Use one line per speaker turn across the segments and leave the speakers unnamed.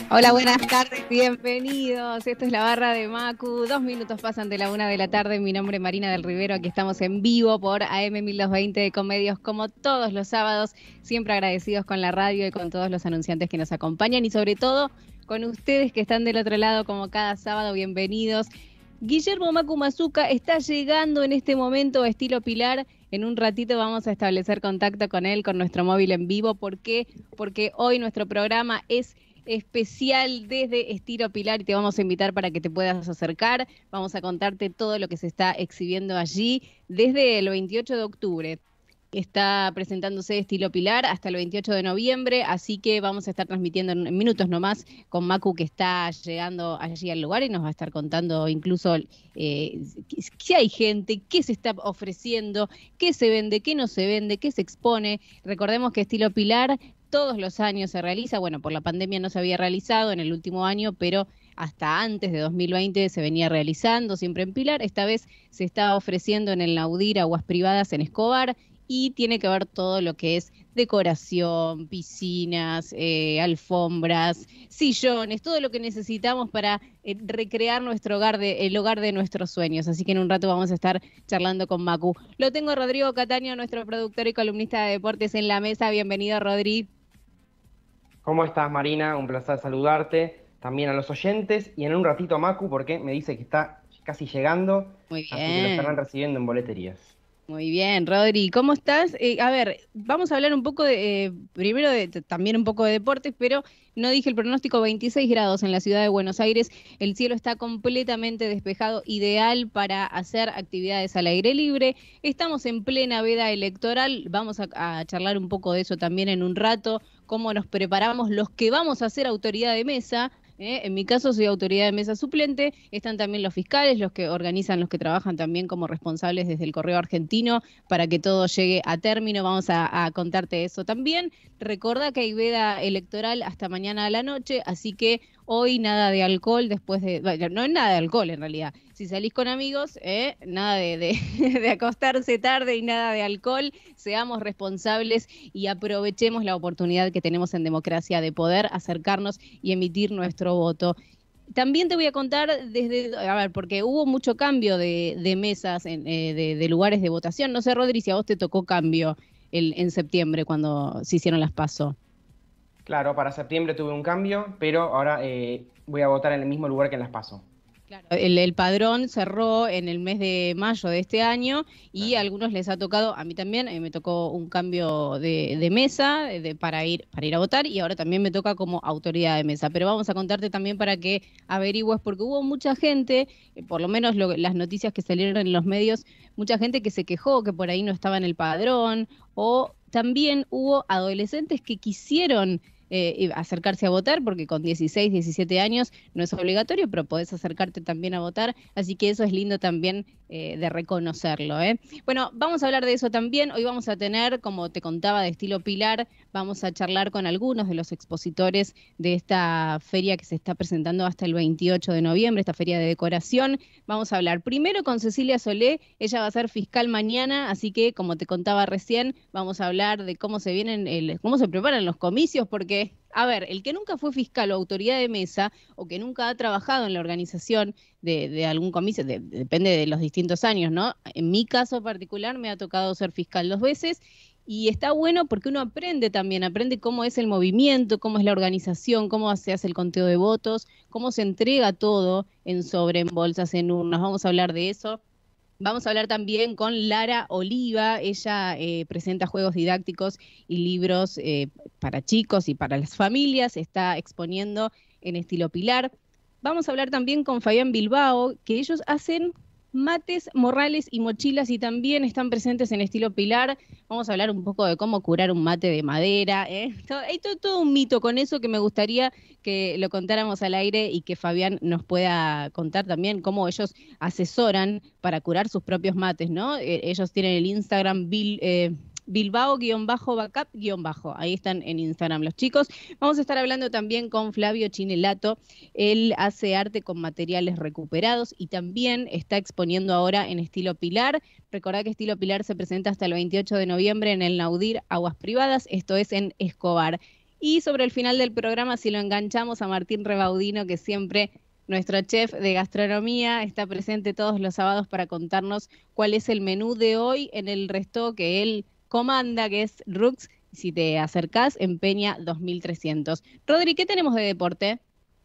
Hola, buenas tardes, bienvenidos. Esto es La Barra de Macu. 2 minutos pasan de la 1 de la tarde. Mi nombre es Marina del Rivero. Aquí estamos en vivo por AM 1220 de Ecomedios, como todos los sábados. Siempre agradecidos con la radio y con todos los anunciantes que nos acompañan y sobre todo con ustedes que están del otro lado como cada sábado. Bienvenidos. Guillermo Macu Mazuca está llegando en este momento a Estilo Pilar. En un ratito vamos a establecer contacto con él, con nuestro móvil en vivo. ¿Por qué? Porque hoy nuestro programa es especial desde Estilo Pilar y te vamos a invitar para que te puedas acercar. Vamos a contarte todo lo que se está exhibiendo allí desde el 28 de octubre. Está presentándose Estilo Pilar hasta el 28 de noviembre, así que vamos a estar transmitiendo en minutos nomás con Macu, que está llegando allí al lugar y nos va a estar contando incluso qué hay gente, qué se está ofreciendo, qué se vende, qué no se vende, qué se expone. Recordemos que Estilo Pilar todos los años se realiza, bueno, por la pandemia no se había realizado en el último año, pero hasta antes de 2020 se venía realizando siempre en Pilar. Esta vez se está ofreciendo en el Naudir Aguas Privadas en Escobar y tiene que ver todo lo que es decoración, piscinas, alfombras, sillones, todo lo que necesitamos para recrear nuestro hogar, el hogar de nuestros sueños. Así que en un rato vamos a estar charlando con Macu. Lo tengo a Rodrigo Cataño, nuestro productor y columnista de deportes, en la mesa. Bienvenido, Rodri.
¿Cómo estás, Marina? Un placer saludarte. También a los oyentes y en un ratito a Macu porque me dice que está casi llegando,
Muy
así que lo estarán
bien.
recibiendo en boleterías.
Muy bien, Rodri, ¿cómo estás? A ver, vamos a hablar un poco primero también un poco de deportes, pero no dije el pronóstico: 26 grados en la ciudad de Buenos Aires, el cielo está completamente despejado, ideal para hacer actividades al aire libre. Estamos en plena veda electoral, vamos a charlar un poco de eso también en un rato, cómo nos preparamos los que vamos a ser autoridad de mesa. En mi caso soy autoridad de mesa suplente, están también los fiscales, los que organizan, los que trabajan también como responsables desde el Correo Argentino para que todo llegue a término. Vamos a contarte eso también. Recordá que hay veda electoral hasta mañana a la noche, así que hoy nada de alcohol después de... Bueno, no es nada de alcohol en realidad. Si salís con amigos, nada de acostarse tarde y nada de alcohol. Seamos responsables y aprovechemos la oportunidad que tenemos en democracia de poder acercarnos y emitir nuestro voto. También te voy a contar a ver, porque hubo mucho cambio de mesas, de lugares de votación. No sé, Rodri, si a vos te tocó cambio en septiembre cuando se hicieron las PASO.
Claro, para septiembre tuve un cambio, pero ahora voy a votar en el mismo lugar que en las PASO.
Claro, el padrón cerró en el mes de mayo de este año y a
Claro.
algunos les ha tocado, a mí también, me tocó un cambio de mesa para ir a votar, y ahora también me toca como autoridad de mesa. Pero vamos a contarte también para que averigües, porque hubo mucha gente, por lo menos las noticias que salieron en los medios, mucha gente que se quejó que por ahí no estaba en el padrón, o también hubo adolescentes que quisieron acercarse a votar, porque con 16, 17 años no es obligatorio, pero podés acercarte también a votar, así que eso es lindo también de reconocerlo, ¿eh? Bueno, vamos a hablar de eso también. Hoy vamos a tener, como te contaba, de Estilo Pilar, vamos a charlar con algunos de los expositores de esta feria que se está presentando hasta el 28 de noviembre, esta feria de decoración. Vamos a hablar primero con Cecilia Solé, ella va a ser fiscal mañana, así que como te contaba recién, vamos a hablar de cómo se cómo se preparan los comicios, porque a ver, el que nunca fue fiscal o autoridad de mesa o que nunca ha trabajado en la organización de algún comicio, depende de los distintos años, ¿no? En mi caso particular me ha tocado ser fiscal 2 veces y está bueno porque uno aprende también, aprende cómo es el movimiento, cómo es la organización, cómo se hace el conteo de votos, cómo se entrega todo en sobre, en bolsas, en urnas. Vamos a hablar de eso. Vamos a hablar también con Lara Oliva. Ella presenta juegos didácticos y libros para chicos y para las familias. Está exponiendo en Estilo Pilar. Vamos a hablar también con Fabián Bilbao, que ellos hacen mates, morrales y mochilas y también están presentes en Estilo Pilar. Vamos a hablar un poco de cómo curar un mate de madera. Hay todo un mito con eso que me gustaría que lo contáramos al aire y que Fabián nos pueda contar también cómo ellos asesoran para curar sus propios mates, ¿no? Ellos tienen el Instagram Bilbao-backup-. Ahí están en Instagram los chicos. Vamos a estar hablando también con Flavio Chinelato. Él hace arte con materiales recuperados y también está exponiendo ahora en Estilo Pilar. Recordá que Estilo Pilar se presenta hasta el 28 de noviembre en el Naudir Aguas Privadas, esto es en Escobar. Y sobre el final del programa, si lo enganchamos a Martín Rebaudino, que siempre nuestro chef de gastronomía está presente todos los sábados para contarnos cuál es el menú de hoy en el resto que él comanda, que es Rux. Si te acercás, en Peña 2300. Rodri, ¿qué tenemos de deporte?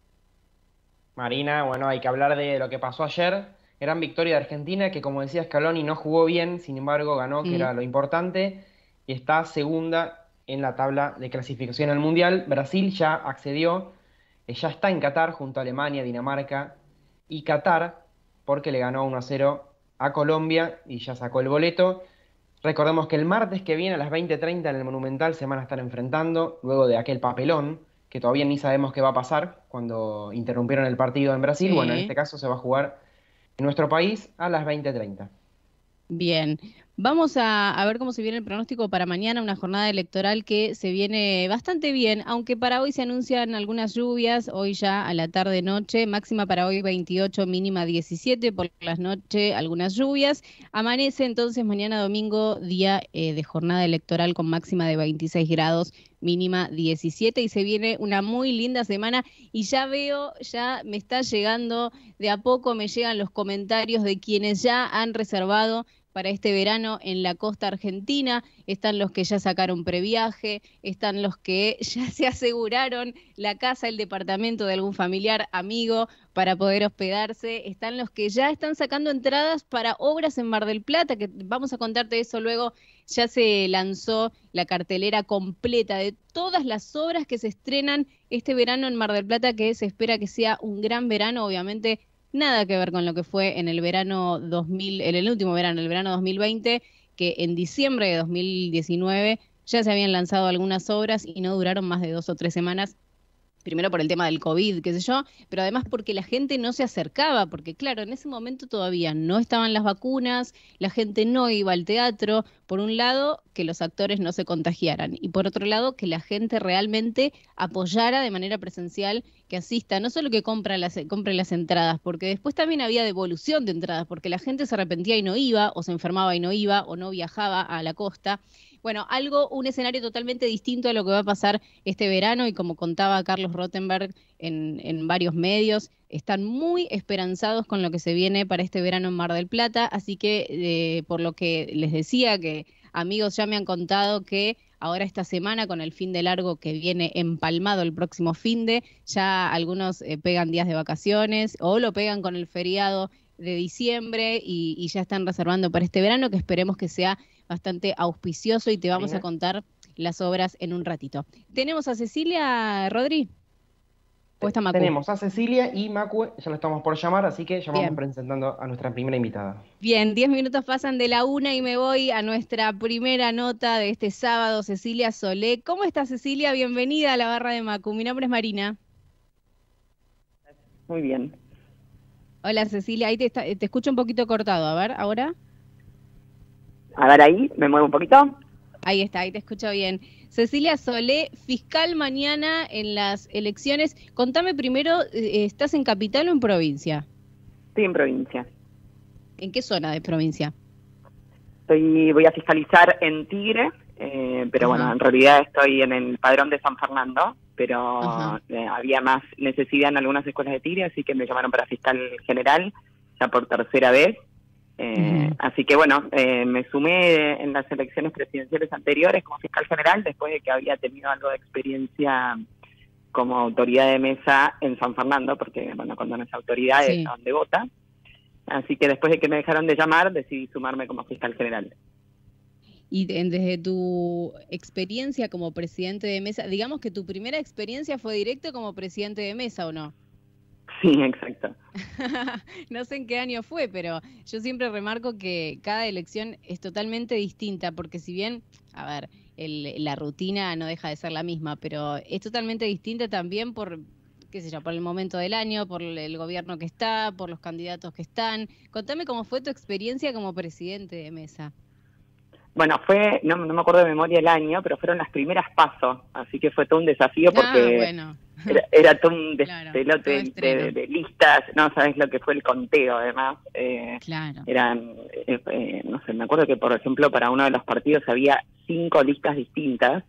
Marina, bueno, hay que hablar de lo que pasó ayer. Gran victoria de Argentina, que como decía Scaloni no jugó bien, sin embargo ganó, que
Mm.
era lo importante, y está segunda en la tabla de clasificación al Mundial. Brasil ya accedió, ya está en Qatar junto a Alemania, Dinamarca y Qatar, porque le ganó 1-0 a Colombia y ya sacó el boleto. Recordemos que el martes que viene a las 20:30 en el Monumental se van a estar enfrentando, luego de aquel papelón, que todavía ni sabemos qué va a pasar cuando interrumpieron el partido en Brasil. Bueno, en este
Sí.
caso se va a jugar en nuestro país a las 20:30.
Bien, vamos a ver cómo se viene el pronóstico para mañana, una jornada electoral que se viene bastante bien, aunque para hoy se anuncian algunas lluvias, hoy ya a la tarde-noche, máxima para hoy 28, mínima 17, por las noches algunas lluvias. Amanece entonces mañana domingo, día de jornada electoral con máxima de 26 grados, mínima 17, y se viene una muy linda semana y ya veo, ya me está llegando, de a poco me llegan los comentarios de quienes ya han reservado para este verano en la costa argentina. Están los que ya sacaron previaje, están los que ya se aseguraron la casa, el departamento de algún familiar, amigo, para poder hospedarse. Están los que ya están sacando entradas para obras en Mar del Plata, que vamos a contarte eso luego. Ya se lanzó la cartelera completa de todas las obras que se estrenan este verano en Mar del Plata, que se espera que sea un gran verano, obviamente nada que ver con lo que fue en el verano 2000, en el último verano, el verano 2020, que en diciembre de 2019 ya se habían lanzado algunas obras y no duraron más de 2 o 3 semanas. Primero por el tema del COVID, qué sé yo, pero además porque la gente no se acercaba, porque claro, en ese momento todavía no estaban las vacunas, la gente no iba al teatro, por un lado, que los actores no se contagiaran, y por otro lado, que la gente realmente apoyara de manera presencial, que asista, no solo que compre las entradas, porque después también había devolución de entradas, porque la gente se arrepentía y no iba, o se enfermaba y no iba, o no viajaba a la costa. Bueno, un escenario totalmente distinto a lo que va a pasar este verano y como contaba Carlos Rottenberg en varios medios, están muy esperanzados con lo que se viene para este verano en Mar del Plata, así que por lo que les decía que amigos ya me han contado que ahora esta semana con el fin de largo que viene empalmado el próximo fin de, ya algunos pegan días de vacaciones o lo pegan con el feriado de diciembre y ya están reservando para este verano que esperemos que sea bastante auspicioso y te vamos a
Marina.
contar las obras en un ratito. ¿Tenemos a Cecilia, Rodri? ¿O está Macu?
Tenemos a Cecilia y Macue, ya lo estamos por llamar, así que ya vamos
Bien.
presentando a nuestra primera invitada.
Bien, 10 minutos pasan de la una y me voy a nuestra primera nota de este sábado, Cecilia Solé. ¿Cómo estás, Cecilia? Bienvenida a la barra de Macu. Mi nombre es Marina.
Muy bien.
Hola, Cecilia. Ahí te escucho un poquito cortado. A ver, ahora.
A ver ahí, me muevo un poquito.
Ahí está, ahí te escucho bien. Cecilia Solé, fiscal mañana en las elecciones. Contame primero, ¿estás en capital o en provincia?
Estoy en provincia.
¿En qué zona de provincia?
Voy a fiscalizar en Tigre, pero
Ajá.
bueno, en realidad estoy en el padrón de San Fernando, pero
Ajá.
había más necesidad en algunas escuelas de Tigre, así que me llamaron para fiscal general, ya por tercera vez. Así que bueno, me sumé en las elecciones presidenciales anteriores como fiscal general, después de que había tenido algo de experiencia como autoridad de mesa en San Fernando, porque bueno, cuando no es autoridad es
Sí.
a donde vota. Así que después de que me dejaron de llamar, decidí sumarme como fiscal general.
Y desde tu experiencia como presidente de mesa, digamos que tu primera experiencia fue directo como presidente de mesa, ¿o no?
Sí, exacto.
No sé en qué año fue, pero yo siempre remarco que cada elección es totalmente distinta, porque si bien, a ver, la rutina no deja de ser la misma, pero es totalmente distinta también por, qué sé yo, por el momento del año, por el gobierno que está, por los candidatos que están. Contame cómo fue tu experiencia como presidente de mesa.
Bueno, no me acuerdo de memoria el año, pero fueron las primeras pasos, así que fue todo un desafío porque
Bueno,
era todo un
claro,
despelote
todo estreno.
de listas, no sabes lo que fue el conteo además.
Claro.
Eran, no sé, me acuerdo que por ejemplo para uno de los partidos había 5 listas distintas,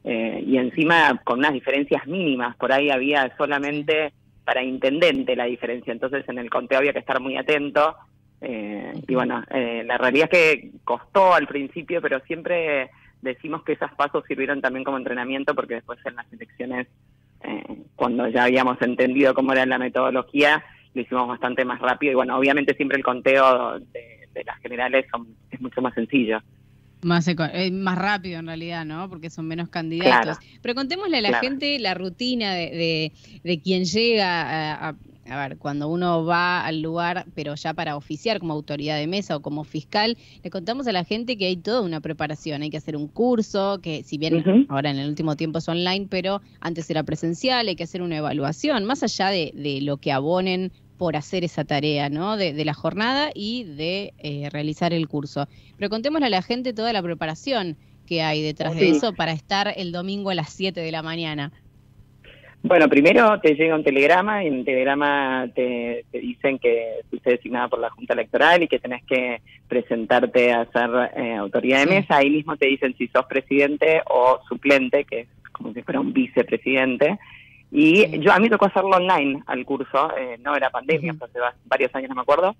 y encima con unas diferencias mínimas, por ahí había solamente para intendente la diferencia, entonces en el conteo había que estar muy atento, y bueno, la realidad es que costó al principio, pero siempre decimos que esos pasos sirvieron también como entrenamiento, porque después en las elecciones, cuando ya habíamos entendido cómo era la metodología, lo hicimos bastante más rápido, y bueno, obviamente siempre el conteo de las generales es mucho más sencillo.
Más rápido en realidad, ¿no? Porque son menos candidatos.
Claro.
Pero contémosle a la gente la rutina de quien llega a ver, cuando uno va al lugar, pero ya para oficiar como autoridad de mesa o como fiscal, le contamos a la gente que hay toda una preparación. Hay que hacer un curso, que si bien ahora en el último tiempo es online, pero antes era presencial, hay que hacer una evaluación, más allá de lo que abonen por hacer esa tarea, ¿no? De la jornada y de realizar el curso. Pero contémosle a la gente toda la preparación que hay detrás de eso para estar el domingo a las 7 de la mañana.
Bueno, primero te llega un telegrama, y en el telegrama te dicen que fuiste designada por la Junta Electoral y que tenés que presentarte a ser autoridad de mesa. Ahí mismo te dicen si sos presidente o suplente, que es como si fuera un vicepresidente. Y a mí me tocó hacerlo online al curso, no era pandemia, hace varios años, no me acuerdo,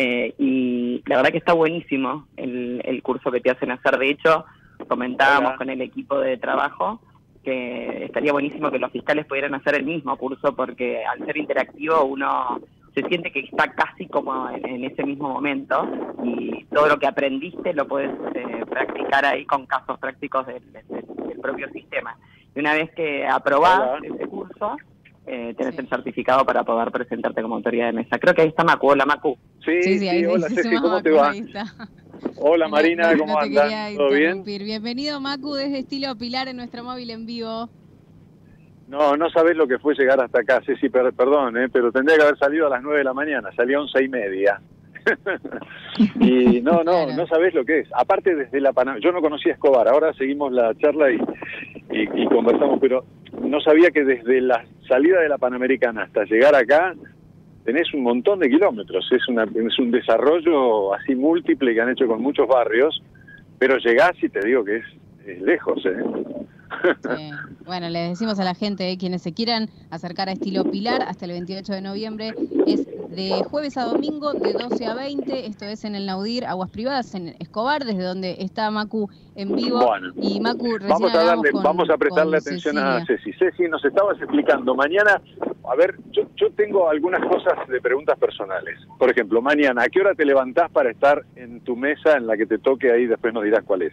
y la verdad que está buenísimo el curso que te hacen hacer. De hecho, comentábamos con el equipo de trabajo que estaría buenísimo que los fiscales pudieran hacer el mismo curso, porque al ser interactivo uno se siente que está casi como en ese mismo momento, y todo lo que aprendiste lo puedes practicar ahí con casos prácticos del propio sistema. Y una vez que aprobás ese curso, tenés el certificado para poder presentarte como autoridad de mesa. Creo que ahí está Macu. Hola, Macu.
Sí, hola Ceci, ¿cómo te va? Hola Marina, ¿cómo andas? ¿Todo bien?
Bienvenido Macu desde Estilo Pilar en nuestro móvil en vivo.
No sabés lo que fue llegar hasta acá, Ceci, perdón, pero tendría que haber salido a las 9 de la mañana, salí a 11:30. Y no sabés lo que es. Aparte desde la yo no conocía Escobar, ahora seguimos la charla y conversamos, pero no sabía que desde la salida de la Panamericana hasta llegar acá tenés un montón de kilómetros. Es un desarrollo así múltiple que han hecho con muchos barrios, pero llegás y te digo que es lejos,
Bueno, le decimos a la gente, quienes se quieran acercar a Estilo Pilar hasta el 28 de noviembre, es de jueves a domingo de 12 a 20, esto es en el Naudir, Aguas Privadas, en Escobar, desde donde está Macu en vivo.
Bueno,
y Macu,
vamos a prestarle atención a Ceci. Ceci, nos estabas explicando, mañana, a ver, yo tengo algunas cosas de preguntas personales. Por ejemplo, mañana, ¿a qué hora te levantás para estar en tu mesa en la que te toque ahí? Después nos dirás cuál es.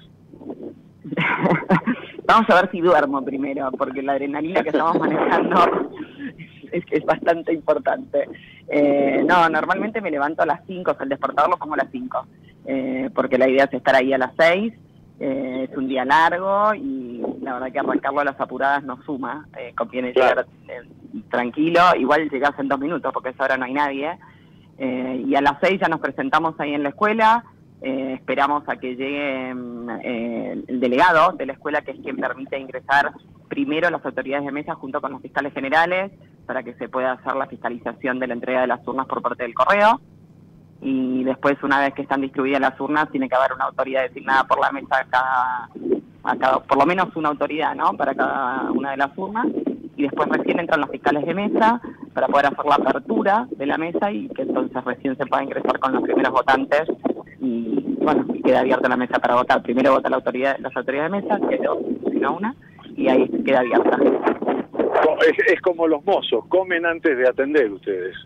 Vamos a ver si duermo primero, porque la adrenalina que estamos manejando es bastante importante. Normalmente me levanto a las 5, o sea, el despertador lo pongo a las 5, porque la idea es estar ahí a las 6, es un día largo y la verdad que arrancarlo a las apuradas no suma, conviene llegar tranquilo, igual llegás en 2 minutos porque a esa hora no hay nadie, y a las 6 ya nos presentamos ahí en la escuela. Esperamos a que llegue el delegado de la escuela, que es quien permite ingresar primero las autoridades de mesa junto con los fiscales generales, para que se pueda hacer la fiscalización de la entrega de las urnas por parte del correo. Y después, una vez que están distribuidas las urnas, tiene que haber una autoridad designada por la mesa a cada por lo menos una autoridad, ¿no?, para cada una de las urnas. Y después recién entran los fiscales de mesa para poder hacer la apertura de la mesa, y que entonces recién se pueda ingresar con los primeros votantes. Y bueno, queda abierta la mesa para votar. Primero vota las autoridades de mesa, que dos, sino una, y ahí queda abierta.
Es como los mozos, comen antes de atender ustedes.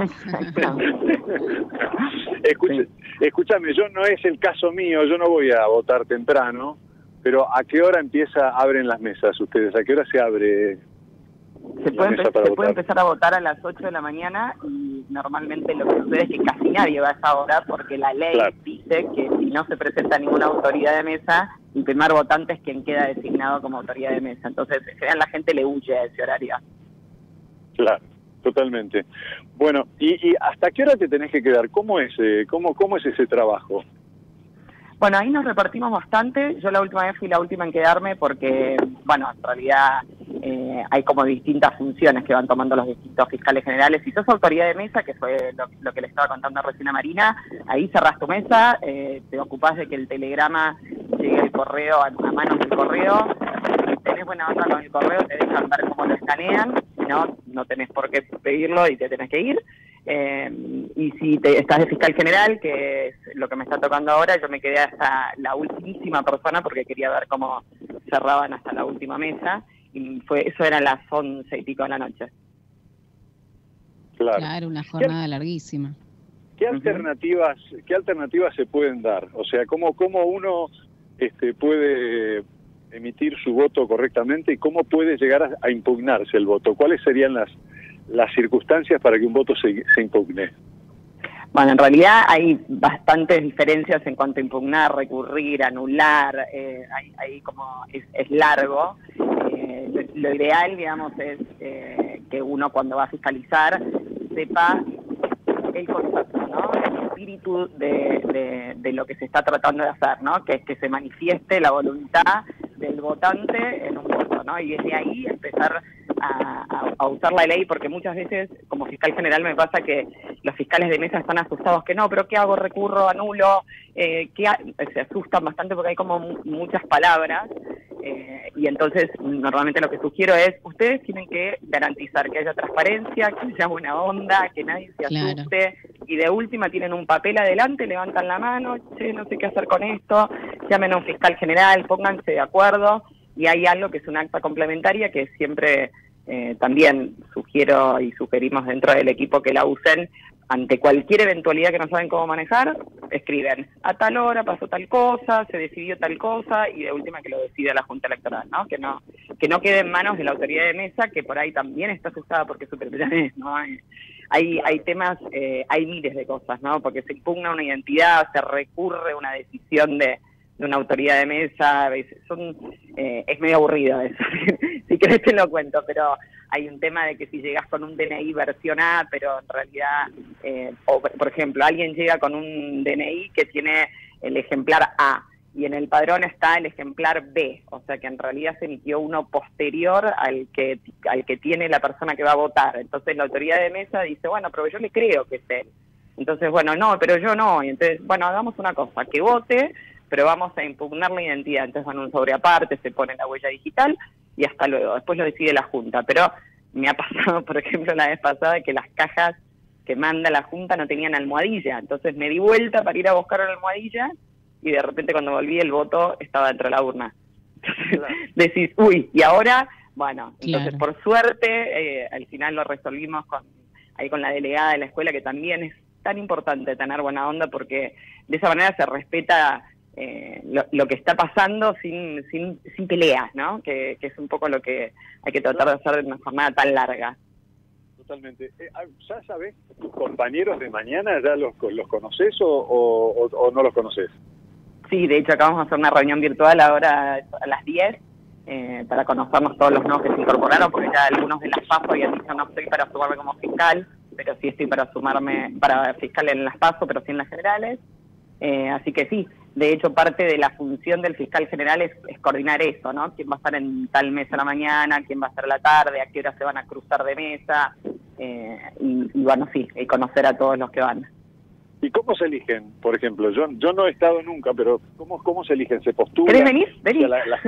Escúchame, yo no es el caso mío, yo no voy a votar temprano, pero ¿a qué hora abren las mesas ustedes? ¿A qué hora se abre?
Se puede empezar a votar a las 8 de la mañana, y normalmente lo que sucede es que casi nadie va a esa hora, porque la ley dice que si no se presenta ninguna autoridad de mesa, el primer votante es quien queda designado como autoridad de mesa. Entonces, en general, la gente le huye a ese horario. Claro,
totalmente. Bueno, ¿y hasta qué hora te tenés que quedar? ¿Cómo es ese trabajo?
Bueno, ahí nos repartimos bastante. Yo la última vez fui la última en quedarme porque, bueno, en realidad hay como distintas funciones que van tomando los distintos fiscales generales. Si sos autoridad de mesa, que fue lo que le estaba contando recién a Marina, ahí cerrás tu mesa, te ocupás de que el telegrama llegue al correo, a manos del correo. Si tenés buena onda con el correo, te dejan ver cómo lo escanean, si no, no tenés por qué pedirlo y te tenés que ir. Y si estás de fiscal general, que es lo que me está tocando ahora, yo me quedé hasta la ultimísima persona porque quería ver cómo cerraban hasta la última mesa, y eso eran las 11 y pico de la noche.
Claro, una jornada larguísima.
¿Qué alternativas se pueden dar? O sea, ¿cómo uno puede emitir su voto correctamente y cómo puede llegar a impugnarse el voto? ¿Cuáles serían las circunstancias para que un voto se impugne?
Bueno, en realidad hay bastantes diferencias en cuanto a impugnar, recurrir, anular, hay como es largo. Lo ideal, digamos, es que uno cuando va a fiscalizar sepa el concepto, ¿no? El espíritu de lo que se está tratando de hacer, ¿no? Que es que se manifieste la voluntad del votante en un voto, ¿no? Y desde ahí empezar a usar la ley, porque muchas veces, como fiscal general, me pasa que los fiscales de mesa están asustados, que no, pero ¿qué hago? ¿Recurro? ¿Anulo? Se asustan bastante porque hay como muchas palabras, y entonces normalmente lo que sugiero es, ustedes tienen que garantizar que haya transparencia, que haya buena onda, que nadie se asuste, y de última tienen un papel adelante, levantan la mano, che, no sé qué hacer con esto, llamen a un fiscal general, pónganse de acuerdo, y hay algo que es un acta complementaria que siempre también sugiero y sugerimos dentro del equipo que la usen ante cualquier eventualidad que no saben cómo manejar. Escriben, a tal hora pasó tal cosa, se decidió tal cosa, y de última que lo decida la Junta Electoral, ¿no? Que no quede en manos de la autoridad de mesa, que por ahí también está asustada porque su propiedad es, ¿no? Hay temas, hay miles de cosas, ¿no? Porque se impugna una identidad, se recurre a una decisión de una autoridad de mesa, a veces es medio aburrido eso. Si querés te lo cuento, pero hay un tema de que si llegas con un DNI versión A, pero en realidad, o por ejemplo, alguien llega con un DNI que tiene el ejemplar A, y en el padrón está el ejemplar B, o sea que en realidad se emitió uno posterior al que tiene la persona que va a votar. Entonces la autoridad de mesa dice, bueno, pero yo le creo que es él. Entonces, bueno, no, pero yo no. Y entonces, bueno, hagamos una cosa, que vote, pero vamos a impugnar la identidad. Entonces van un sobre aparte, se pone la huella digital y hasta luego. Después lo decide la Junta. Pero me ha pasado, por ejemplo, la vez pasada que las cajas que manda la Junta no tenían almohadilla. Entonces me di vuelta para ir a buscar una almohadilla y de repente cuando volví el voto estaba dentro de la urna. Entonces decís, uy, y ahora, bueno, entonces por suerte al final lo resolvimos con la delegada de la escuela, que también es tan importante tener buena onda porque de esa manera se respeta lo que está pasando sin peleas, ¿no? Que es un poco lo que hay que tratar de hacer en una jornada tan larga.
Totalmente. ¿Ya sabés tus compañeros de mañana? ¿Ya los conocés o no los conocés?
Sí, de hecho acabamos de hacer una reunión virtual ahora a las 10 para conocernos todos los nuevos que se incorporaron, porque ya algunos de las PASO habían dicho no estoy para sumarme como fiscal, pero sí estoy para sumarme para fiscal en las PASO, pero sí en las generales. Así que sí, de hecho parte de la función del fiscal general es coordinar eso, ¿no? Quién va a estar en tal mesa a la mañana, quién va a estar a la tarde, a qué hora se van a cruzar de mesa, y bueno, sí, y conocer a todos los que van.
¿Y cómo se eligen? Por ejemplo, yo no he estado nunca, pero ¿cómo se eligen? ¿Se postulan?
¿Querés venir? Vení.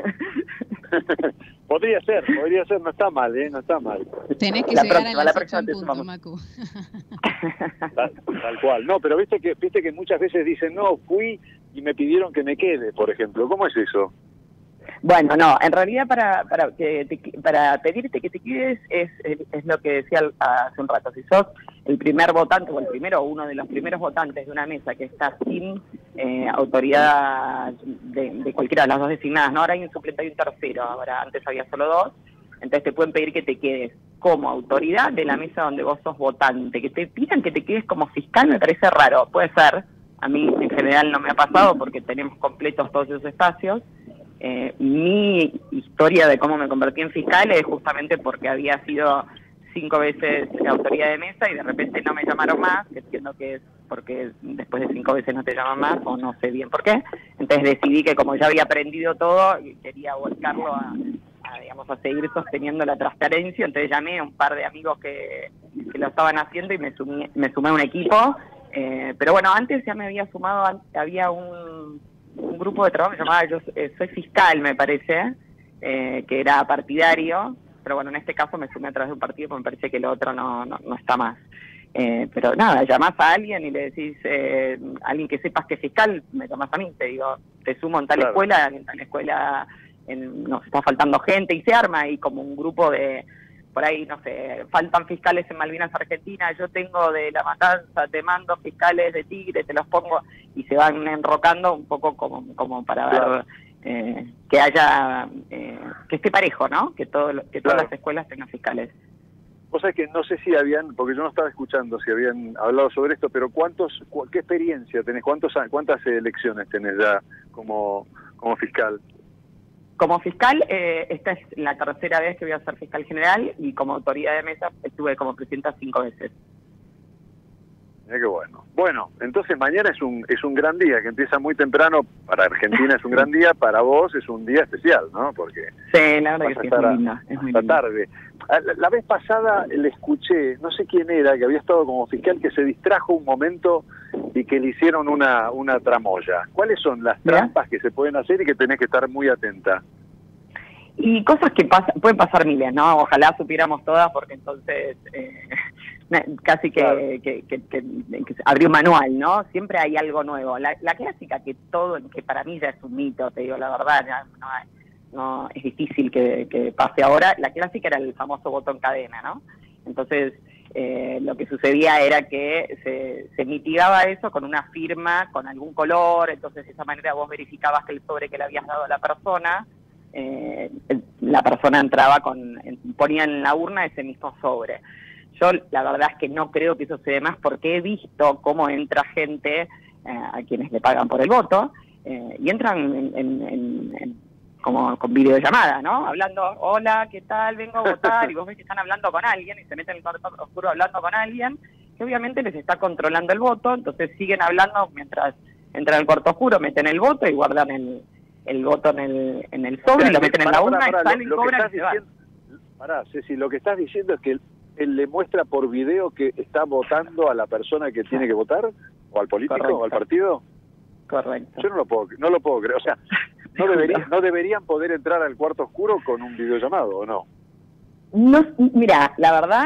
Podría ser, no está mal, no está mal.
Tenés que llegar a la próxima te punto, Macu.
Tal cual. No, pero viste que muchas veces dicen, no, fui y me pidieron que me quede, por ejemplo. ¿Cómo es eso?
Bueno, no, en realidad para pedirte que te quedes es lo que decía hace un rato. Si sos el primer votante o el primero o uno de los primeros votantes de una mesa que está sin autoridad de cualquiera de las dos designadas, ¿no? Ahora hay un suplente y un tercero, ahora antes había solo dos, entonces te pueden pedir que te quedes como autoridad de la mesa donde vos sos votante. Que te pidan que te quedes como fiscal me parece raro, puede ser, a mí en general no me ha pasado porque tenemos completos todos esos espacios. Mi historia de cómo me convertí en fiscal es justamente porque había sido 5 veces autoridad de mesa y de repente no me llamaron más, que entiendo que es porque después de 5 veces no te llaman más, o no sé bien por qué. Entonces decidí que como ya había aprendido todo, quería volcarlo a seguir sosteniendo la transparencia. Entonces llamé a un par de amigos que lo estaban haciendo y me sumé a un equipo. Pero bueno, antes ya me había sumado, había un grupo de trabajo que se llamaba Yo Soy Fiscal, me parece, que era partidario, pero bueno, en este caso me sumé a través de un partido porque me parece que el otro no está más. Pero nada, llamás a alguien y le decís, alguien que sepas que es fiscal, me llamás a mí, te digo, te sumo en tal escuela, en tal escuela nos está faltando gente, y se arma ahí como un grupo de, por ahí, no sé, faltan fiscales en Malvinas Argentina, yo tengo de La Matanza, te mando fiscales de Tigre, te los pongo, y se van enrocando un poco como para ver que haya, que esté parejo, ¿no? Que todas las escuelas tengan fiscales.
O sea que no sé si habían, porque yo no estaba escuchando si habían hablado sobre esto, pero ¿qué experiencia tenés? ¿Cuántas elecciones tenés ya como fiscal?
Como fiscal, esta es la tercera vez que voy a ser fiscal general, y como autoridad de mesa estuve como presidenta 5 veces.
Mira qué bueno. Bueno, entonces mañana es un gran día, que empieza muy temprano. Para Argentina es un gran día, para vos es un día especial, ¿no? Porque
sí, la verdad que sí, es muy linda.
Hasta tarde. La vez pasada le escuché, no sé quién era, que había estado como fiscal, que se distrajo un momento y que le hicieron una tramoya. ¿Cuáles son las trampas que se pueden hacer y que tenés que estar muy atenta?
Y cosas que pueden pasar miles, ¿no? Ojalá supiéramos todas, porque entonces casi que abrió un manual, ¿no? Siempre hay algo nuevo. La clásica que para mí ya es un mito, te digo la verdad, no es difícil que pase ahora. La clásica era el famoso voto en cadena, ¿no? Entonces, lo que sucedía era que se mitigaba eso con una firma, con algún color, entonces de esa manera vos verificabas que el sobre que le habías dado a la persona entraba ponía en la urna ese mismo sobre. Yo la verdad es que no creo que eso se dé más, porque he visto cómo entra gente a quienes le pagan por el voto, y entran como con videollamada, ¿no? Hablando, hola, ¿qué tal? Vengo a votar, y vos ves que están hablando con alguien, y se meten en el cuarto oscuro hablando con alguien, que obviamente les está controlando el voto, entonces siguen hablando mientras entran al cuarto oscuro, meten el voto y guardan el voto en el sobre, y lo meten en la urna, y salen, cobran y se van.
Pará, Ceci, lo que estás diciendo es que él le muestra por video que está votando a la persona que tiene que votar, o al político, correcto, o al partido.
Correcto.
Yo no lo puedo creer, o sea, no deberían poder entrar al cuarto oscuro con un videollamado, ¿o no?
No, mira, la verdad,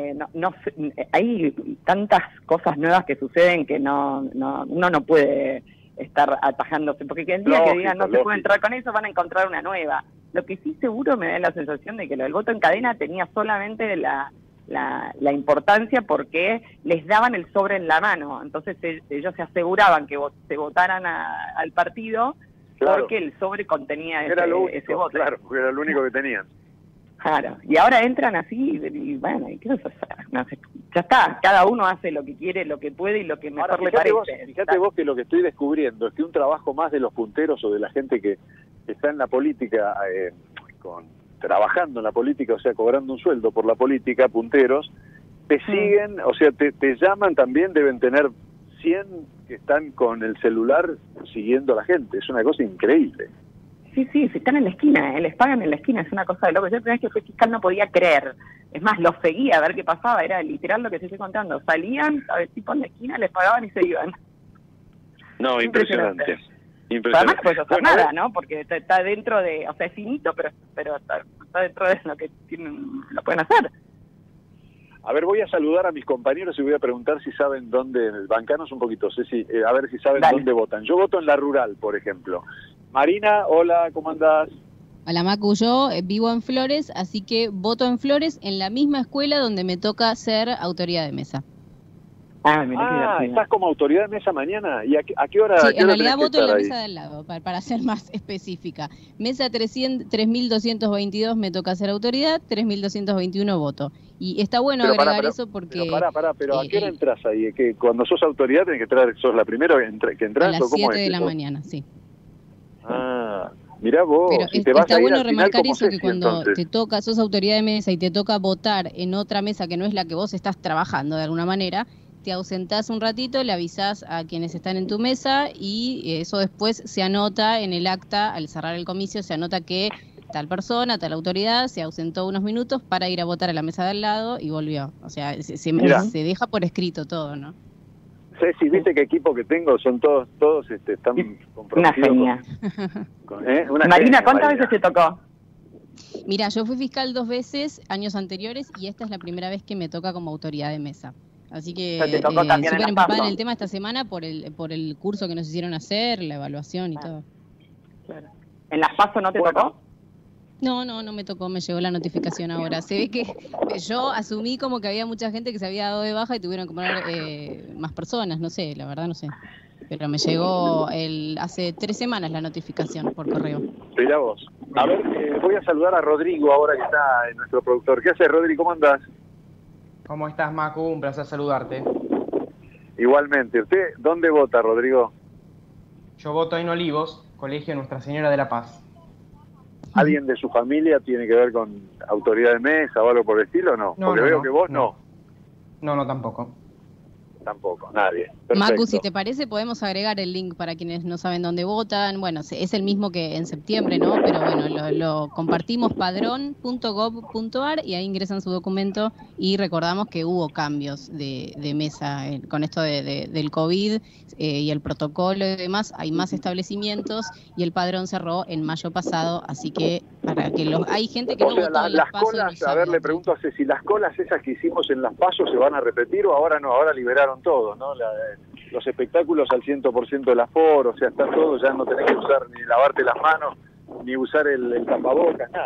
hay tantas cosas nuevas que suceden que uno no puede estar atajándose, porque el día que digan no se puede entrar con eso, van a encontrar una nueva. Lo que sí seguro me da la sensación de que lo del voto en cadena tenía solamente la importancia porque les daban el sobre en la mano, entonces ellos se aseguraban que se votaran al partido, claro, porque el sobre contenía ese voto.
Claro, porque era lo único que tenían.
Claro, y ahora entran así, y bueno, ¿y qué vas a hacer? No sé, ya está, cada uno hace lo que quiere, lo que puede y lo que mejor le parece.
Fíjate vos que lo que estoy descubriendo es que un trabajo más de los punteros o de la gente que está en la política, trabajando en la política, o sea, cobrando un sueldo por la política, punteros, te siguen, o sea, te llaman también, deben tener 100 que están con el celular siguiendo a la gente, es una cosa increíble.
Sí, están en la esquina, les pagan en la esquina, es una cosa de loco. Yo la primera vez que fui fiscal no podía creer. Es más, los seguía a ver qué pasaba, era literal lo que te estoy contando. Salían, a ver, tipo en la esquina, les pagaban y se iban.
No, impresionante.
Además no puedes hacer nada, ¿no? Porque está dentro de, o sea, es finito, pero está dentro de lo que lo pueden hacer.
A ver, voy a saludar a mis compañeros y voy a preguntar si saben dónde, bancanos un poquito, Ceci, a ver si saben dónde votan. Yo voto en la rural, por ejemplo. Marina, hola, ¿cómo andás?
Hola Macu, yo vivo en Flores, así que voto en Flores en la misma escuela donde me toca ser autoridad de mesa.
¿Estás como autoridad de mesa mañana? ¿Y a qué hora?
Sí,
en
realidad voto en la mesa del lado, para ser más específica. Mesa 3222 me toca ser autoridad, 3221 voto. Y está bueno agregar eso porque...
Pero ¿a qué hora entras ahí? ¿Que cuando sos autoridad tenés que entrar, sos la primera que entras?
A las 7 de la mañana, sí.
Mirá vos,
pero
si te vas
está
a ir
bueno
al
remarcar
final,
eso, que cuando
entonces
te toca, sos autoridad de mesa y te toca votar en otra mesa que no es la que vos estás trabajando de alguna manera, te ausentás un ratito, le avisás a quienes están en tu mesa y eso después se anota en el acta, al cerrar el comicio se anota que tal persona, tal autoridad se ausentó unos minutos para ir a votar a la mesa de al lado y volvió. O sea, se deja por escrito todo, ¿no?
Ceci, ¿viste qué equipo que tengo? Son todos están comprometidos.
Una genia. Marina, ¿cuántas veces te tocó?
Mira, yo fui fiscal 2 veces, años anteriores, y esta es la primera vez que me toca como autoridad de mesa. Así que súper empapada en el tema esta semana por el curso que nos hicieron hacer, la evaluación y todo.
Claro. ¿En las PASO no te tocó?
No me tocó, me llegó la notificación ahora. Se ve que yo asumí como que había mucha gente que se había dado de baja y tuvieron que poner más personas, no sé, la verdad no sé. Pero me llegó hace 3 semanas la notificación por correo.
Mirá vos. A ver, voy a saludar a Rodrigo ahora que está nuestro productor. ¿Qué haces, Rodrigo? ¿Cómo andás?
¿Cómo estás, Macu? Un placer saludarte.
Igualmente. ¿Usted dónde vota, Rodrigo?
Yo voto en Olivos, Colegio Nuestra Señora de la Paz.
¿Alguien de su familia tiene que ver con autoridad de mesa o algo por el estilo o no? Porque veo que vos no.
No, tampoco.
Tampoco, nadie. Perfecto.
Macu, si te parece, podemos agregar el link para quienes no saben dónde votan. Bueno, es el mismo que en septiembre, ¿no? Pero bueno, lo compartimos, padrón.gov.ar, y ahí ingresan su documento, y recordamos que hubo cambios de mesa con esto del COVID y el protocolo y demás. Hay más establecimientos y el padrón cerró en mayo pasado, así que para que hay gente que no votó en
las colas, a ver, le pregunto a Ceci, ¿las colas esas que hicimos en las PASO se van a repetir o ahora no? Ahora liberaron todo, ¿no? Los espectáculos al 100% del aforo, o sea, está todo, ya no tenés que usar ni lavarte las manos, ni usar el tapabocas, nada.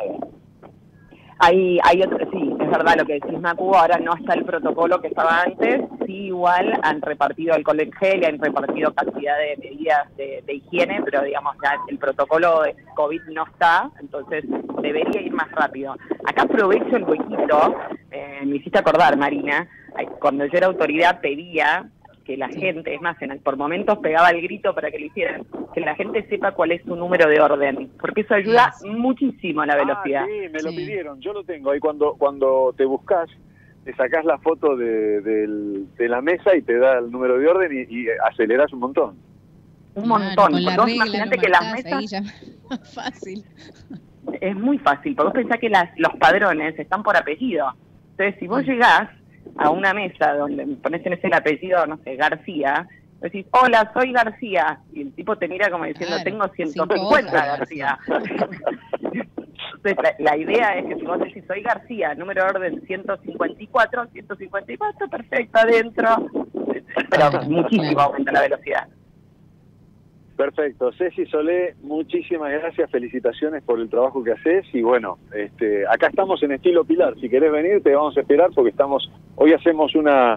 Hay otro, sí, es verdad lo que decís, Macu, ahora no está el protocolo que estaba antes, sí, igual han repartido alcohol en gel y han repartido cantidad de medidas de higiene, pero digamos ya el protocolo de COVID no está, entonces debería ir más rápido. Acá aprovecho el huequito, me hiciste acordar, Marina, cuando yo era autoridad pedía que la gente, es más, por momentos pegaba el grito para que lo hicieran, que la gente sepa cuál es su número de orden, porque eso ayuda muchísimo a la velocidad.
Sí, me lo pidieron, yo lo tengo, ahí cuando te buscas, te sacás la foto de la mesa y te da el número de orden y aceleras un montón.
Un montón,
porque
vos imaginate que las mesas...
Ahí ya. Fácil.
Es muy fácil, porque vos pensás que los padrones están por apellido, entonces si vos llegás a una mesa donde pones en ese el apellido, no sé, García, decís, hola, soy García, y el tipo te mira como diciendo, tengo 150 García. Entonces, la idea es que si vos decís, soy García, número de orden 154, perfecto, adentro, pero muchísimo aumenta la velocidad.
Perfecto. Ceci Solé, muchísimas gracias, felicitaciones por el trabajo que haces y bueno, acá estamos en estilo Pilar, si querés venir te vamos a esperar porque hoy hacemos una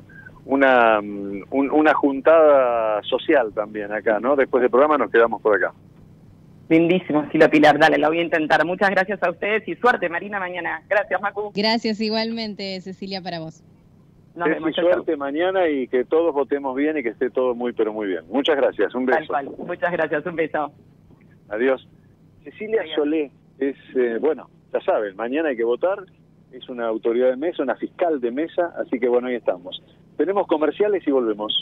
juntada social también acá, ¿no? Después del programa nos quedamos por acá.
Lindísimo estilo Pilar, dale, lo voy a intentar. Muchas gracias a ustedes y suerte, Marina, mañana. Gracias, Macu.
Gracias igualmente, Cecilia, para vos.
Nos vemos, suerte mañana y que todos votemos bien y que esté todo muy, pero muy bien. Muchas gracias, un beso.
Tal cual, muchas gracias, un beso.
Adiós. Cecilia Solé es, bueno, ya saben, mañana hay que votar, es una autoridad de mesa, una fiscal de mesa, así que bueno, ahí estamos. Tenemos comerciales y volvemos.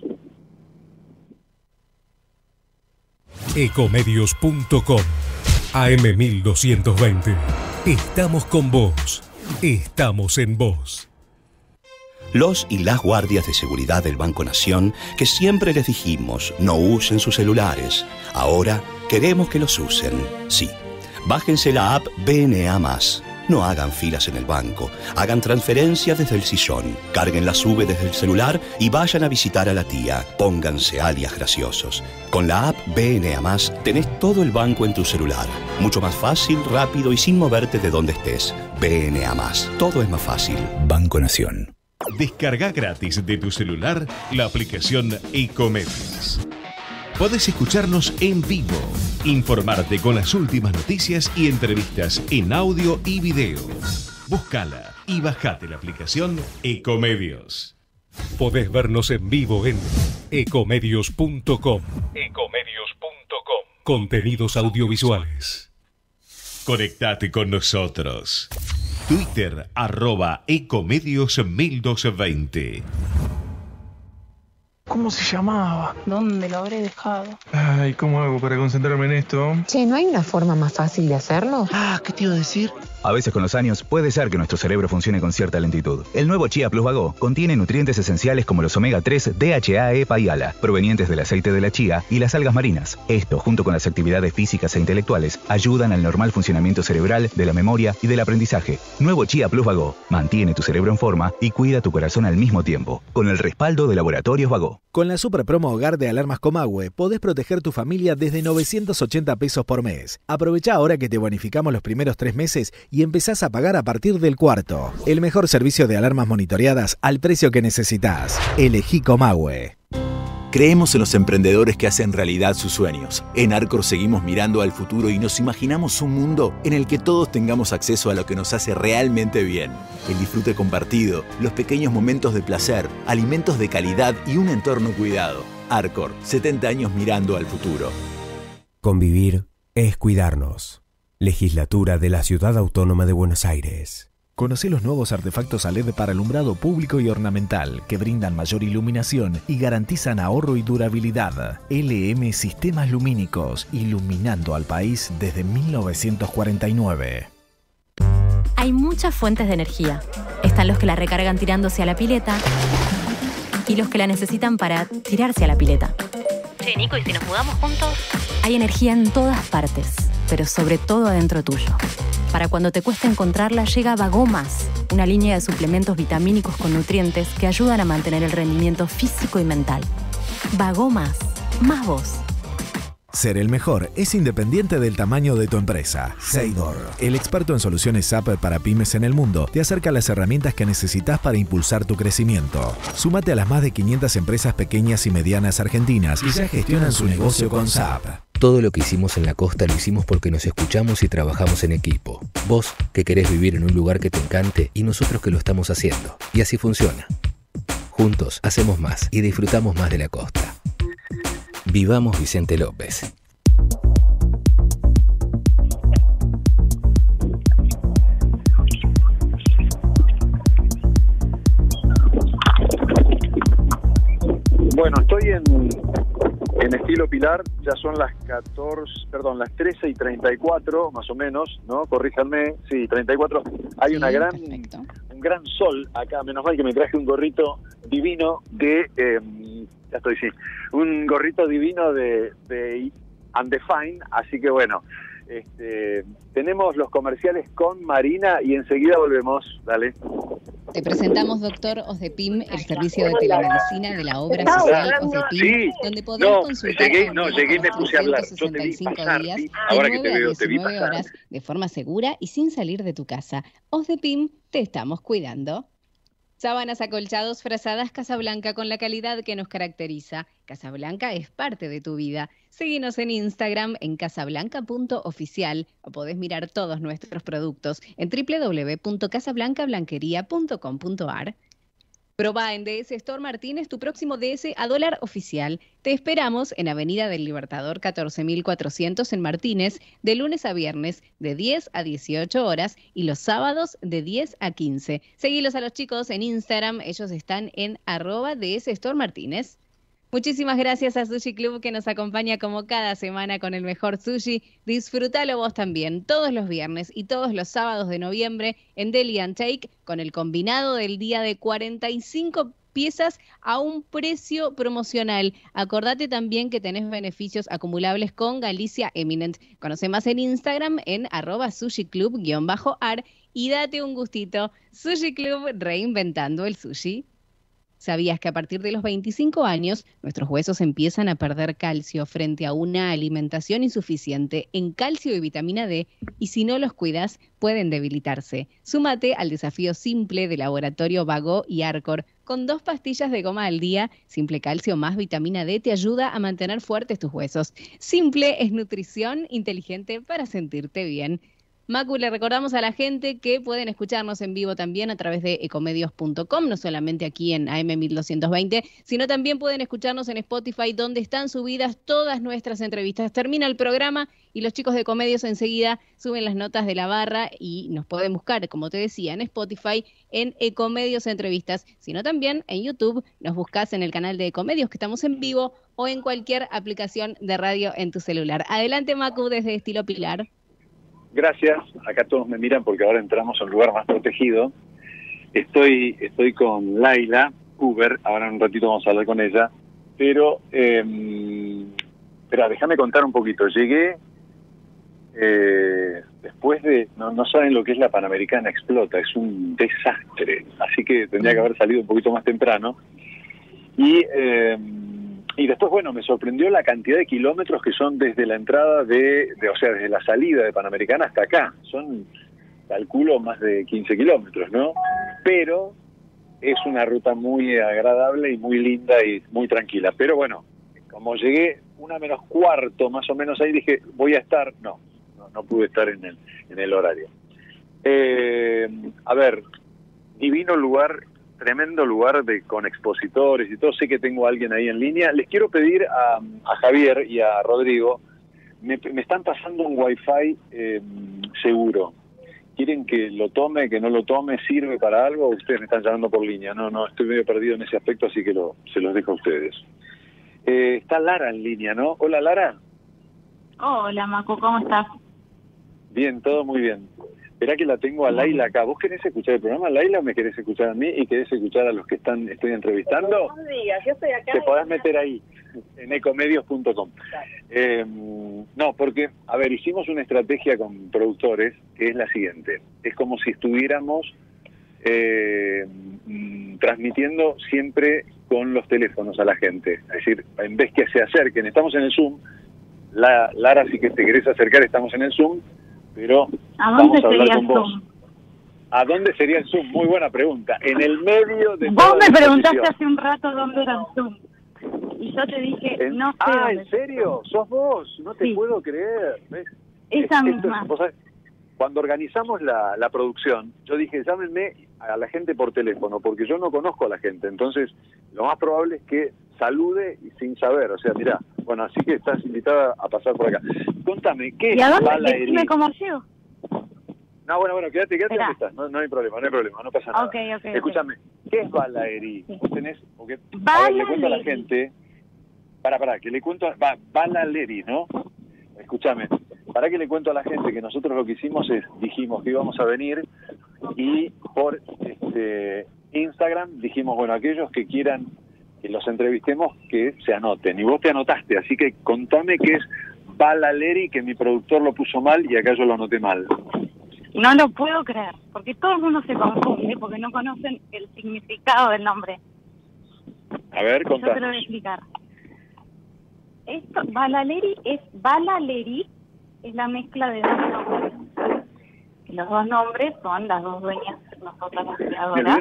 Ecomedios.com AM1220. Estamos con vos. Estamos en vos.
Los y las guardias de seguridad del Banco Nación, que siempre les dijimos no usen sus celulares, ahora queremos que los usen. Sí, bájense la app BNA+. No hagan filas en el banco, hagan transferencias desde el sillón, carguen la SUBE desde el celular y vayan a visitar a la tía. Pónganse alias graciosos. Con la app BNA+, tenés todo el banco en tu celular. Mucho más fácil, rápido y sin moverte de donde estés. BNA+. Todo es más fácil. Banco Nación.
Descarga gratis de tu celular la aplicación Ecomedios. Podés escucharnos en vivo, informarte con las últimas noticias y entrevistas en audio y video. Búscala y bajate la aplicación Ecomedios. Podés vernos en vivo en ecomedios.com. Contenidos audiovisuales. Conectate con nosotros. Twitter @Ecomedios1220.
¿Cómo se llamaba?
¿Dónde lo habré dejado?
Ay, ¿cómo hago para concentrarme en esto?
Che, ¿no hay una forma más fácil de hacerlo?
¿Qué te iba a decir?
A veces con los años puede ser que nuestro cerebro funcione con cierta lentitud. El nuevo Chia Plus Vago contiene nutrientes esenciales como los omega 3, DHA, EPA y ALA, provenientes del aceite de la chía y las algas marinas. Esto, junto con las actividades físicas e intelectuales, ayudan al normal funcionamiento cerebral, de la memoria y del aprendizaje. Nuevo Chia Plus Vago mantiene tu cerebro en forma y cuida tu corazón al mismo tiempo, con el respaldo de Laboratorios Vago.
Con la super promo Hogar de Alarmas Comahue podés proteger tu familia desde 980 pesos por mes. Aprovecha ahora que te bonificamos los primeros 3 meses y empezás a pagar a partir del cuarto. El mejor servicio de alarmas monitoreadas al precio que necesitas. Elegí Comahue.
Creemos en los emprendedores que hacen realidad sus sueños. En Arcor seguimos mirando al futuro y nos imaginamos un mundo en el que todos tengamos acceso a lo que nos hace realmente bien. El disfrute compartido, los pequeños momentos de placer, alimentos de calidad y un entorno cuidado. Arcor, 70 años mirando al futuro.
Convivir es cuidarnos. Legislatura de la Ciudad Autónoma de Buenos Aires.
Conoce los nuevos artefactos a LED para alumbrado público y ornamental que brindan mayor iluminación y garantizan ahorro y durabilidad. LM Sistemas Lumínicos, iluminando al país desde 1949.
Hay muchas fuentes de energía. Están los que la recargan tirándose a la pileta y los que la necesitan para tirarse a la pileta.
Che, Nico, ¿y si nos mudamos juntos?
Hay energía en todas partes, pero sobre todo adentro tuyo. Para cuando te cuesta encontrarla, llega Vagomas, una línea de suplementos vitamínicos con nutrientes que ayudan a mantener el rendimiento físico y mental. Vagomas, más vos.
Ser el mejor es independiente del tamaño de tu empresa. Seidor, el experto en soluciones SAP para pymes en el mundo, te acerca las herramientas que necesitas para impulsar tu crecimiento. Súmate a las más de 500 empresas pequeñas y medianas argentinas y ya gestionan su negocio con SAP.
Todo lo que hicimos en la costa lo hicimos porque nos escuchamos y trabajamos en equipo. Vos, que querés vivir en un lugar que te encante, y nosotros que lo estamos haciendo. Y así funciona. Juntos hacemos más y disfrutamos más de la costa. Vivamos Vicente López.
Bueno, estoy en estilo Pilar, ya son las 13:34 más o menos, ¿no? Corríjanme, sí, 34. Hay sí, un gran sol acá, menos mal que me traje un gorrito divino un gorrito divino de Undefined, así que bueno, tenemos los comerciales con Marina y enseguida volvemos, dale.
Te presentamos, doctor Osdepim, el servicio de telemedicina de la obra social Osdepim, sí, donde podrás consultar
llegué y me puse a hablar. Yo te vi pasar,
días,
ahora que te veo, te vi pasar.
Horas, de forma segura y sin salir de tu casa. Osdepim, te estamos cuidando. Sábanas, acolchados, frazadas Casablanca con la calidad que nos caracteriza. Casablanca es parte de tu vida. Seguinos en Instagram en casablanca.oficial o podés mirar todos nuestros productos en www.casablancablanquería.com.ar. Probá en DS Store Martínez tu próximo DS a dólar oficial. Te esperamos en Avenida del Libertador 14.400 en Martínez, de lunes a viernes de 10 a 18 horas y los sábados de 10 a 15. Seguilos a los chicos en Instagram, ellos están en @DS Store Martínez. Muchísimas gracias a Sushi Club que nos acompaña como cada semana con el mejor sushi. Disfrútalo vos también todos los viernes y todos los sábados de noviembre en Deli & Take con el combinado del día de 45 piezas a un precio promocional. Acordate también que tenés beneficios acumulables con Galicia Eminent. Conoce más en Instagram en @sushiclub_ar y date un gustito. Sushi Club, reinventando el sushi. ¿Sabías que a partir de los 25 años nuestros huesos empiezan a perder calcio frente a una alimentación insuficiente en calcio y vitamina D? Y si no los cuidas, pueden debilitarse. Súmate al desafío simple de Laboratorio Vago y Arcor. Con 2 pastillas de goma al día, Simple Calcio más vitamina D te ayuda a mantener fuertes tus huesos. Simple es nutrición inteligente para sentirte bien. Macu, le recordamos a la gente que pueden escucharnos en vivo también a través de ecomedios.com, no solamente aquí en AM1220, sino también pueden escucharnos en Spotify, donde están subidas todas nuestras entrevistas. Termina el programa y los chicos de Ecomedios enseguida suben las notas de la barra y nos pueden buscar, como te decía, en Spotify, en Ecomedios Entrevistas, sino también en YouTube. Nos buscas en el canal de Ecomedios, que estamos en vivo, o en cualquier aplicación de radio en tu celular. Adelante, Macu, desde Estilo Pilar.
Gracias, acá todos me miran porque ahora entramos a un lugar más protegido. Estoy con Laila Uber, ahora en un ratito vamos a hablar con ella, pero déjame contar un poquito. Llegué después de, no saben lo que es la Panamericana, explota, es un desastre, así que tendría que haber salido un poquito más temprano. Y después, bueno, me sorprendió la cantidad de kilómetros que son desde la entrada o sea, desde la salida de Panamericana hasta acá. Son, calculo, más de 15 kilómetros, ¿no? Pero es una ruta muy agradable y muy linda y muy tranquila. Pero bueno, como llegué 1:45 más o menos ahí, dije, voy a estar... No pude estar en el horario. A ver, divino lugar... Tremendo lugar con expositores y todo. Sé que tengo a alguien ahí en línea. Les quiero pedir a Javier y a Rodrigo, me están pasando un wifi seguro. ¿Quieren que lo tome, que no lo tome? ¿Sirve para algo? ¿O ustedes me están llamando por línea? No, estoy medio perdido en ese aspecto, así que se los dejo a ustedes. Está Lara en línea, ¿no? Hola, Lara.
Hola, Macu, ¿cómo estás?
Bien, todo muy bien. Esperá que la tengo a Laila acá. ¿Vos querés escuchar el programa, Laila, o me querés escuchar a mí y querés escuchar a los que estoy entrevistando?
No digas, yo estoy acá.
Te podés meter ahí, en ecomedios.com. No, porque, a ver, hicimos una estrategia con productores que es la siguiente. Es como si estuviéramos transmitiendo siempre con los teléfonos a la gente. Es decir, en vez que se acerquen, estamos en el Zoom. Lara, si que te querés acercar, estamos en el Zoom. Pero vamos a hablar con vos. ¿A dónde sería el Zoom? Muy buena pregunta. En el medio de...
Vos me preguntaste hace un rato dónde era el Zoom. Y yo te dije, no sé.
¿En serio? ¿Sos vos? No te puedo creer. ¿Ves?
Esa misma.
Cuando organizamos la producción, yo dije, llámenme a la gente por teléfono, porque yo no conozco a la gente. Entonces, lo más probable es que salude y sin saber. O sea, mirá, bueno, así que estás invitada a pasar por acá. Contame, ¿qué es Balaherí?
¿Y a dónde? ¿Cómo llego?
No, bueno, quédate donde estás. No hay problema, no pasa nada.
Okay.
Escúchame, ¿qué es Balaherí? Vos tenés... Porque,
a ver,
le cuento a la gente... que le cuento... Balaherí, ¿no? Escúchame. Para que le cuento a la gente que nosotros lo que hicimos es, dijimos que íbamos a venir y por Instagram dijimos, bueno, aquellos que quieran que los entrevistemos, que se anoten. Y vos te anotaste, así que contame qué es Balaherí, que mi productor lo puso mal y acá yo lo anoté mal.
No lo puedo creer, porque todo el mundo se confunde, porque no conocen el significado del nombre.
A ver, contame.
Yo te lo voy a explicar. Balaherí es la mezcla de dos nombres. Los dos nombres son las dos dueñas, nosotras las creadoras.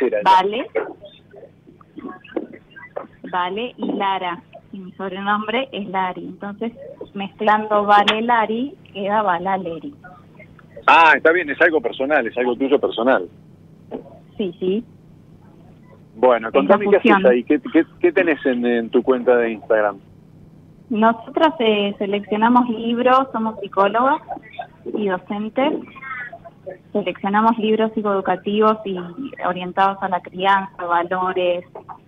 Vale y Lara. Y mi sobrenombre es Lari. Entonces, mezclando Vale Lari, queda Balaherí.
Ah, está bien, es algo personal, es algo tuyo personal.
Sí.
Bueno, contame qué haces ahí, qué tenés en tu cuenta de Instagram.
Nosotras seleccionamos libros, somos psicólogas y docentes. Seleccionamos libros psicoeducativos y orientados a la crianza, valores,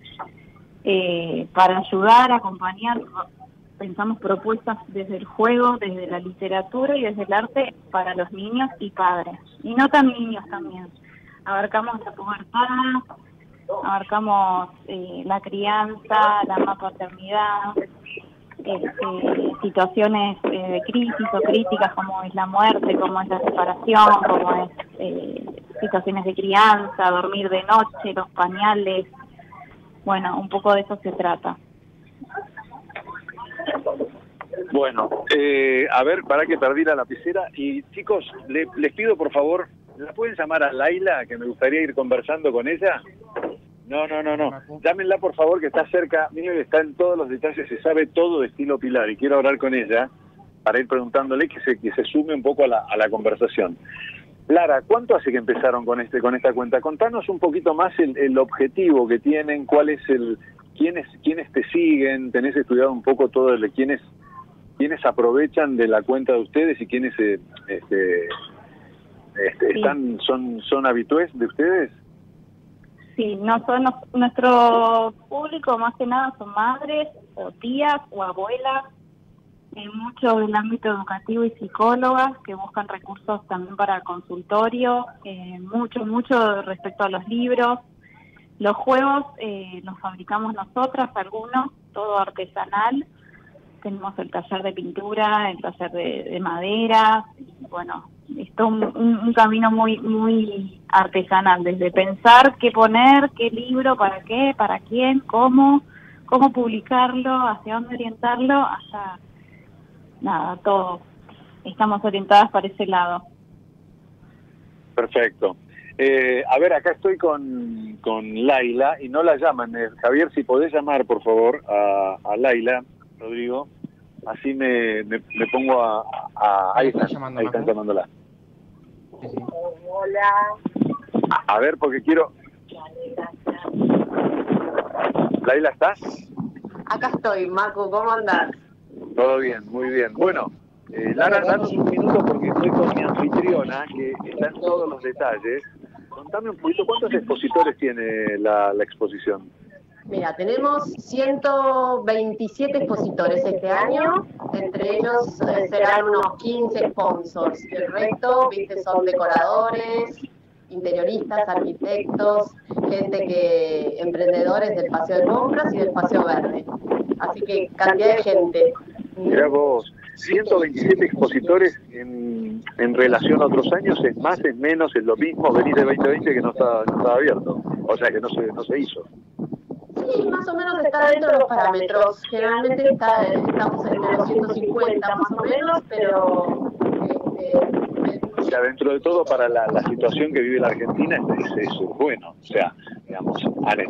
para ayudar, acompañar. Pensamos propuestas desde el juego, desde la literatura y desde el arte para los niños y padres. Y no tan niños también. Abarcamos la pubertad, abarcamos la crianza, la paternidad, situaciones de crisis o críticas como es la muerte, como es la separación, como es situaciones de crianza, dormir de noche, los pañales. Bueno, un poco de eso se trata.
Bueno, a ver, para que perdí la lapicera. Y chicos, les pido por favor, ¿la pueden llamar a Laila, que me gustaría ir conversando con ella? No. Llámenla por favor, que está cerca mío y está en todos los detalles, se sabe todo de Estilo Pilar y quiero hablar con ella. para ir preguntándole que se sume un poco a la conversación. Lara, ¿cuánto hace que empezaron con esta cuenta? Contanos un poquito más el objetivo que tienen, cuál es quiénes te siguen, tenés estudiado un poco todo quiénes aprovechan de la cuenta de ustedes y quiénes son habitués de ustedes.
Sí, nuestro público más que nada son madres o tías o abuelas, mucho del ámbito educativo y psicólogas que buscan recursos también para consultorio, mucho respecto a los libros. Los juegos los fabricamos nosotras, algunos, todo artesanal. Tenemos el taller de pintura, el taller de madera, y bueno, esto es un camino muy artesanal, desde pensar qué poner, qué libro, para qué, para quién, cómo publicarlo, hacia dónde orientarlo, hasta nada, todo. Estamos orientadas para ese lado.
Perfecto. A ver, acá estoy con Laila y no la llaman. Javier, si podés llamar, por favor, a Laila, Rodrigo, así me pongo ahí están llamándola.
Sí.
Hola.
A ver, porque quiero... Laila, ¿estás?
Acá estoy, Macu, ¿cómo andás?
Todo bien, muy bien. Bueno, Lara, danos un minuto porque estoy con mi anfitriona, que está en todos los detalles. Contame un poquito, ¿cuántos expositores tiene la exposición?
Mira, tenemos 127 expositores este año, entre ellos serán unos 15 sponsors. El resto, viste, son decoradores, interioristas, arquitectos, emprendedores del Paseo de Compras y del Paseo Verde. Así que cantidad de gente.
Mirá vos, 127 expositores en relación a otros años, ¿es más, es menos, es lo mismo? Venís de 2020 que no estaba abierto, o sea que no se hizo.
Sí, más o menos está dentro de los parámetros. Generalmente estamos en los 150 más o menos, pero...
O sea, dentro de todo, para la situación que vive la Argentina, es bueno. O sea, digamos,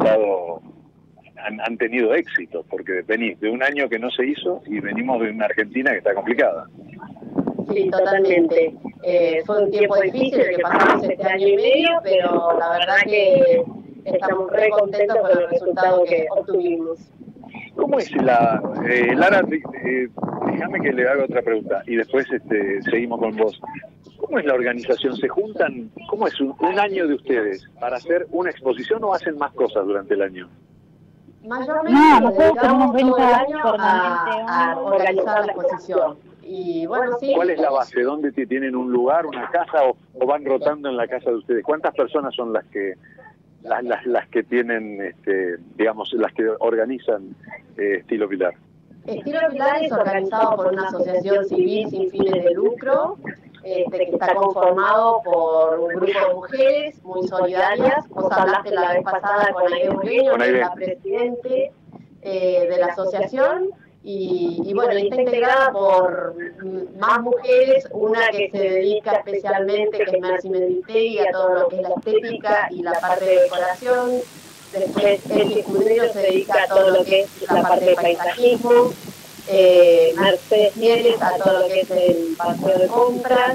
han tenido éxito, porque venís de un año que no se hizo y venimos de una Argentina que está complicada.
Sí, totalmente. Fue un tiempo difícil el que pasamos este año y medio, pero la verdad que estamos re contentos con el resultado que obtuvimos.
¿Cómo es Lara, déjame que le haga otra pregunta y después seguimos con vos. ¿Cómo es la organización? ¿Se juntan? ¿Cómo es un año de ustedes? ¿Para hacer una exposición o hacen más cosas durante el año?
Mayormente nos dedicamos todo el año a organizar la exposición. Y bueno, sí.
¿Cuál es la base? ¿Dónde tienen un lugar, una casa o van rotando en la casa de ustedes? ¿Cuántas personas son las que tienen, digamos, las que organizan Estilo Pilar?
Estilo Pilar es organizado por una asociación civil sin fines de lucro, que está conformado por un grupo de mujeres muy solidarias. Vos hablaste la vez pasada con Aide Burgueño, que es la presidente de la asociación, y bueno, está integrada por más mujeres, una que se dedica especialmente, que es Mercy Menditegui, a todo lo que es la estética y la parte de decoración. Después Elsie Escudero se dedica a todo lo que es la parte de paisajismo. Mercedes Mieles a todo lo que es el Paseo de Compras.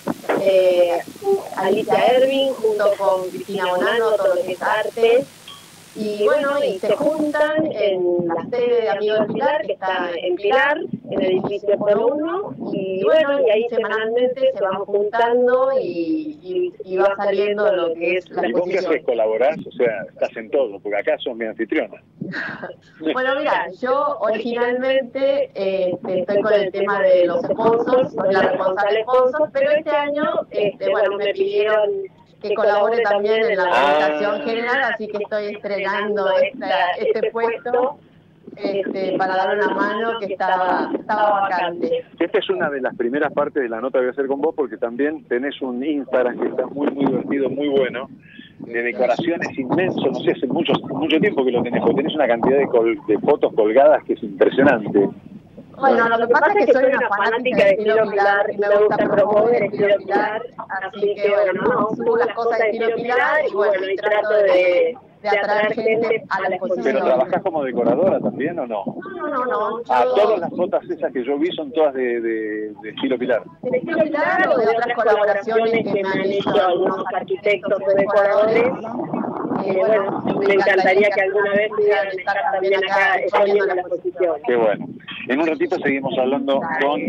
Alicia Ervin junto con Cristina Bonano, todo lo que es arte. Y bueno, y se juntan en la sede de Amigos de Pilar, que está en Pilar, en el edificio Polo 1, y bueno, y ahí semanalmente se van juntando y va saliendo lo que es la exposición.
¿Y vos qué haces? ¿Colaborás? O sea, estás en todo, porque acá sos mi anfitriona.
Bueno, mira, yo originalmente estoy con el tema de los sponsors, soy la responsable sponsor, pero este año, bueno, me pidieron que colabore también en la organización general, así que estoy estrenando este puesto para dar una mano que estaba vacante.
Esta es una de las primeras partes de la nota que voy a hacer con vos, porque también tenés un Instagram que está muy divertido, muy bueno, de decoraciones inmenso, no sé, hace mucho tiempo que lo tenés, porque tenés una cantidad de fotos colgadas que es impresionante.
Bueno, lo que pasa es que soy una fanática de Estilo Pilar y me gusta promover Estilo Pilar, así que bueno, subo las cosas de Estilo Pilar y bueno, y trato de atraer gente a la exposición.
¿Pero trabajás como decoradora también o no?
No.
Todas las fotos esas que yo vi son todas de estilo Pilar.
De estilo Pilar o de otras colaboraciones que me han hecho algunos arquitectos o decoradores. Bueno, me encantaría que alguna vez pudieran estar también acá exponiendo la exposición.
Qué bueno. En un ratito seguimos hablando con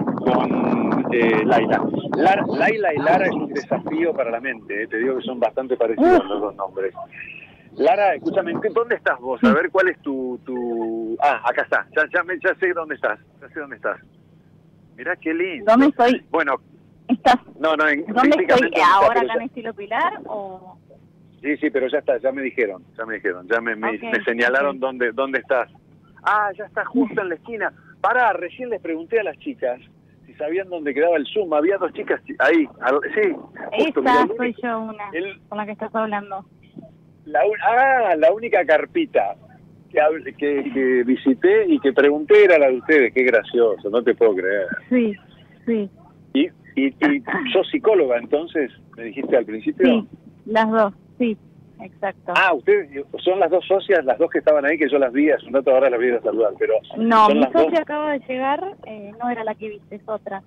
Laila. Laila y Lara es un desafío para la mente, te digo que son bastante parecidos los dos nombres. Lara, escúchame, ¿dónde estás vos? A ver, ¿cuál es tu... Ah, acá está, ya sé dónde estás, Mirá qué lindo.
¿Dónde estoy?
Bueno,
¿Estás?
¿Dónde
estoy? ¿Ahora acá en estilo Pilar o...?
Sí, pero ya está, ya me dijeron, me señalaron dónde estás. Ah, ya está justo en la esquina. Pará, recién les pregunté a las chicas si sabían dónde quedaba el Zoom. Había dos chicas ahí, sí. Justo,
esta soy yo, con la que estás hablando.
La única carpita que visité y que pregunté era la de ustedes. Qué gracioso, no te puedo creer.
Sí.
¿Y sos psicóloga entonces? ¿Me dijiste al principio?
Sí, las dos, sí. Exacto.
Ah, ustedes son las dos socias, las dos que estaban ahí, que yo las vi hace un rato, ahora las voy a saludar, pero...
No, mi socia acaba de llegar, no era la que viste, es otra.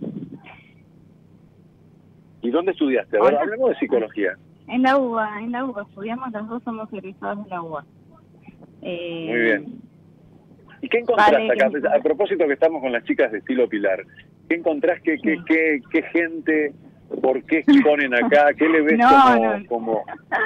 ¿Y dónde estudiaste? A ver, hablemos de psicología.
En la UBA, estudiamos, las dos somos egresadas de la UBA.
Muy bien. ¿Y qué encontrás acá? A propósito que estamos con las chicas de estilo Pilar, ¿qué encontrás? ¿Qué gente, por qué exponen acá? ¿Qué le ves como...?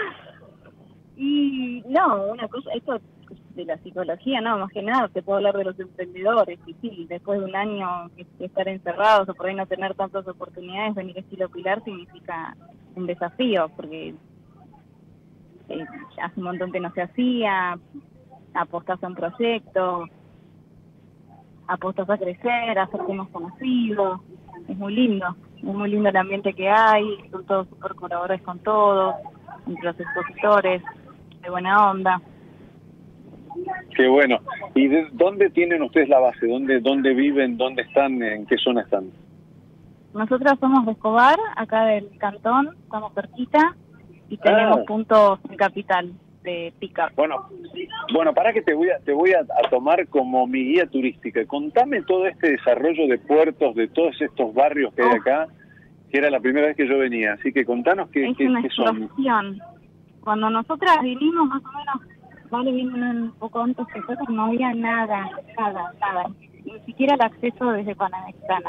Y no, una cosa, esto de la psicología, no, más que nada, te puedo hablar de los emprendedores, y sí, después de un año que estar encerrados o por ahí no tener tantas oportunidades, venir a estilo Pilar significa un desafío, porque hace un montón que no se hacía, apostás a un proyecto, apostás a crecer, a hacerte más conocido, es muy lindo el ambiente que hay, son todos súper colaboradores con todos, entre los expositores, de buena onda.
Qué bueno. ¿Y de dónde tienen ustedes la base? ¿Dónde viven? ¿Dónde están? ¿En qué zona están?
Nosotras somos de Escobar, acá del Cantón, estamos cerquita, y tenemos puntos en Capital de pick-up.
Bueno, para que te voy a tomar como mi guía turística. Contame todo este desarrollo de puertos, de todos estos barrios que hay acá, que era la primera vez que yo venía. Así que contanos qué son.
Cuando nosotras vinimos, más o menos, vino un poco antes que nosotros, no había nada, ni siquiera el acceso desde Panamericana.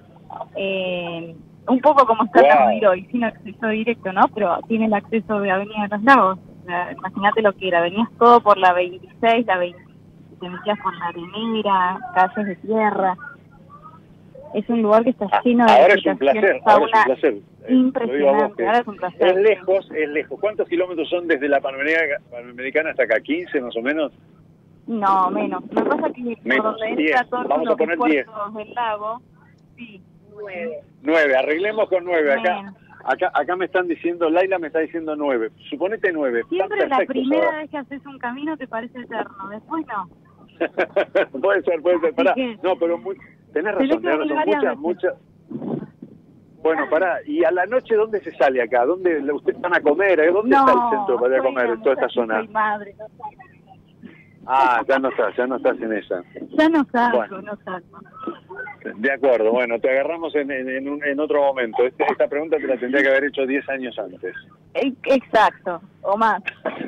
Un poco como está Ramiro hoy, sin acceso directo, ¿no? Pero tiene el acceso de Avenida de los Lagos. O sea, imagínate lo que era, venías todo por la 26, la 20, te metías por la Arenera, calles de tierra. Es un lugar que está lleno de...
Ahora es un placer,
impresionante, ahora es un placer.
Es lejos. ¿Cuántos kilómetros son desde la Panamericana hasta acá? ¿15 más o menos?
No, menos. Lo que pasa es que por donde entra todo
vamos a poner 10
del lago, sí.
9, arreglemos con 9. Acá me están diciendo, Laila me está diciendo 9. Suponete 9.
Siempre la primera vez que haces un camino te parece eterno, después no.
puede ser. Pará. No, pero tenés razón, muchas. Bueno, pará. ¿Y a la noche dónde se sale acá? ¿Dónde ustedes van a comer? ¿Dónde está el centro para ir a comer en toda esta zona?
Soy madre, no
ya no estás en esa.
Ya no salgo.
De acuerdo, bueno, te agarramos en otro momento. Esta pregunta te la tendría que haber hecho 10 años antes.
Exacto, o más.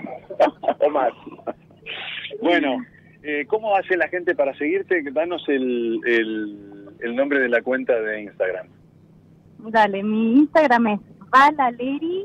Bueno, ¿cómo hace la gente para seguirte? Danos el nombre de la cuenta de Instagram.
Dale, mi Instagram es valaleri_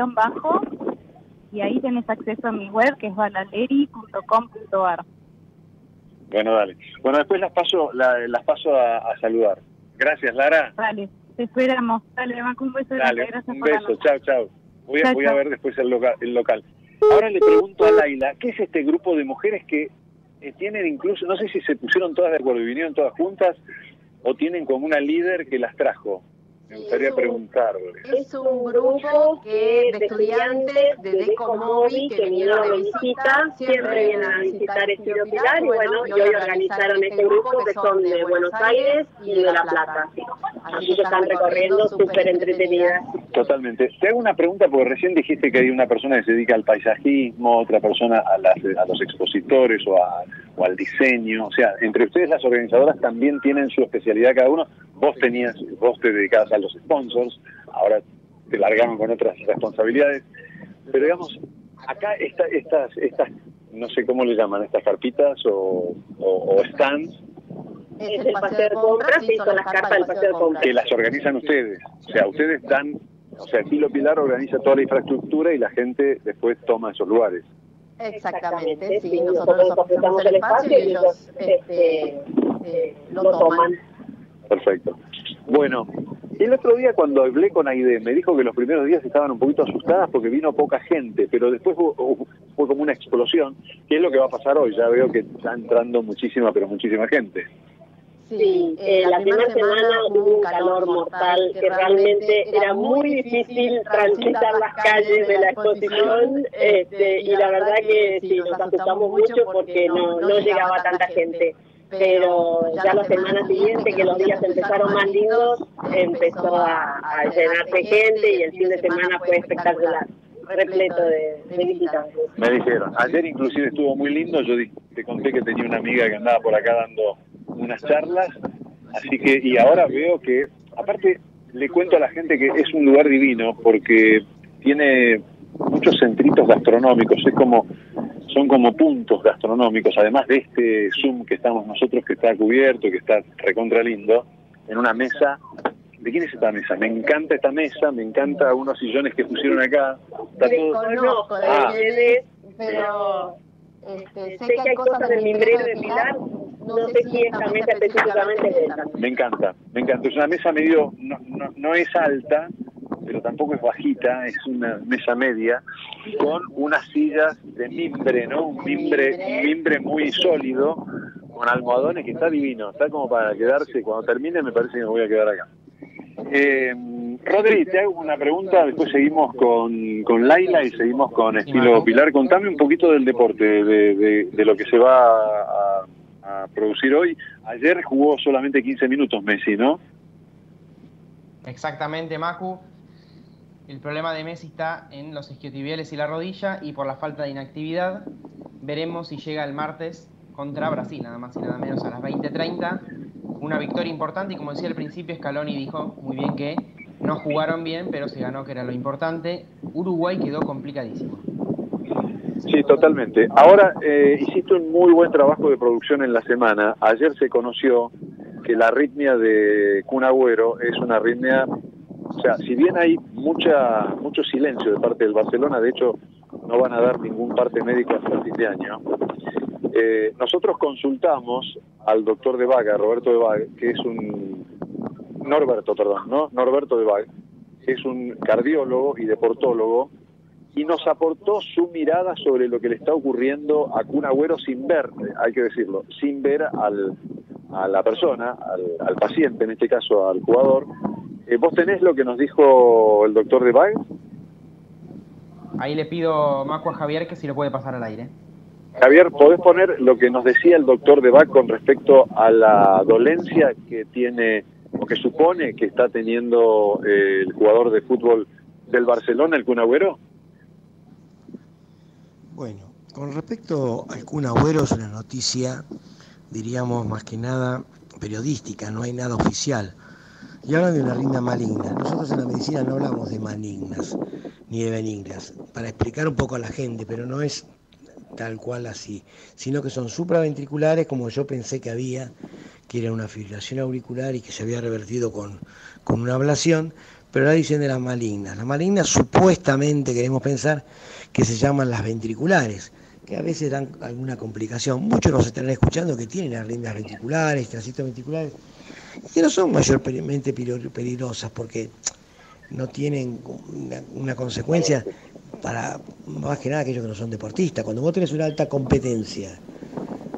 y ahí tenés acceso a mi web, que es valaleri.com.ar.
Bueno, dale. Bueno, después las paso a saludar. Gracias, Lara.
Dale, te esperamos. Dale, Macu, un beso.
Dale,
gracias
un
por
beso. Chao. Voy a ver después el local. Ahora le pregunto a Laila, ¿qué es este grupo de mujeres que tienen incluso, no sé si se pusieron todas de acuerdo y vinieron todas juntas, o tienen como una líder que las trajo? Me gustaría preguntarle.
Es un grupo de estudiantes de Decomovi que vinieron de visita, siempre vienen a visitar Estilo Pilar y bueno, y hoy organizaron este grupo que son de Buenos Aires y de La Plata. Así que están recorriendo súper entretenidas.
Totalmente. Te hago una pregunta porque recién dijiste que hay una persona que se dedica al paisajismo, otra persona a los expositores o al diseño. O sea, entre ustedes las organizadoras también tienen su especialidad cada uno. Vos te dedicabas a los sponsors, ahora te largaron con otras responsabilidades. Pero digamos, acá estas no sé cómo le llaman, estas carpitas o stands.
Es el paseo de compras y son las carpas del paseo de compras.
Que las organizan ustedes. O sea, ustedes Estilo Pilar organiza toda la infraestructura y la gente después toma esos lugares.
Exactamente, sí. Nosotros les ofrecemos el espacio y ellos lo toman.
Perfecto. Bueno, el otro día cuando hablé con Aide me dijo que los primeros días estaban un poquito asustadas porque vino poca gente, pero después fue como una explosión, que es lo que va a pasar hoy. Ya veo que está entrando muchísima gente.
Sí, la primera semana hubo un calor mortal que realmente era muy difícil transitar las calles de la exposición y la verdad que sí, nos asustamos mucho porque no llegaba tanta gente. Pero ya la semana siguiente, que los días empezaron más lindos, empezó a llenarse gente y el fin de semana fue espectacular, repleto de visitantes.
Me dijeron, ayer inclusive estuvo muy lindo, yo te conté que tenía una amiga que andaba por acá dando unas charlas, así que, y ahora veo que, aparte le cuento a la gente que es un lugar divino porque tiene muchos centritos gastronómicos, son como puntos gastronómicos, además de este Zoom que estamos nosotros, que está cubierto, que está recontra lindo, en una mesa. ¿De quién es esta mesa? Me encanta esta mesa, me encanta unos sillones que pusieron acá. Está todo...
Conozco de quién es, pero sé que hay cosas del mimbrero de Pilar, no sé si esta mesa específicamente es esta.
Me encanta. Es una mesa medio, no es alta, pero tampoco es bajita, es una mesa media, con unas sillas de mimbre, ¿no? Un mimbre muy sólido, con almohadones, que está divino, está como para quedarse. Cuando termine me parece que me voy a quedar acá. Rodri, te hago una pregunta, después seguimos con Laila y seguimos con Estilo Pilar. Contame un poquito del deporte, de lo que se va a producir hoy. Ayer jugó solamente 15 minutos Messi, ¿no?
Exactamente, Macu. El problema de Messi está en los isquiotibiales y la rodilla, y por la falta de inactividad veremos si llega el martes contra Brasil, nada más y nada menos, a las 20:30. Una victoria importante, y como decía al principio, Scaloni dijo muy bien que no jugaron bien, pero se ganó, que era lo importante. Uruguay quedó complicadísimo.
Sí, totalmente. Ahora, hiciste un muy buen trabajo de producción en la semana. Ayer se conoció que la arritmia de Kun Agüero es una arritmia... O sea, si bien hay mucho silencio de parte del Barcelona, de hecho no van a dar ningún parte médico hasta el fin de año, nosotros consultamos al doctor de Vaga, Norberto de Vaga, que es un cardiólogo y deportólogo, y nos aportó su mirada sobre lo que le está ocurriendo a Kun Agüero sin ver, hay que decirlo, sin ver a la persona, al paciente, en este caso al jugador. ¿Vos tenés lo que nos dijo el doctor de Bag?
Ahí le pido, Macu, a Javier que si lo puede pasar al aire.
Javier, ¿podés poner lo que nos decía el doctor de Bag con respecto a la dolencia que tiene, o que supone que está teniendo el jugador de fútbol del Barcelona, el Kun Agüero?
Bueno, con respecto al Kun Agüero es una noticia, diríamos más que nada periodística, no hay nada oficial. Y hablan de una arritmia maligna. Nosotros en la medicina no hablamos de malignas ni de benignas, para explicar un poco a la gente, pero no es tal cual así, sino que son supraventriculares, como yo pensé que había, que era una fibrilación auricular y que se había revertido con una ablación, pero ahora dicen de las malignas. Las malignas supuestamente queremos pensar que se llaman las ventriculares, que a veces dan alguna complicación. Muchos nos estarán escuchando que tienen arritmias ventriculares, transitos ventriculares, que no son mayormente peligrosas porque no tienen una consecuencia para, más que nada, aquellos que no son deportistas. Cuando vos tenés una alta competencia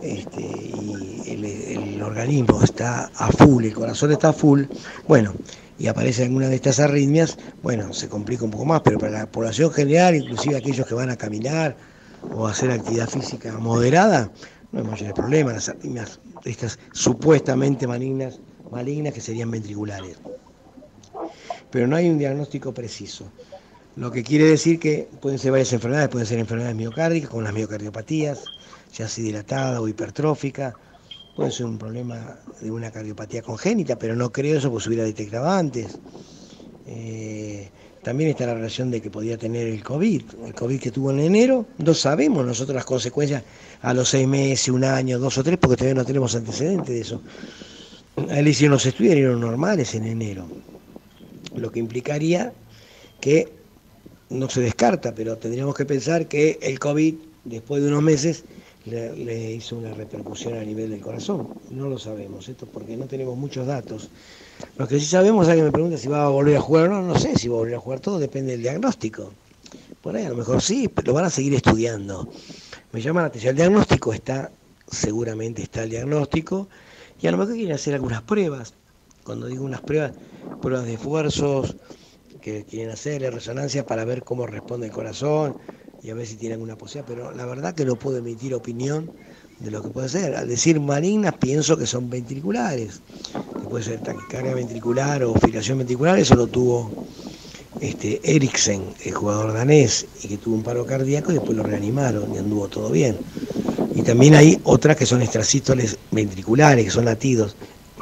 y el organismo está a full, el corazón está a full, bueno, y aparece alguna de estas arritmias, bueno, se complica un poco más, pero para la población general, inclusive aquellos que van a caminar o a hacer actividad física moderada, no hay mayores problemas, las arritmias estas supuestamente malignas que serían ventriculares. Pero no hay un diagnóstico preciso. Lo que quiere decir que pueden ser varias enfermedades, pueden ser enfermedades miocárdicas, como las miocardiopatías, ya sea dilatada o hipertrófica, puede ser un problema de una cardiopatía congénita, pero no creo eso, pues se hubiera detectado antes. También está la relación de que podía tener el COVID que tuvo en enero, no sabemos nosotros las consecuencias a los 6 meses, 1 año, 2 o 3, porque todavía no tenemos antecedentes de eso. A él le hicieron los estudios y eran normales en enero, lo que implicaría que no se descarta, pero tendríamos que pensar que el COVID, después de unos meses, le hizo una repercusión a nivel del corazón. No lo sabemos, esto porque no tenemos muchos datos. Lo que sí sabemos, alguien me pregunta si va a volver a jugar o no, no sé si va a volver a jugar, todo depende del diagnóstico. Por ahí a lo mejor sí, pero lo van a seguir estudiando. Me llama la atención, el diagnóstico está, seguramente está el diagnóstico, y a lo mejor quieren hacer algunas pruebas. Cuando digo unas pruebas de esfuerzos, que quieren hacer resonancia para ver cómo responde el corazón y a ver si tiene alguna posibilidad, pero la verdad que no puedo emitir opinión de lo que puede ser. Al decir malignas pienso que son ventriculares, que puede ser taquicardia ventricular o fibrilación ventricular, eso lo tuvo Eriksen, el jugador danés, y que tuvo un paro cardíaco y después lo reanimaron y anduvo todo bien. Y también hay otras que son extrasístoles ventriculares, que son latidos.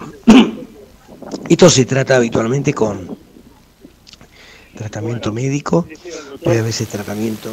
Esto se trata habitualmente con tratamiento médico, puede haber ese tratamiento.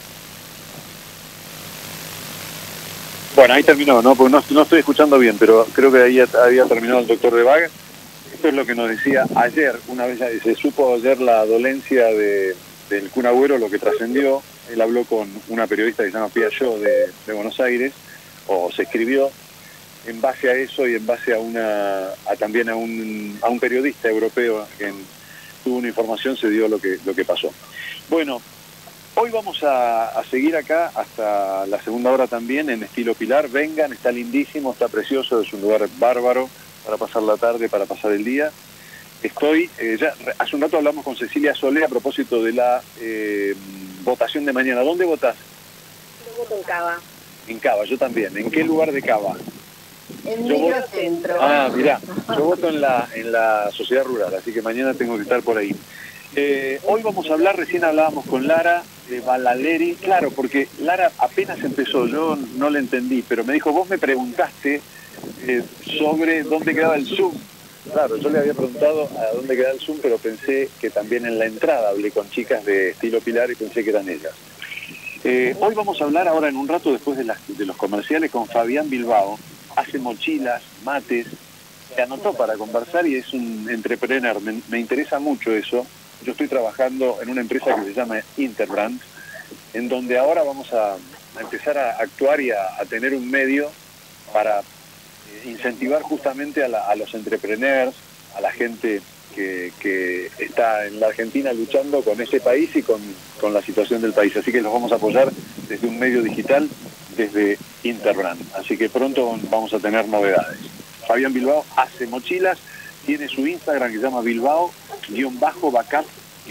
Bueno, ahí terminó, ¿no? Porque no estoy escuchando bien, pero creo que ahí había terminado el doctor de Vaga. Esto es lo que nos decía ayer, una vez se supo ayer la dolencia del Kun Agüero, lo que trascendió. Él habló con una periodista que se llama Pia Yo de Buenos Aires, o se escribió en base a eso y en base también a un periodista europeo que tuvo una información, se dio lo que pasó. Bueno, hoy vamos a seguir acá hasta la segunda hora también en estilo Pilar. Vengan, está lindísimo, está precioso, es un lugar bárbaro para pasar la tarde, para pasar el día. Ya hace un rato hablamos con Cecilia Solé a propósito de la votación de mañana. ¿Dónde votás?
Yo voto en Cava.
En Cava, yo también. ¿En qué lugar de Cava?
En Microcentro.
Mirá, yo voto en la sociedad rural, así que mañana tengo que estar por ahí. Hoy vamos a hablar, recién hablábamos con Lara de Balaleri, claro, porque Lara apenas empezó, yo no le entendí, pero me dijo, vos me preguntaste sobre dónde quedaba el Zoom. Claro, yo le había preguntado a dónde quedaba el Zoom, pero pensé que también en la entrada hablé con chicas de estilo Pilar y pensé que eran ellas. Hoy vamos a hablar ahora en un rato, después de los comerciales, con Fabián Bilbao. Hace mochilas, mates, se anotó para conversar y es un entrepreneur. Me interesa mucho eso. Yo estoy trabajando en una empresa que se llama Interbrand, en donde ahora vamos a empezar a actuar y a tener un medio para incentivar justamente a los entrepreneurs, a la gente que está en la Argentina luchando con ese país y con la situación del país. Así que los vamos a apoyar desde un medio digital, desde Interbrand. Así que pronto vamos a tener novedades. Fabián Bilbao hace mochilas, tiene su Instagram que se llama Bilbao_backup_.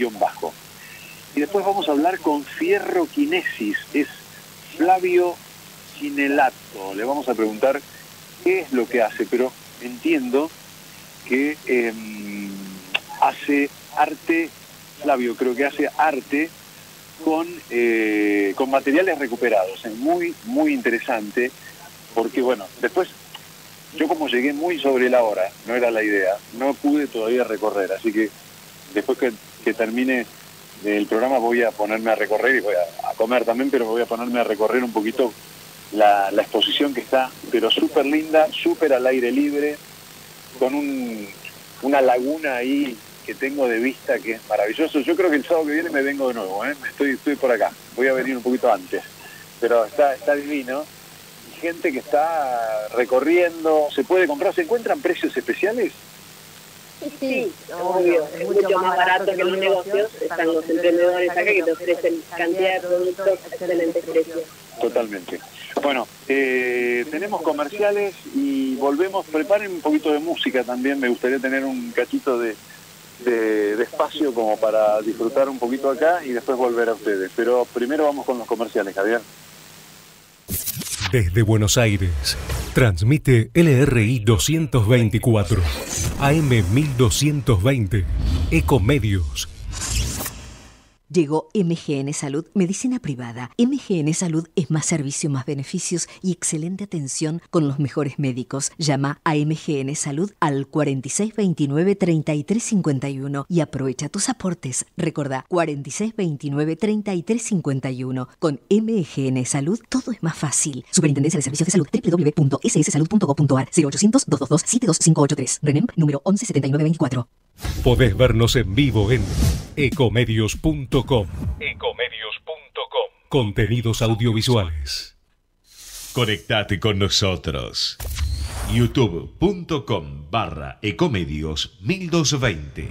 Y después vamos a hablar con Fierro Kinesis, es Flavio Cinelato. Le vamos a preguntar qué es lo que hace, pero entiendo que hace arte, Flavio creo que hace arte con materiales recuperados. Es muy, muy interesante, porque bueno, después yo como llegué muy sobre la hora, no era la idea, no pude todavía recorrer, así que después que termine el programa voy a ponerme a recorrer y voy a comer también, pero voy a ponerme a recorrer un poquito la exposición que está, pero súper linda, súper al aire libre, con una laguna ahí que tengo de vista que es maravilloso. Yo creo que el sábado que viene me vengo de nuevo, estoy por acá, voy a venir un poquito antes, pero está divino. Gente que está recorriendo, se puede comprar, ¿se encuentran precios especiales?
Sí, obvio, es mucho más barato que los negocios, están los emprendedores acá que te ofrecen cantidad de productos a excelentes precios.
Totalmente. Bueno, tenemos comerciales y volvemos. Preparen un poquito de música también, me gustaría tener un cachito de de espacio como para disfrutar un poquito acá y después volver a ustedes. Pero primero vamos con los comerciales, Javier.
Desde Buenos Aires, transmite LRI 224, AM 1220, Ecomedios.
Llegó MGN Salud, medicina privada. MGN Salud es más servicio, más beneficios y excelente atención con los mejores médicos. Llama a MGN Salud al 4629-3351 y aprovecha tus aportes. Recordá, 4629-3351. Con MGN Salud todo es más fácil. Superintendencia de Servicios de Salud, www.sssalud.gov.ar, 0800-222-72583. RENEM número 117924.
Podés vernos en vivo en ecomedios.com. Contenidos audiovisuales. Conectate con nosotros. youtube.com/ecomedios1220.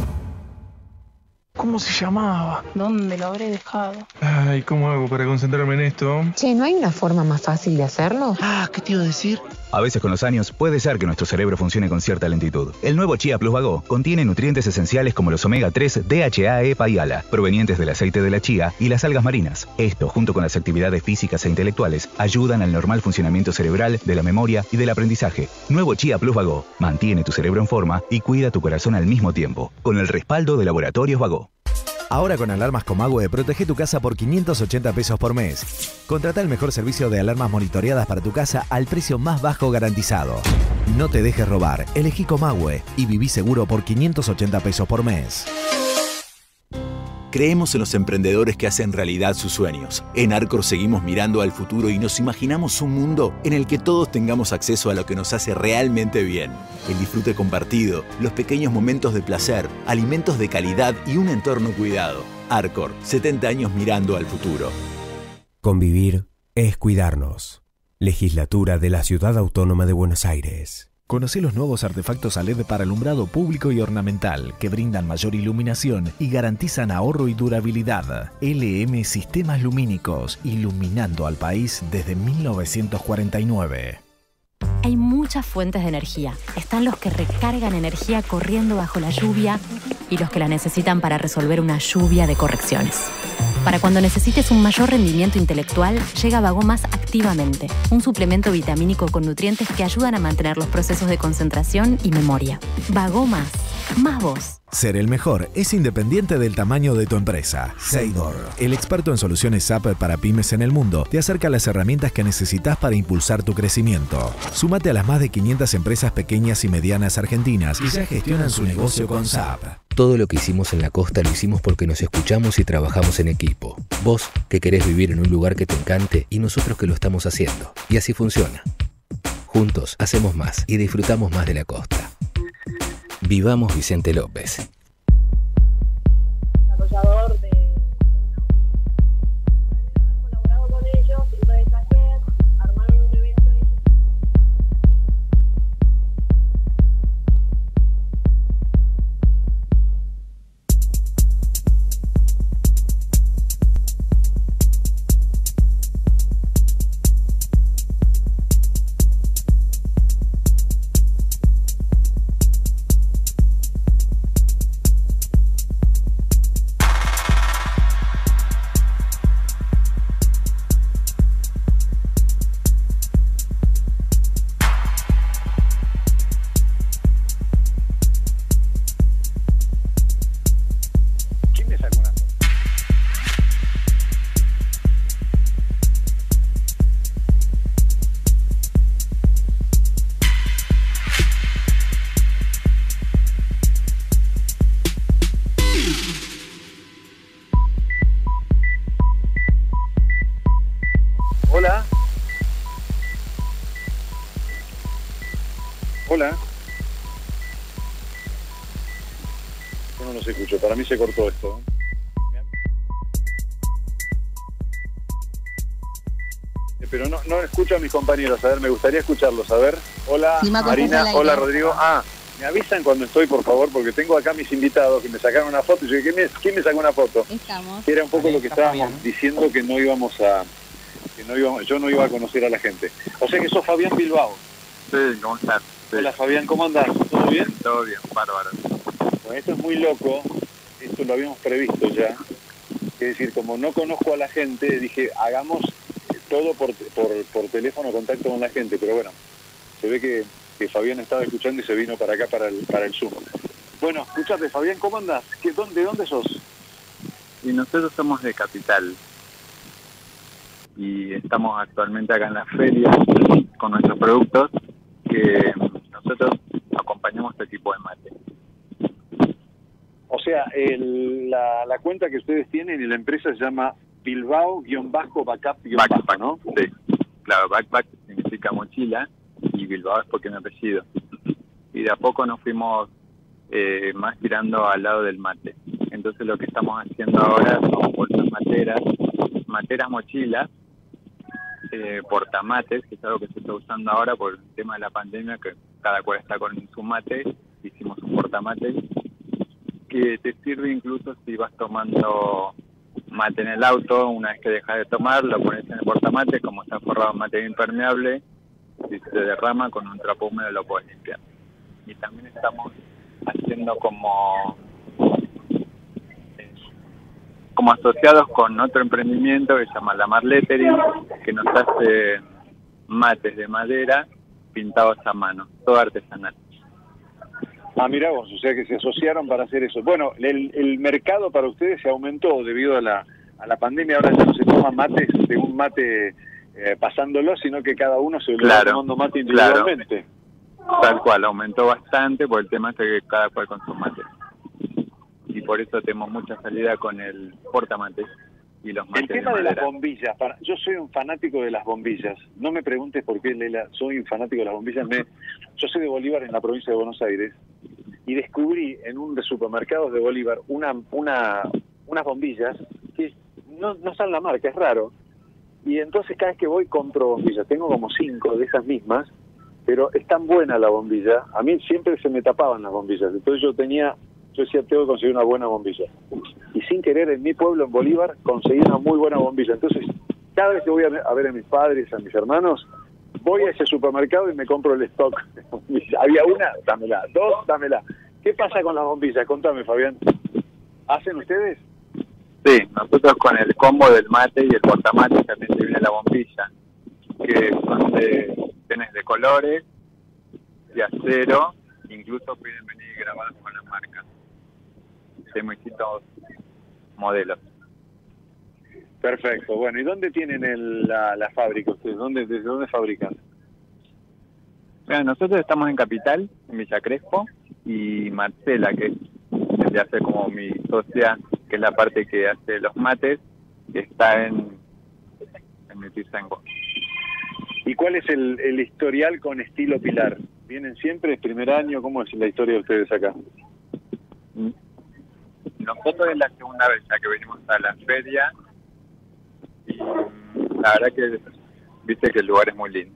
¿Cómo se llamaba?
¿Dónde lo habré dejado?
Ay, ¿cómo hago para concentrarme en esto?
Che, ¿no hay una forma más fácil de hacerlo?
¿Qué te iba a decir?
A veces con los años puede ser que nuestro cerebro funcione con cierta lentitud. El nuevo Chia Plus Vago contiene nutrientes esenciales como los omega 3, DHA, EPA y ALA, provenientes del aceite de la chía y las algas marinas. Esto, junto con las actividades físicas e intelectuales, ayudan al normal funcionamiento cerebral, de la memoria y del aprendizaje. Nuevo Chia Plus Vago mantiene tu cerebro en forma y cuida tu corazón al mismo tiempo, con el respaldo de Laboratorios Vago.
Ahora con alarmas Comahue, protege tu casa por 580 pesos por mes. Contrata el mejor servicio de alarmas monitoreadas para tu casa al precio más bajo garantizado. No te dejes robar, elegí Comahue y viví seguro por 580 pesos por mes.
Creemos en los emprendedores que hacen realidad sus sueños. En Arcor seguimos mirando al futuro y nos imaginamos un mundo en el que todos tengamos acceso a lo que nos hace realmente bien. El disfrute compartido, los pequeños momentos de placer, alimentos de calidad y un entorno cuidado. Arcor, 70 años mirando al futuro.
Convivir es cuidarnos. Legislatura de la Ciudad Autónoma de Buenos Aires.
Conoce los nuevos artefactos a LED para alumbrado público y ornamental que brindan mayor iluminación y garantizan ahorro y durabilidad. LM Sistemas Lumínicos, iluminando al país desde 1949.
Hay muchas fuentes de energía. Están los que recargan energía corriendo bajo la lluvia y los que la necesitan para resolver una lluvia de correcciones. Para cuando necesites un mayor rendimiento intelectual, llega Vagomas Activamente, un suplemento vitamínico con nutrientes que ayudan a mantener los procesos de concentración y memoria. Vagomas, más vos.
Ser el mejor es independiente del tamaño de tu empresa. Seidor, el experto en soluciones SAP para pymes en el mundo, te acerca las herramientas que necesitas para impulsar tu crecimiento. Súmate a las más de 500 empresas pequeñas y medianas argentinas y ya gestionan su negocio con SAP.
Todo lo que hicimos en la costa lo hicimos porque nos escuchamos y trabajamos en equipo. Vos, que querés vivir en un lugar que te encante, y nosotros que lo estamos haciendo. Y así funciona. Juntos hacemos más y disfrutamos más de la costa. Vivamos Vicente López.
Desarrollador de colaborado con ellos, entonces ayer armaron un evento.
Hola. Hola. Yo no los escucho, para mí se cortó esto. Pero no escucho a mis compañeros, a ver, me gustaría escucharlos, a ver. Hola, sí, Marina, hola, Rodrigo. Me avisan cuando estoy, por favor, porque tengo acá mis invitados que me sacaron una foto. Y yo dije, ¿quién me sacó una foto?
Estamos.
Que era un poco lo que estábamos diciendo, que no íbamos a... yo no iba a conocer a la gente. O sea que sos Fabián Bilbao.
Sí, ¿cómo estás? Sí.
Hola Fabián, ¿cómo andás? ¿Todo bien?
Todo bien, bárbaro.
esto es muy loco, esto lo habíamos previsto ya, es decir, como no conozco a la gente, dije, hagamos todo por teléfono, contacto con la gente, pero bueno, se ve que Fabián estaba escuchando y se vino para acá, para el Zoom. Bueno, escuchate, Fabián, ¿cómo andás? ¿De dónde sos?
Y nosotros somos de Capital, y estamos actualmente acá en la feria con nuestros productos, que nosotros acompañamos este tipo de mate.
O sea, la cuenta que ustedes tienen y la empresa se llama Bilbao-Backup, ¿no?
Sí, claro, Backpack significa mochila y Bilbao es porque es mi apellido. Y de a poco nos fuimos más tirando al lado del mate. Entonces lo que estamos haciendo ahora son bolsas materas mochilas, portamates, que es algo que se está usando ahora por el tema de la pandemia, que cada cual está con su mate. Hicimos un portamate que te sirve incluso si vas tomando mate en el auto, una vez que dejas de tomar, lo pones en el portamate, como está forrado en mate impermeable, si se derrama con un trapo húmedo lo puedes limpiar. Y también estamos haciendo como asociados con otro emprendimiento que se llama La Mar Lettering, que nos hace mates de madera pintados a mano, todo artesanal.
Ah, mirá vos, o sea que se asociaron para hacer eso. Bueno, el mercado para ustedes se aumentó debido a la pandemia, ahora ya no se toman mates de un mate pasándolo, sino que cada uno se lo va tomando mate individualmente.
Claro. Tal cual, aumentó bastante por el tema este que cada cual con su mate. Y por eso tenemos mucha salida con el portamate y los mates.
El tema de
madera.
las bombillas, yo soy un fanático de las bombillas. No me preguntes por qué, Leila, soy un fanático de las bombillas. Yo soy de Bolívar, en la provincia de Buenos Aires, y descubrí en un de supermercados de Bolívar unas bombillas que no saben la marca, es raro. Y entonces cada vez que voy compro bombillas. Tengo como 5 de esas mismas, pero es tan buena la bombilla. A mí siempre se me tapaban las bombillas. Entonces yo decía, tengo que conseguir una buena bombilla. Y sin querer, en mi pueblo, en Bolívar, conseguí una muy buena bombilla. Entonces, cada vez que voy a ver a mis padres, a mis hermanos, voy a ese supermercado y me compro el stock de bombillas. Había una, dámela. 2, dámela. ¿Qué pasa con las bombillas? Contame, Fabián. ¿Hacen ustedes?
Sí, nosotros con el combo del mate y el portamate también te viene la bombilla, que son tenés de colores, de acero, incluso pueden venir grabados con las marcas. Tenemos distintos modelos.
Perfecto. Bueno, ¿y dónde tienen la fábrica ustedes? ¿Desde dónde fabrican?
Bueno, nosotros estamos en Capital, en Villa Crespo, y Marcela, que se hace como mi socia, que es la parte que hace los mates, que está en Ituzaingó.
¿Y cuál es el historial con estilo Pilar? ¿Vienen siempre? ¿Es primer año? ¿Cómo es la historia de ustedes acá?
Nosotros es la segunda vez ya que venimos a la feria, y la verdad que viste que el lugar es muy lindo.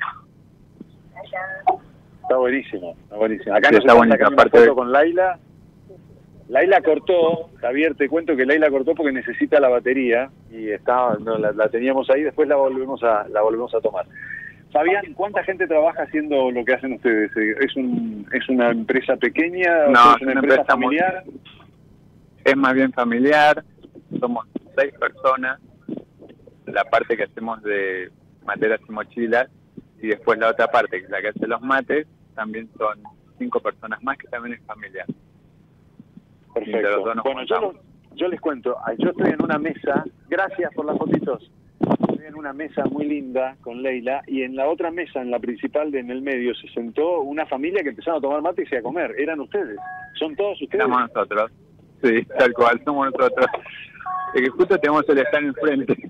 Está buenísimo, está buenísimo. Acá
sí,
nos estamos sacando una foto con Laila. Laila cortó, Javier, te cuento que Laila cortó porque necesita la batería y la teníamos ahí, después la volvemos a tomar. Fabián, ¿cuánta gente trabaja haciendo lo que hacen ustedes? ¿Es una empresa pequeña?
No,
¿es una empresa familiar?
Es más bien familiar, somos 6 personas, la parte que hacemos de materas y mochilas, y después la otra parte, que es la que hace los mates, también son 5 personas más, que también es familiar.
Perfecto. Bueno, yo les cuento, yo estoy en una mesa, gracias por las fotitos, estoy en una mesa muy linda con Leila, y en la otra mesa, en la principal en el medio, se sentó una familia que empezaron a tomar mate y se a comer. ¿Eran ustedes? ¿Son todos ustedes?
Somos nosotros, sí, tal cual, somos nosotros. Es que justo tenemos el stand enfrente.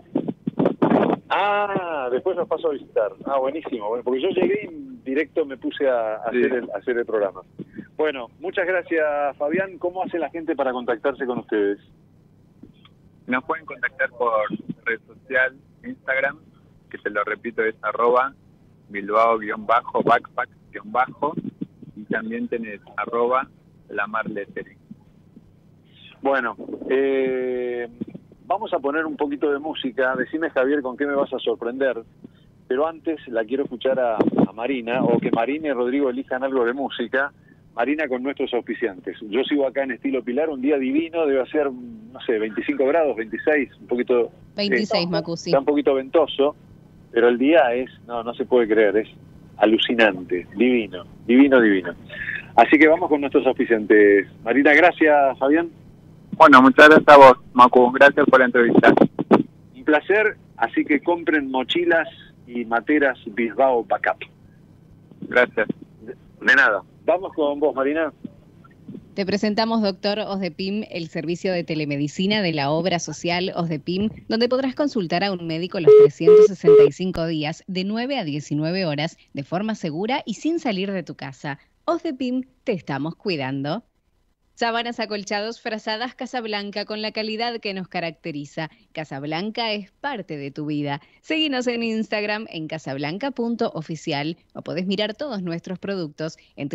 Ah, después nos paso a visitar. Ah, buenísimo, bueno, porque yo llegué y directo me puse a hacer el programa. Bueno, muchas gracias, Fabián. ¿Cómo hace la gente para contactarse con ustedes?
Nos pueden contactar por red social, Instagram, que te lo repito, es @Bilbao_backpack_, y también tenés @lamarlettering.
Bueno, vamos a poner un poquito de música. Decime, Javier, con qué me vas a sorprender. Pero antes la quiero escuchar a Marina, o que Marina y Rodrigo elijan algo de música, Marina con nuestros auspiciantes. Yo sigo acá en estilo Pilar, un día divino, debe ser, no sé, 25 grados, 26, un poquito...
26, Macu, sí.
Está un poquito ventoso, pero el día es, no se puede creer, es alucinante, divino. Así que vamos con nuestros auspiciantes. Marina, gracias, Fabián.
Bueno, muchas gracias a vos, Macu. Gracias por la entrevista.
Un placer, así que compren mochilas y materas Bilbao Backup.
Gracias.
De nada. Vamos con vos, Marina.
Te presentamos Dr. Osdepim, el servicio de telemedicina de la obra social Osdepim, donde podrás consultar a un médico los 365 días, de 9 a 19 horas, de forma segura y sin salir de tu casa. Osdepim, te estamos cuidando. Sábanas, acolchados, frazadas Casablanca, con la calidad que nos caracteriza. Casablanca es parte de tu vida. Seguinos en Instagram en casablanca.oficial o podés mirar todos nuestros productos en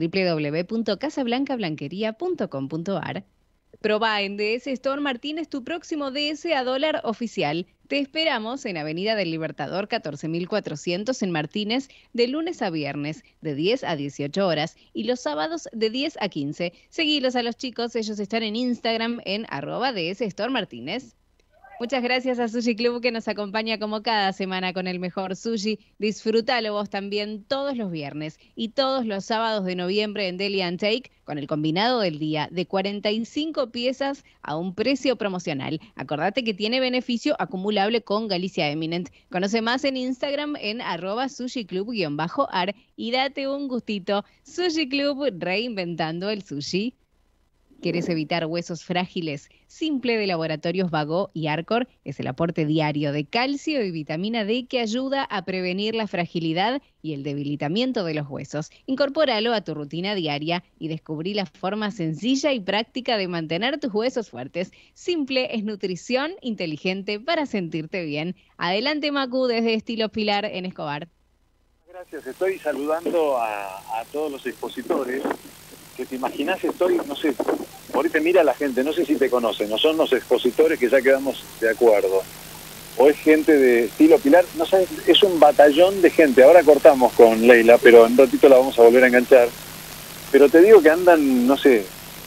www.casablancablanquería.com.ar. Probá en DS Store Martínez tu próximo DS a dólar oficial. Te esperamos en Avenida del Libertador 14400 en Martínez, de lunes a viernes, de 10 a 18 horas, y los sábados de 10 a 15. Seguilos a los chicos, ellos están en Instagram en @DS Store Martínez. Muchas gracias a Sushi Club, que nos acompaña como cada semana con el mejor sushi. Disfrútalo vos también todos los viernes y todos los sábados de noviembre en Deli & Take, con el combinado del día de 45 piezas a un precio promocional. Acordate que tiene beneficio acumulable con Galicia Eminent. Conoce más en Instagram en @sushiclub_ar y date un gustito. Sushi Club, reinventando el sushi. ¿Quieres evitar huesos frágiles? Simple de Laboratorios Vago y Arcor es el aporte diario de calcio y vitamina D que ayuda a prevenir la fragilidad y el debilitamiento de los huesos. Incorpóralo a tu rutina diaria y descubrí la forma sencilla y práctica de mantener tus huesos fuertes. Simple es nutrición inteligente para sentirte bien. Adelante, Macu, desde Estilo Pilar en Escobar.
Gracias, estoy saludando a todos los expositores. Que te imaginás, no sé, por ahí te mira la gente, no sé si te conocen, no son los expositores que ya quedamos de acuerdo, o es gente de Estilo Pilar, no sé, es un batallón de gente. Ahora cortamos con Leila, pero en un ratito la vamos a volver a enganchar, pero te digo que andan, no sé,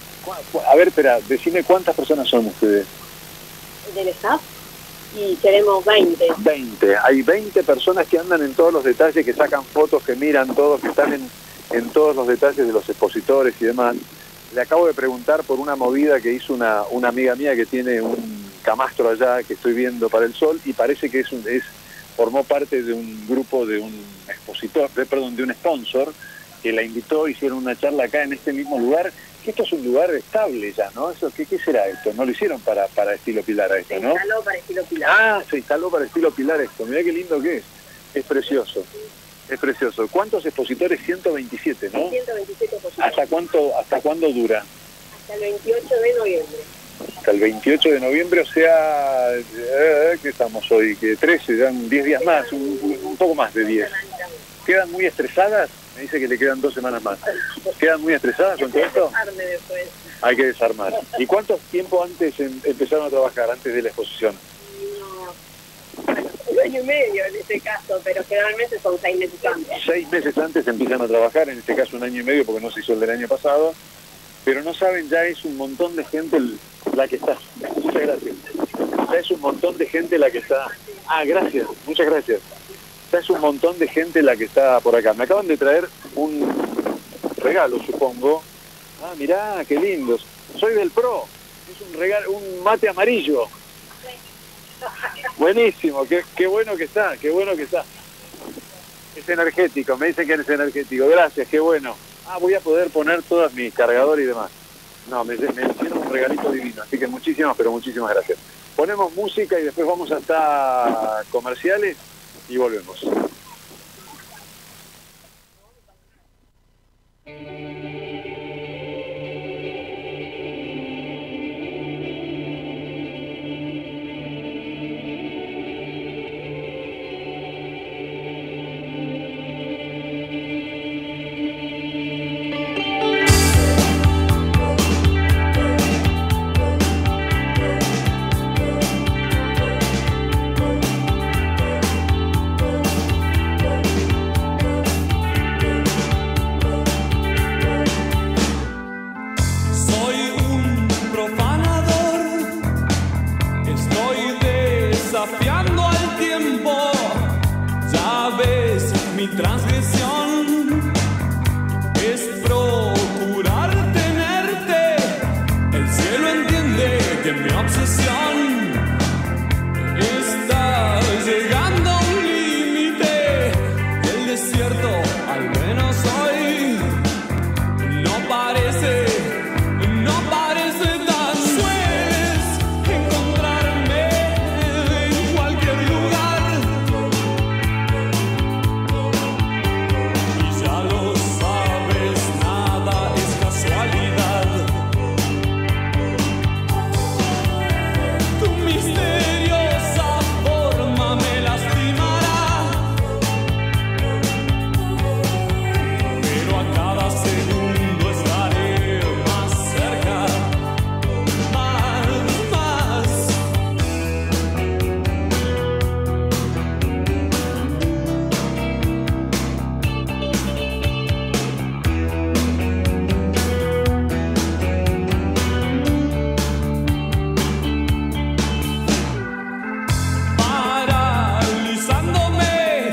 a ver, espera, decime cuántas personas son ustedes.
Del staff, y seremos 20.
20, hay 20 personas que andan en todos los detalles, que sacan fotos, que miran todo, que están en todos los detalles de los expositores y demás. Le acabo de preguntar por una movida que hizo una amiga mía que tiene un camastro allá que estoy viendo para el sol, y parece que formó parte de un grupo de un expositor, de un sponsor que la invitó, hicieron una charla acá en este mismo lugar, que esto es un lugar estable ya, ¿no? ¿Qué será esto? No lo hicieron para Estilo Pilar a esto, ¿no?
Se instaló para Estilo Pilar.
Ah, se instaló para Estilo Pilar esto. Mirá qué lindo que es. Es precioso. Es precioso. ¿Cuántos expositores? 127, ¿no?
127 expositores.
¿Hasta cuándo dura?
Hasta el 28 de noviembre.
Hasta el 28 de noviembre, o sea, ¿qué estamos hoy? Que 13, dan 10 días más, un poco más de 10. ¿Quedan muy estresadas? Me dice que le quedan 2 semanas más. ¿Quedan muy estresadas con todo esto? Hay que desarmar. ¿Y cuánto tiempo antes empezaron a trabajar, antes de la exposición?
Un año y medio en este caso, pero generalmente son 6 meses antes.
6 meses antes empiezan a trabajar, en este caso 1 año y medio porque no se hizo el del año pasado, pero no saben, ya es un montón de gente la que está. Muchas gracias. Ya es un montón de gente la que está. Ah, gracias, muchas gracias. Ya es un montón de gente la que está por acá. Me acaban de traer un regalo, supongo. Ah, mirá, qué lindos. Soy del PRO. Es un regalo, un mate amarillo. Buenísimo, qué bueno que está, qué bueno que está. Es energético, me dicen que es energético. Gracias, qué bueno. Ah, voy a poder poner todas mis cargadores y demás. No, me hicieron un regalito divino, así que muchísimas, pero muchísimas gracias. Ponemos música y después vamos hasta comerciales y volvemos.
desafiando al tiempo. Ya ves, mi transgresión es procurar tenerte. El cielo entiende que mi obsesión está llegando a un límite. El desierto, al menos hoy, no parece tan. Sueles encontrarme en cualquier lugar y ya lo sabes, nada es casualidad. Tu misteriosa forma me lastimará, pero a cada segundo estaré más cerca, más. Paralizándome,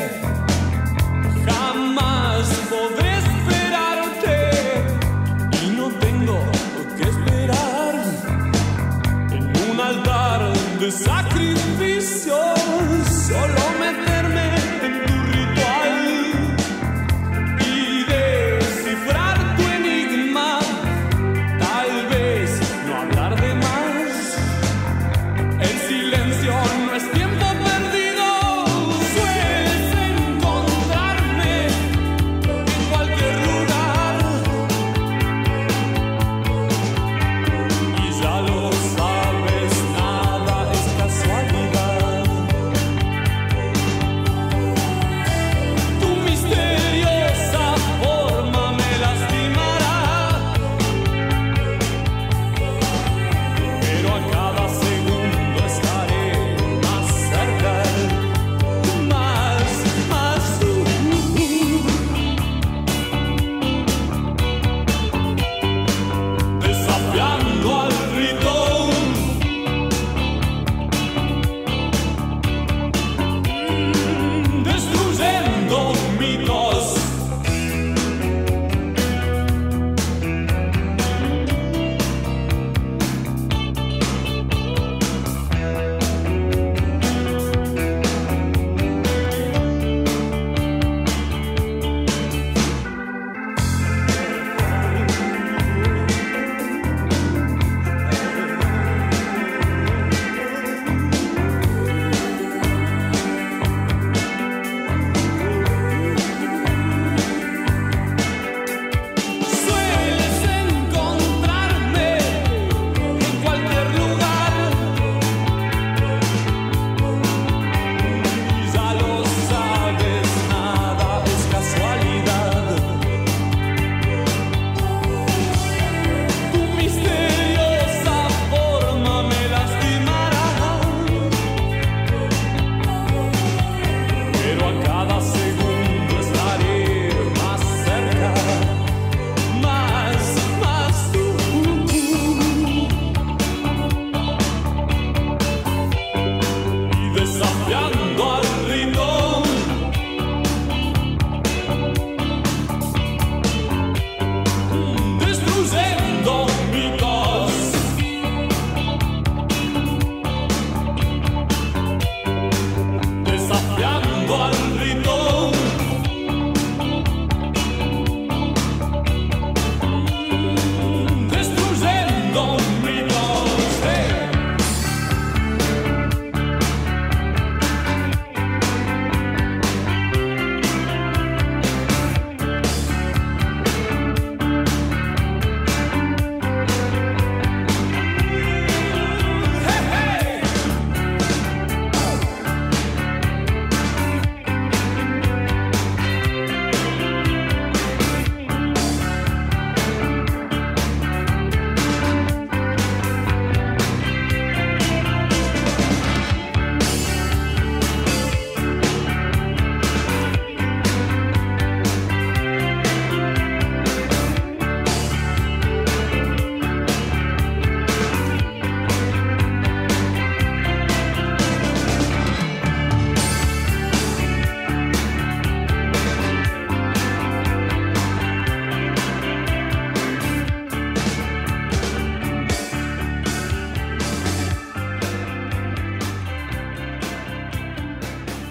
jamás podré esperarte y no tengo que esperar en un altar de sacrificio, solo meterme en tu ritual y descifrar tu enigma, tal vez no hablar de más. El silencio no es tiempo perdido. Sueles encontrarme en cualquier lugar y ya lo sabes, nada es casualidad.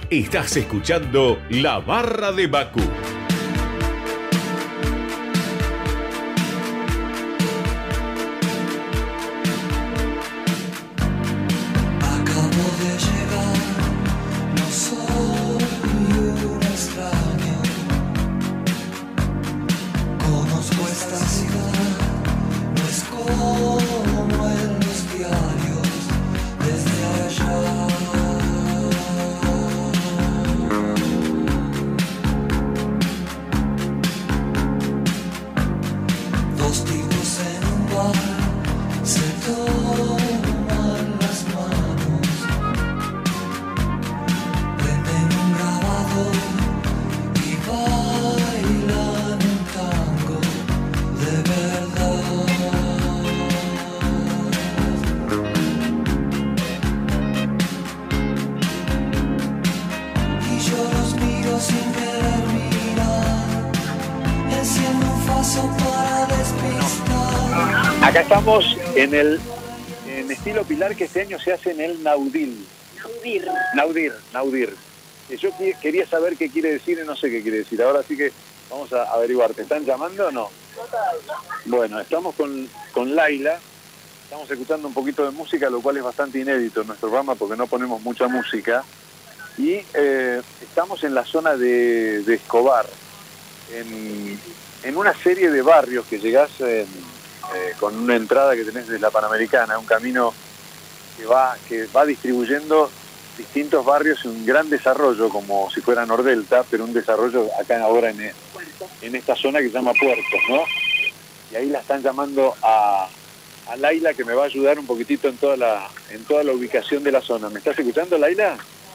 Estás escuchando La Barra de Bakú.
Acá estamos en estilo Pilar, que este año se hace en el Naudil. Naudir. Yo quería saber qué quiere decir y no sé qué quiere decir. Ahora sí que vamos a averiguar. ¿Te están llamando o no? Bueno, estamos con Laila. Estamos escuchando un poquito de música, lo cual es bastante inédito en nuestro programa porque no ponemos mucha música. Y estamos en la zona de Escobar, en una serie de barrios que llegás con una entrada que tenés desde la Panamericana, un camino que va distribuyendo distintos barrios en un gran desarrollo, como si fuera Nordelta, pero un desarrollo acá ahora en esta zona que se llama Puertos, ¿no? Y ahí la están llamando a Laila, que me va a ayudar un poquitito en toda la ubicación de la zona. ¿Me estás escuchando, Laila?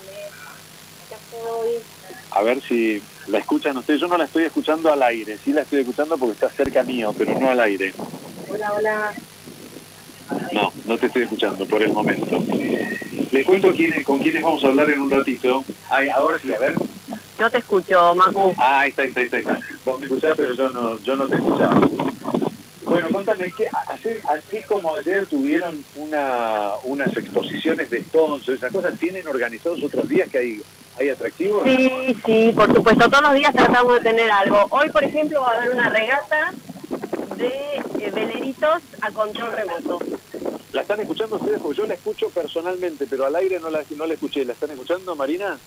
A ver si la escuchan ustedes. Yo no la estoy escuchando al aire, sí la estoy escuchando porque está cerca mío, pero no al aire.
Hola.
No te estoy escuchando por el momento. Les cuento con quiénes vamos a hablar en un ratito. Ahora sí, a ver.
Yo te escucho, Macu.
Ahí está. Vos me escuchás, pero yo no te escuchaba. Bueno, contame, así como ayer tuvieron unas exposiciones de Stones, esas cosas, ¿tienen organizados otros días que hay atractivos?
Sí, por supuesto. Todos los días tratamos de tener algo. Hoy, por ejemplo, va a haber una regata de veleritos a control remoto.
¿La están escuchando ustedes? Porque yo la escucho personalmente, pero al aire no la escuché. ¿La están escuchando, Marina?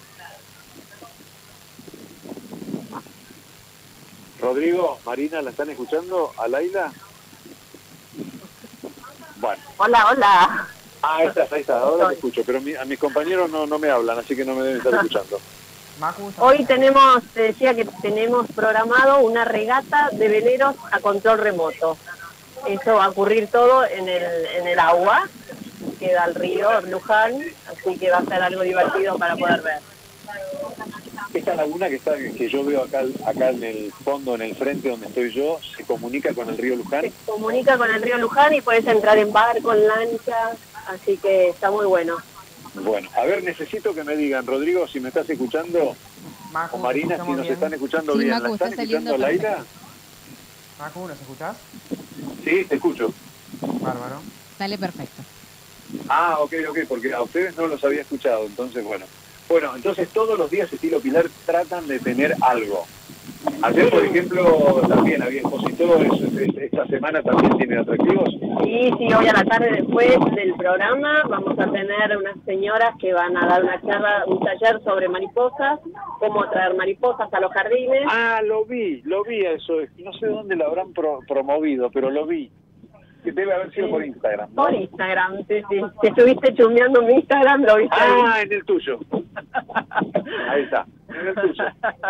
Rodrigo, Marina, ¿la están escuchando a Laila? Bueno.
Hola.
Ahí está, ahora te escucho, pero a mis compañeros no me hablan, así que no me deben estar escuchando.
Hoy te decía que tenemos programado una regata de veleros a control remoto. Eso va a ocurrir todo en el agua, queda el río Luján, así que va a ser algo divertido para poder ver.
Esta laguna que yo veo acá en el fondo, en el frente donde estoy yo, ¿se comunica con el río Luján?
Se comunica con el río Luján y puedes entrar en barco, en lancha, así que está muy bueno.
Bueno, a ver, necesito que me digan, Rodrigo, si me estás escuchando, Macu, o Marina, si nos están escuchando bien.
Macu,
¿La están escuchando, Laila?
Macu, ¿nos escuchás?
Sí, te escucho.
Bárbaro.
Sale perfecto.
Ok, porque a ustedes no los había escuchado, entonces bueno. Bueno, entonces todos los días estilo Pilar tratan de tener algo. Ayer, por ejemplo, también había expositores, esta semana también tienen atractivos.
Sí, hoy a la tarde después del programa vamos a tener unas señoras que van a dar una charla, un taller sobre mariposas, cómo traer mariposas a los jardines.
Lo vi eso, no sé dónde lo habrán promovido, pero lo vi. Que debe haber sido por Instagram, ¿no?
Por Instagram, sí. Si estuviste chusmeando mi Instagram, lo viste.
En el tuyo. Ahí está, en el tuyo.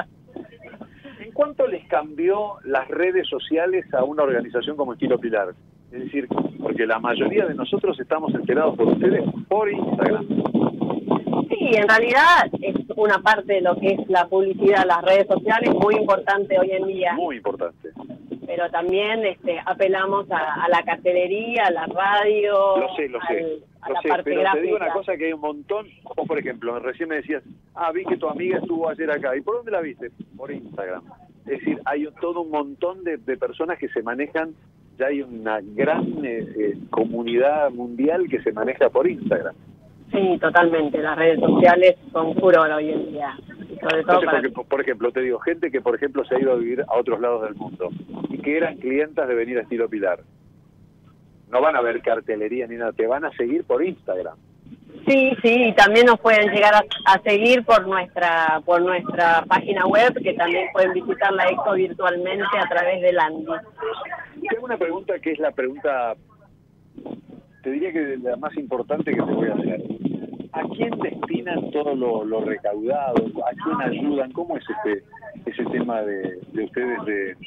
¿En cuánto les cambió las redes sociales a una organización como Estilo Pilar? Es decir, porque la mayoría de nosotros estamos enterados por ustedes por Instagram.
Sí, en realidad es una parte de lo que es la publicidad, las redes sociales, muy importante hoy en día.
Muy importante.
Pero también apelamos a la cartelería, a la radio,
lo sé,
a la parte
pero
gráfica.
Te digo una cosa que hay un montón, como por ejemplo, recién me decías, vi que tu amiga estuvo ayer acá, ¿y por dónde la viste? Por Instagram. Es decir, hay todo un montón de personas que se manejan, ya hay una gran comunidad mundial que se maneja por Instagram.
Sí, totalmente. Las redes sociales son furor hoy en día. Sobre todo
Entonces, porque, por ejemplo, te digo, gente que, por ejemplo, se ha ido a vivir a otros lados del mundo y que eran clientas de venir a Estilo Pilar. No van a ver cartelería ni nada, te van a seguir por Instagram.
Sí, y también nos pueden llegar a seguir por nuestra página web, que también pueden visitar la expo virtualmente a través de Landi.
Tengo una pregunta que es la pregunta, te diría que la más importante que te voy a hacer. ¿A quién destinan todo lo recaudado? ¿A quién ayudan? ¿Cómo es ese tema de ustedes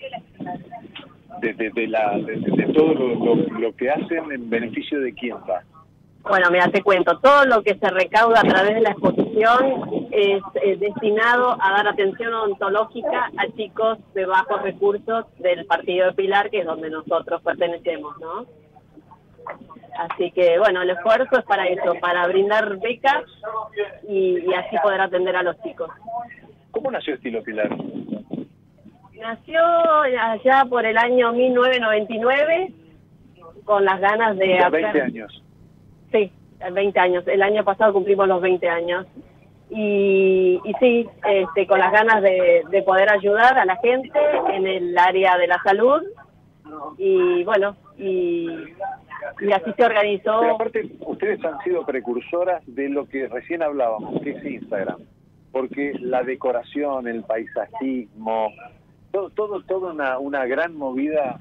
de todo lo que hacen en beneficio de quién va?
Bueno, mira, te cuento, todo lo que se recauda a través de la exposición es destinado a dar atención odontológica a chicos de bajos recursos del partido de Pilar, que es donde nosotros pertenecemos, ¿no? Así que, bueno, el esfuerzo es para eso, para brindar becas y así poder atender a los chicos.
¿Cómo nació Estilo Pilar?
Nació allá por el año 1999, con las ganas de hacer...
20 años.
Sí, 20 años. El año pasado cumplimos los 20 años. Y sí, con las ganas de poder ayudar a la gente en el área de la salud. Y bueno, y así se organizó.
Pero aparte, ustedes han sido precursoras de lo que recién hablábamos, que es Instagram. Porque la decoración, el paisajismo, toda una gran movida.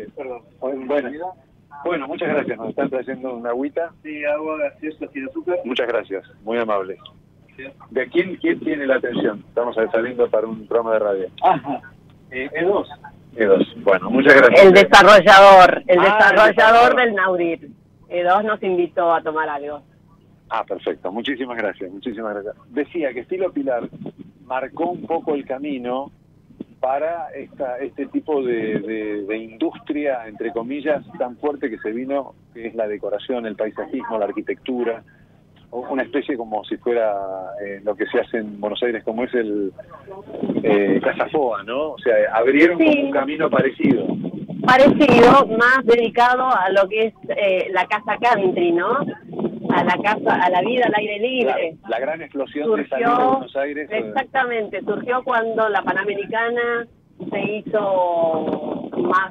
Bueno, muchas gracias. Nos están trayendo una agüita.
Sí, agua gaseosa sin azúcar.
Muchas gracias, muy amable. ¿De quién tiene la atención? Estamos saliendo para un programa de radio.
Ajá. E2.
Bueno, muchas gracias.
El desarrollador del Naudir. E2 nos invitó a tomar algo.
Perfecto. Muchísimas gracias. Decía que Estilo Pilar marcó un poco el camino para este tipo de industria, entre comillas, tan fuerte que se vino, que es la decoración, el paisajismo, la arquitectura, una especie como si fuera lo que se hace en Buenos Aires, como es el Casa Foa, ¿no? O sea, abrieron como un camino parecido.
Más dedicado a lo que es la casa country, ¿no? A la vida al aire libre.
La gran explosión de salir de Buenos Aires.
Exactamente, surgió cuando la Panamericana se hizo más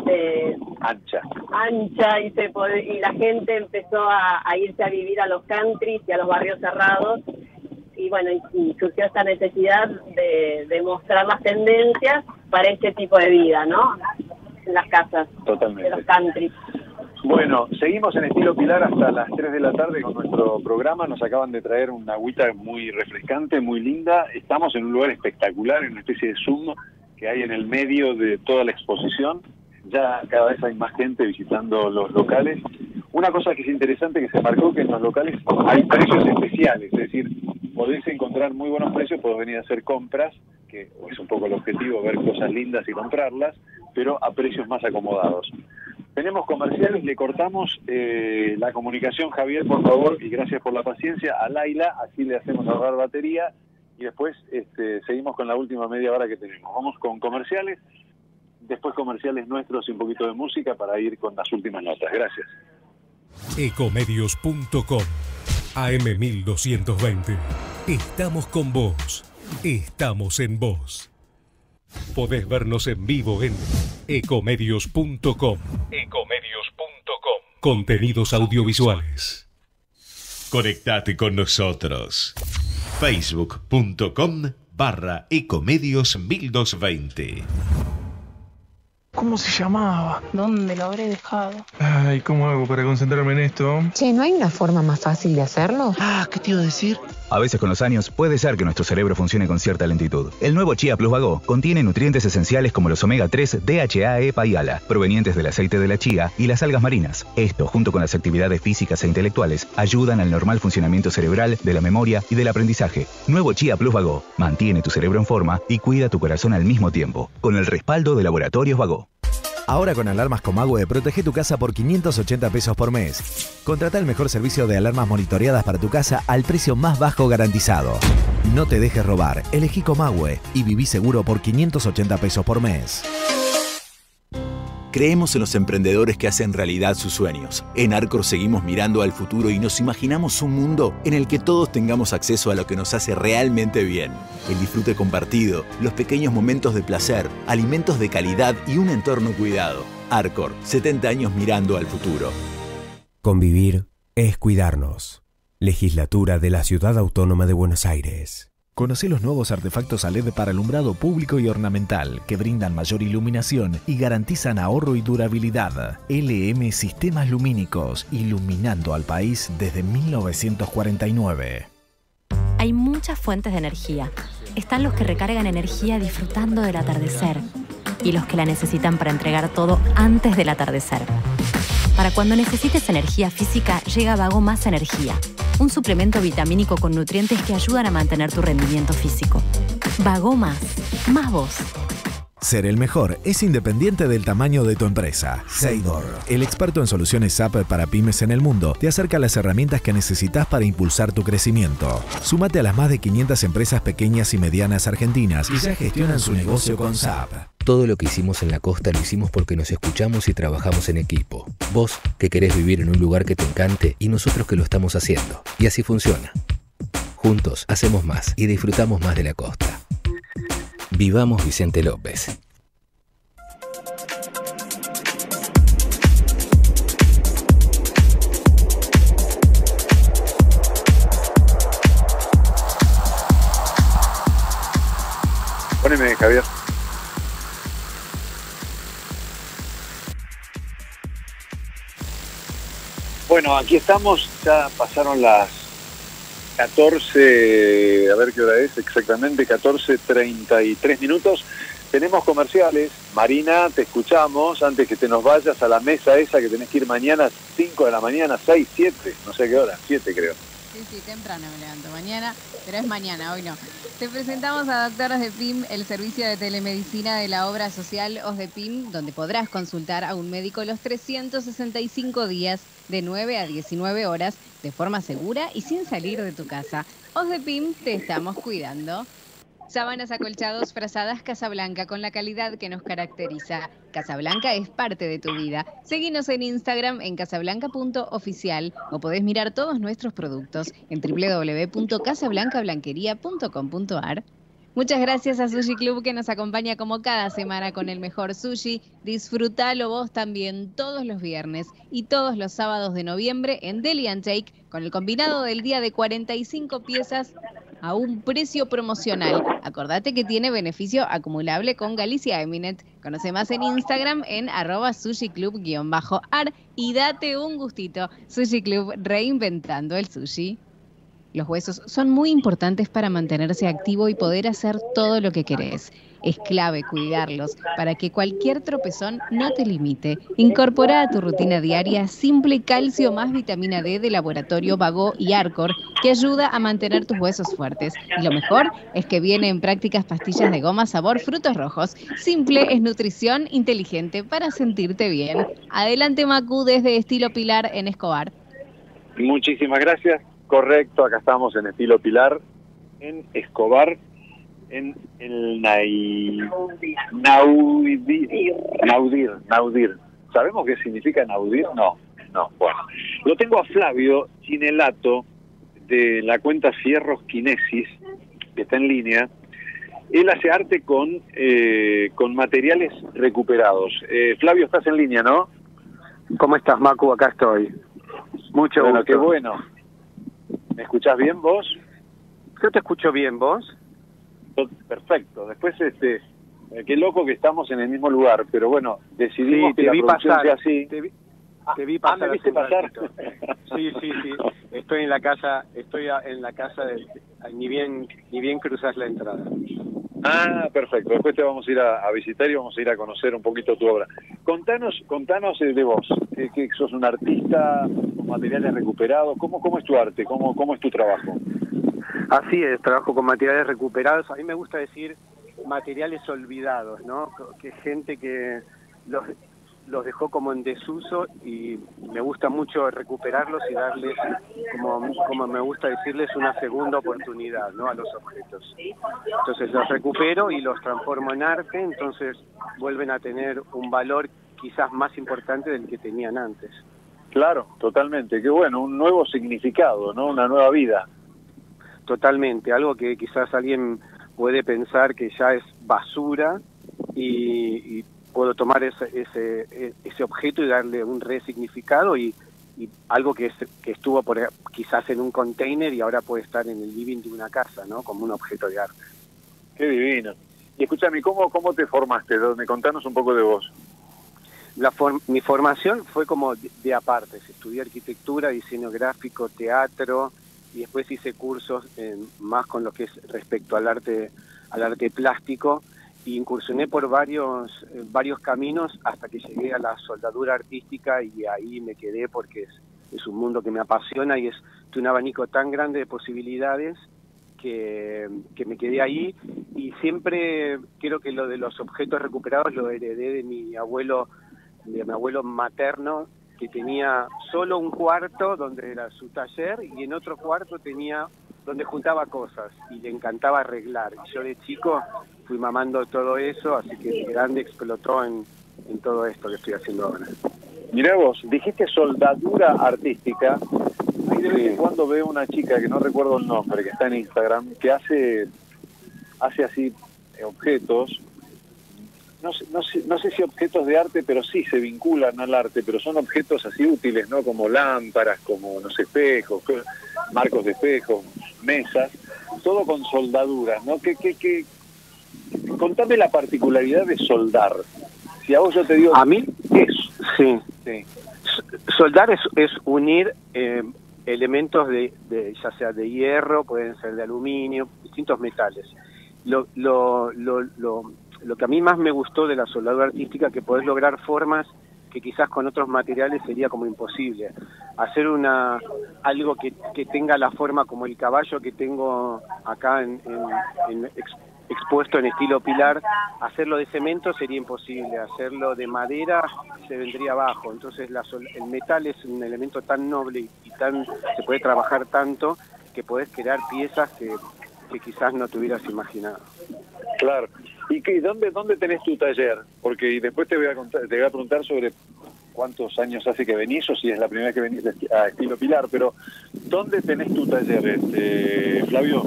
ancha y la gente empezó a irse a vivir a los countries y a los barrios cerrados. Y bueno, y surgió esta necesidad de mostrar las tendencias para este tipo de vida, ¿no? En las casas.
Totalmente.
De los countries.
Bueno, seguimos en Estilo Pilar hasta las 3 de la tarde con nuestro programa. Nos acaban de traer una agüita muy refrescante, muy linda. Estamos en un lugar espectacular, en una especie de Zoom que hay en el medio de toda la exposición. Ya cada vez hay más gente visitando los locales. Una cosa que es interesante que se marcó, que en los locales hay precios especiales, es decir, podés encontrar muy buenos precios, podés venir a hacer compras, que es un poco el objetivo, ver cosas lindas y comprarlas, pero a precios más acomodados. Tenemos comerciales, le cortamos la comunicación, Javier, por favor, y gracias por la paciencia, a Laila, así le hacemos ahorrar batería, y después seguimos con la última media hora que tenemos. Vamos con comerciales, después comerciales nuestros y un poquito de música para ir con las últimas notas. Gracias.
Ecomedios.com AM1220. Estamos con vos. Estamos en vos. Podés vernos en vivo en ecomedios.com. Contenidos audiovisuales. Conectate con nosotros. Facebook.com/Ecomedios1220.
¿Cómo se llamaba?
¿Dónde lo habré dejado?
Ay, ¿cómo hago para concentrarme en esto?
Che, ¿no hay una forma más fácil de hacerlo?
¿Qué te iba a decir? A veces con los años puede ser que nuestro cerebro funcione con cierta lentitud. El nuevo Chia Plus Vago contiene nutrientes esenciales como los omega 3, DHA, EPA y ALA, provenientes del aceite de la chía y las algas marinas. Esto, junto con las actividades físicas e intelectuales, ayudan al normal funcionamiento cerebral, de la memoria y del aprendizaje. Nuevo Chia Plus Vago mantiene tu cerebro en forma y cuida tu corazón al mismo tiempo, con el respaldo de Laboratorios Vago.
Ahora con alarmas Comahue, protege tu casa por 580 pesos por mes. Contrata el mejor servicio de alarmas monitoreadas para tu casa al precio más bajo garantizado. No te dejes robar, elegí Comahue y viví seguro por 580 pesos por mes.
Creemos en los emprendedores que hacen realidad sus sueños. En Arcor seguimos mirando al futuro y nos imaginamos un mundo en el que todos tengamos acceso a lo que nos hace realmente bien. El disfrute compartido, los pequeños momentos de placer, alimentos de calidad y un entorno cuidado. Arcor, 70 años mirando al futuro.
Convivir es cuidarnos. Legislatura de la Ciudad Autónoma de Buenos Aires.
Conoce los nuevos artefactos a LED para alumbrado público y ornamental que brindan mayor iluminación y garantizan ahorro y durabilidad. LM Sistemas Lumínicos, iluminando al país desde 1949.
Hay muchas fuentes de energía. Están los que recargan energía disfrutando del atardecer y los que la necesitan para entregar todo antes del atardecer. Para cuando necesites energía física, llega Vago Más Energía, un suplemento vitamínico con nutrientes que ayudan a mantener tu rendimiento físico. Vago Más vos.
Ser el mejor es independiente del tamaño de tu empresa. Seidor, el experto en soluciones SAP para pymes en el mundo, te acerca las herramientas que necesitas para impulsar tu crecimiento. Súmate a las más de 500 empresas pequeñas y medianas argentinas y ya gestionan su negocio con SAP.
Todo lo que hicimos en la costa lo hicimos porque nos escuchamos y trabajamos en equipo. Vos, que querés vivir en un lugar que te encante, y nosotros que lo estamos haciendo. Y así funciona. Juntos hacemos más y disfrutamos más de la costa. Vivamos Vicente López.
Poneme, Javier. Bueno, aquí estamos, ya pasaron las 14, a ver qué hora es exactamente, 14:33 minutos. Tenemos comerciales. Marina, te escuchamos antes que te nos vayas a la mesa esa que tenés que ir mañana 5 de la mañana, 6, 7, no sé qué hora, 7 creo.
Sí, temprano me levanto mañana, pero es mañana, hoy no. Te presentamos a Doctor OSDEPIM, el servicio de telemedicina de la obra social OSDEPIM, donde podrás consultar a un médico los 365 días de 9 a 19 horas de forma segura y sin salir de tu casa. OSDEPIM, te estamos cuidando. Sábanas, acolchados, frazadas Casablanca con la calidad que nos caracteriza. Casablanca es parte de tu vida. Seguinos en Instagram en casablanca.oficial o podés mirar todos nuestros productos en www.casablancablanquería.com.ar. Muchas gracias a Sushi Club que nos acompaña como cada semana con el mejor sushi. Disfrutalo vos también todos los viernes y todos los sábados de noviembre en Deli & Shake con el combinado del día de 45 piezas a un precio promocional. Acordate que tiene beneficio acumulable con Galicia Eminet. Conoce más en Instagram en @sushiclub_ar y date un gustito. Sushi Club, reinventando el sushi. Los huesos son muy importantes para mantenerse activo y poder hacer todo lo que querés. Es clave cuidarlos para que cualquier tropezón no te limite. Incorpora a tu rutina diaria Simple Calcio más vitamina D de Laboratorio Vago y Arcor, que ayuda a mantener tus huesos fuertes. Y lo mejor es que viene en prácticas pastillas de goma sabor frutos rojos. Simple es nutrición inteligente para sentirte bien. Adelante, Macu, desde Estilo Pilar en Escobar.
Muchísimas gracias. Correcto, acá estamos en Estilo Pilar, en Escobar, en el Naudir. ¿Sabemos qué significa Naudir? No, bueno. Lo tengo a Flavio Cinelato, de la cuenta Fierros Kinesis, que está en línea. Él hace arte con materiales recuperados. Flavio, estás en línea, ¿no?
¿Cómo estás, Macu? Acá estoy. Mucho gusto.
Qué bueno. ¿Me escuchás bien vos?
Yo te escucho bien, ¿vos?
Perfecto. Después, qué loco que estamos en el mismo lugar, pero bueno, decidimos que la producción sea así.
Te vi pasar.
¿Me viste pasar?
Sí. Estoy en la casa, ni bien cruzas la entrada.
Ah, perfecto. Después te vamos a ir a visitar y vamos a ir a conocer un poquito tu obra. Contanos de vos. Que sos un artista con materiales recuperados. ¿Cómo es tu arte? ¿Cómo es tu trabajo?
Así es, trabajo con materiales recuperados. A mí me gusta decir materiales olvidados, ¿no? Que gente que los dejó como en desuso y me gusta mucho recuperarlos y darles, como me gusta decirles, una segunda oportunidad, ¿no? A los objetos. Entonces los recupero y los transformo en arte, entonces vuelven a tener un valor quizás más importante del que tenían antes.
Claro, totalmente. Qué bueno, un nuevo significado, ¿no? Una nueva vida.
Totalmente, algo que quizás alguien puede pensar que ya es basura y puedo tomar ese objeto y darle un resignificado y algo que estuvo quizás en un container y ahora puede estar en el living de una casa, ¿no? Como un objeto de arte.
Qué divino. Y escúchame, ¿cómo te formaste? Contanos un poco de vos.
Mi formación fue como de apartes. Estudié arquitectura, diseño gráfico, teatro y después hice cursos más con lo que es respecto al arte plástico. Y incursioné por varios caminos hasta que llegué a la soldadura artística y ahí me quedé porque es un mundo que me apasiona y es un abanico tan grande de posibilidades que me quedé ahí. Y siempre creo que lo de los objetos recuperados lo heredé de mi abuelo materno, que tenía solo un cuarto donde era su taller y en otro cuarto tenía donde juntaba cosas y le encantaba arreglar. Y yo de chico fui mamando todo eso, así que de grande explotó en todo esto que estoy haciendo ahora.
Mirá vos, dijiste soldadura artística. Ahí de vez en cuando veo una chica, que no recuerdo el nombre, que está en Instagram, que hace así objetos, no sé si objetos de arte, pero sí se vinculan al arte, pero son objetos así útiles, ¿no? Como lámparas, como, no sé, espejos, marcos de espejos, mesas, todo con soldaduras, ¿no? Contame la particularidad de soldar. Si a vos yo te digo...
¿A mí?
¿Qué es?
Sí. Soldar es unir elementos ya sea de hierro, pueden ser de aluminio, distintos metales. Lo que a mí más me gustó de la soldadura artística, que podés lograr formas que quizás con otros materiales sería como imposible. Hacer algo que tenga la forma como el caballo que tengo acá expuesto en estilo pilar, hacerlo de cemento sería imposible, hacerlo de madera se vendría abajo. Entonces el metal es un elemento tan noble y se puede trabajar tanto que podés crear piezas que quizás no te hubieras imaginado.
Claro. ¿Y dónde tenés tu taller? Porque después te voy a preguntar sobre cuántos años hace que venís o si es la primera vez que venís a estilo pilar, pero ¿dónde tenés tu taller, Flavio?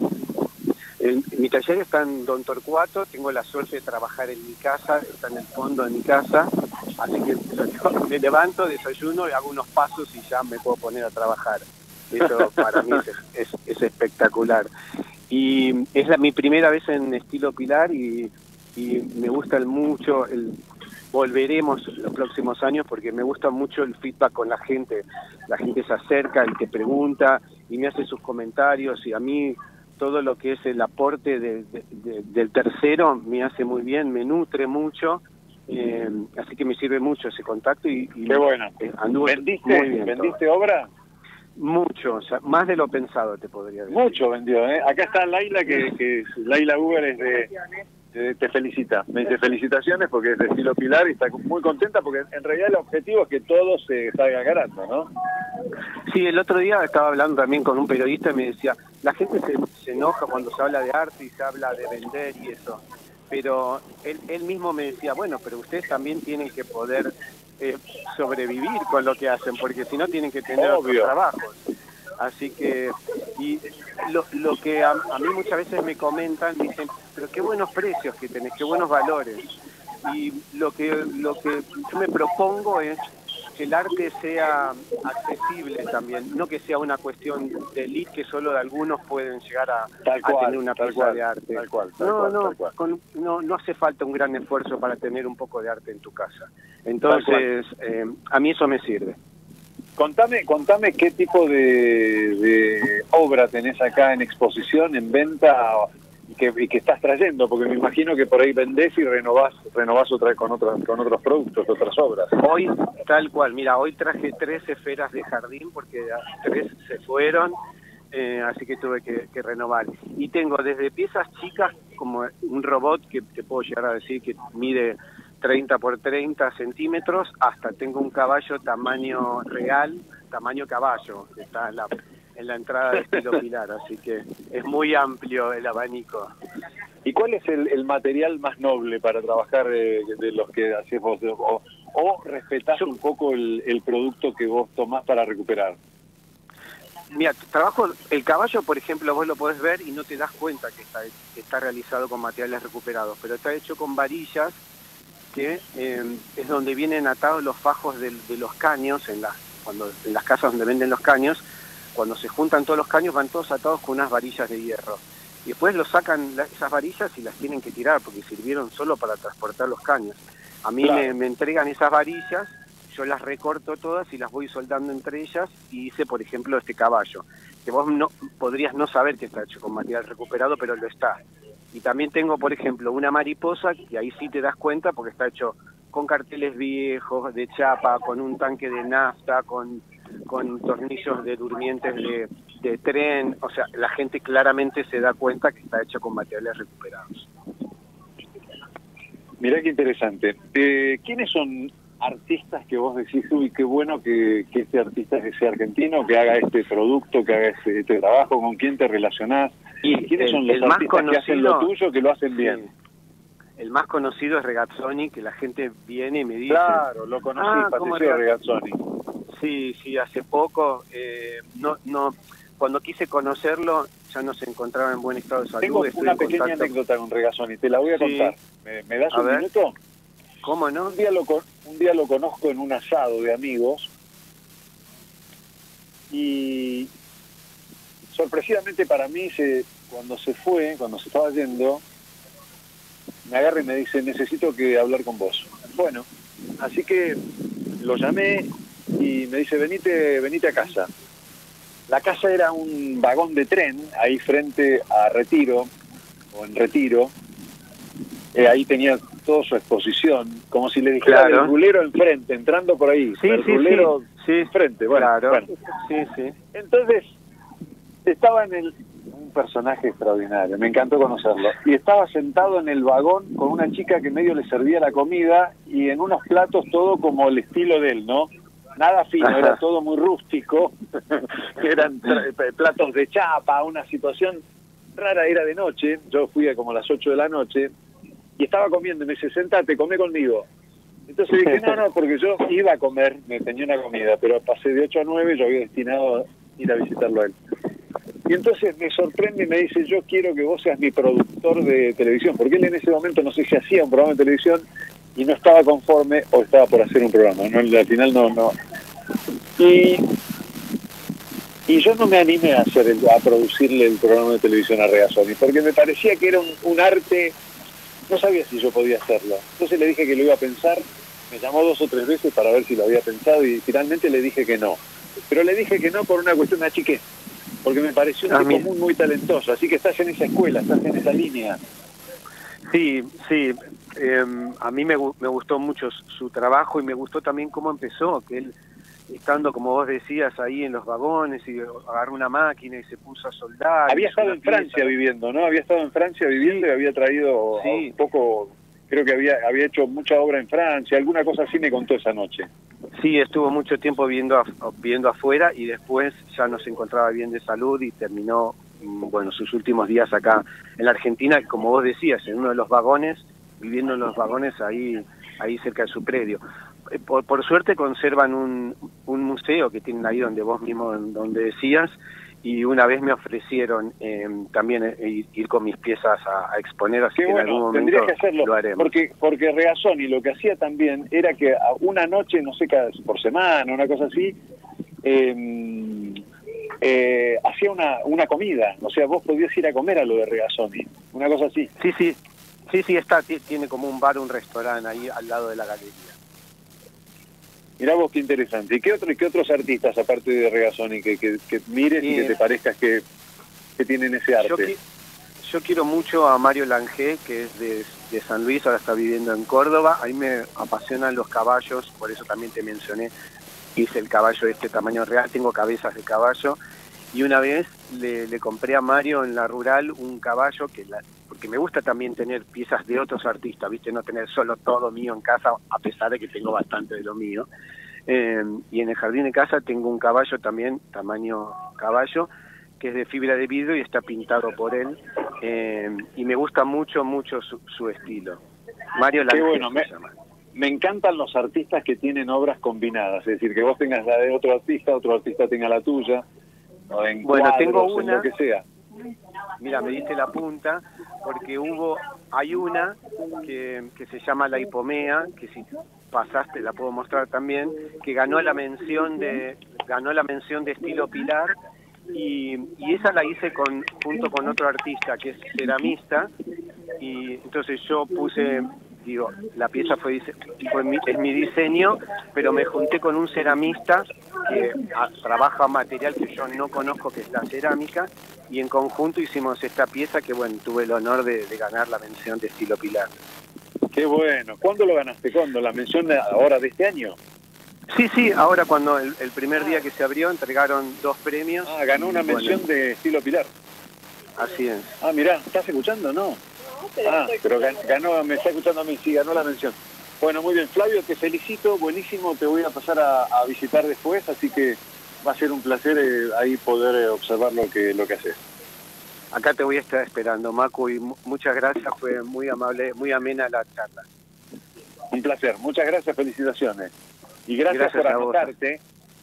Mi taller está en Don Torcuato, tengo la suerte de trabajar en mi casa, está en el fondo de mi casa, así que me levanto, desayuno, hago unos pasos y ya me puedo poner a trabajar. Eso para mí es espectacular. Y es mi primera vez en estilo pilar y me gusta mucho volveremos los próximos años porque me gusta mucho el feedback con la gente se acerca y te pregunta y me hace sus comentarios y a mí todo lo que es el aporte del tercero me hace muy bien, me nutre mucho, así que me sirve mucho ese contacto y
qué bueno. ¿Vendiste obra?
Mucho, o sea, más de lo pensado te podría decir.
Mucho vendió, ¿eh? Acá está Laila, que Laila Uber te felicita. Me dice felicitaciones porque es de estilo pilar y está muy contenta porque en realidad el objetivo es que todo se salga ganando, ¿no?
Sí, el otro día estaba hablando también con un periodista y me decía, la gente se enoja cuando se habla de arte y se habla de vender y eso, pero él mismo me decía, bueno, pero ustedes también tienen que poder sobrevivir con lo que hacen, porque si no tienen que tener otros trabajos. Así que, y lo que a mí muchas veces me comentan, dicen, pero qué buenos precios que tenés, qué buenos valores. Y lo que yo me propongo es que el arte sea accesible también, no que sea una cuestión de elite que solo de algunos pueden llegar a tener una pieza de arte. No hace falta un gran esfuerzo para tener un poco de arte en tu casa. Entonces, a mí eso me sirve.
Contame qué tipo de obra tenés acá en exposición, en venta y que estás trayendo, porque me imagino que por ahí vendés y renovás otra con otros productos, otras obras.
Hoy, tal cual, mira, hoy traje 3 esferas de jardín porque 3 se fueron, así que tuve que renovar. Y tengo desde piezas chicas, como un robot que te puedo llegar a decir que mide 30 por 30 centímetros, hasta tengo un caballo tamaño real, tamaño caballo, que está en la entrada de estilo pilar, así que es muy amplio el abanico.
¿Y cuál es el material más noble para trabajar de los que haces vos? ¿O respetás un poco el producto que vos tomás para recuperar?
Mira, trabajo, el caballo, por ejemplo, vos lo podés ver y no te das cuenta que está realizado con materiales recuperados, pero está hecho con varillas, que es donde vienen atados los fajos de los caños, en las casas donde venden los caños. Cuando se juntan todos los caños van todos atados con unas varillas de hierro. Y después los sacan esas varillas y las tienen que tirar porque sirvieron solo para transportar los caños. A mí me entregan esas varillas, yo las recorto todas y las voy soldando entre ellas y hice, por ejemplo, este caballo, que vos podrías no saber que está hecho con material recuperado, pero lo está. Y también tengo, por ejemplo, una mariposa, que ahí sí te das cuenta porque está hecho con carteles viejos, de chapa, con un tanque de nafta, con tornillos de durmientes de tren. O sea, la gente claramente se da cuenta que está hecho con materiales recuperados.
Mirá qué interesante. ¿Quiénes son artistas que vos decís, uy, qué bueno que este artista sea argentino, que haga este producto, que haga este trabajo? ¿Con quién te relacionás?
Y
¿Quiénes son los artistas que hacen lo tuyo, que lo hacen bien?
El más conocido es Regazzoni, que la gente viene y me dice...
Claro, lo conocí, Patricio Regazzoni.
Sí, hace poco. Cuando quise conocerlo, ya no se encontraba en buen estado de salud.
Tengo una pequeña anécdota con Regazzoni, te la voy a contar. ¿Me das un minuto?
¿Cómo no?
Un día lo conozco en un asado de amigos y sorpresivamente para mí, cuando se estaba yendo, me agarra y me dice, necesito que hablar con vos. Bueno, así que lo llamé y me dice, venite a casa. La casa era un vagón de tren, ahí frente a Retiro, o en Retiro. Ahí tenía toda su exposición, como si le dijera el rulero enfrente, entrando por ahí.
Sí,
el rulero enfrente, bueno.
Sí.
Entonces, estaba un personaje extraordinario, me encantó conocerlo. Y estaba sentado en el vagón con una chica que medio le servía la comida y en unos platos todo como el estilo de él, ¿no? Nada fino, era todo muy rústico. Eran platos de chapa, una situación rara, era de noche. Yo fui a como las 8 de la noche y estaba comiendo y me dice, sentate, come conmigo. Entonces dije, no, porque yo iba a comer, me tenía una comida, pero pasé de 8 a 9, yo había destinado a ir a visitarlo a él. Y entonces me sorprende y me dice, yo quiero que vos seas mi productor de televisión, porque él en ese momento no sé si hacía un programa de televisión y no estaba conforme o estaba por hacer un programa, ¿no? Al final no. Y yo no me animé a producirle el programa de televisión a Regazzoni, porque me parecía que era un arte, no sabía si yo podía hacerlo. Entonces le dije que lo iba a pensar, me llamó 2 o 3 veces para ver si lo había pensado y finalmente le dije que no. Pero le dije que no por una cuestión de achique, porque me pareció un tipo muy talentoso, así que estás en esa escuela, estás en esa línea.
Sí, a mí me gustó mucho su trabajo y me gustó también cómo empezó, que él, estando, como vos decías, ahí en los vagones y agarró una máquina y se puso a soldar.
Había estado en Francia viviendo, ¿no? Había estado en Francia viviendo y había traído un poco, creo que había hecho mucha obra en Francia, alguna cosa así me contó esa noche.
Sí, estuvo mucho tiempo viviendo afuera y después ya no se encontraba bien de salud y terminó, sus últimos días acá en la Argentina, como vos decías, en uno de los vagones, viviendo en los vagones ahí cerca de su predio. Por suerte conservan un museo que tienen ahí donde vos mismo, donde decías, y una vez me ofrecieron también ir con mis piezas a exponer, así que en algún momento
tendrías que hacerlo,
lo haremos.
Porque Regazzoni lo que hacía también era que una noche, no sé, por semana, una cosa así, hacía una comida, o sea, vos podías ir a comer a lo de Regazzoni, una cosa así.
Sí, tiene como un bar, un restaurante ahí al lado de la galería.
Mirá vos qué interesante. ¿Y qué otros artistas, aparte de Regazzoni, que mires y que te parezcas que tienen ese arte?
Yo quiero mucho a Mario Langé, que es de San Luis, ahora está viviendo en Córdoba. A mí me apasionan los caballos, por eso también te mencioné, hice el caballo de este tamaño real, tengo cabezas de caballo. Y una vez le compré a Mario en la rural un caballo, porque me gusta también tener piezas de otros artistas, ¿viste? No tener solo todo mío en casa, a pesar de que tengo bastante de lo mío. Y en el jardín de casa tengo un caballo también, tamaño caballo, que es de fibra de vidrio y está pintado por él. Y me gusta mucho su estilo. Mario Langé se llama.
me encantan los artistas que tienen obras combinadas, es decir, que vos tengas la de otro artista tenga la tuya, o en
Bueno,
cuadros,
tengo
en
una,
lo que sea.
mira, me diste la punta, porque hay una que se llama La Hipomea, que si pasaste la puedo mostrar también, que ganó la mención de estilo Pilar, y esa la hice junto con otro artista que es ceramista, y entonces yo puse, digo, la pieza es mi diseño, pero me junté con un ceramista que trabaja material que yo no conozco, que es la cerámica, y en conjunto hicimos esta pieza que, bueno, tuve el honor de ganar la mención de estilo Pilar.
Qué bueno. ¿Cuándo lo ganaste? ¿Cuándo? ¿La mención ahora de este año?
Sí, ahora cuando el primer día que se abrió entregaron 2 premios.
Ah, ganó una mención de estilo Pilar.
Así es.
Ah, mirá, ¿estás escuchando? No. Ah, pero ganó, me está escuchando a mí, sí, ganó la mención. Bueno, muy bien, Flavio, te felicito, buenísimo, te voy a pasar a visitar después, así que va a ser un placer ahí poder observar lo que haces.
Acá te voy a estar esperando, Macu, y muchas gracias, fue muy amable, muy amena la charla.
Un placer, muchas gracias, felicitaciones. Y gracias por anotarte,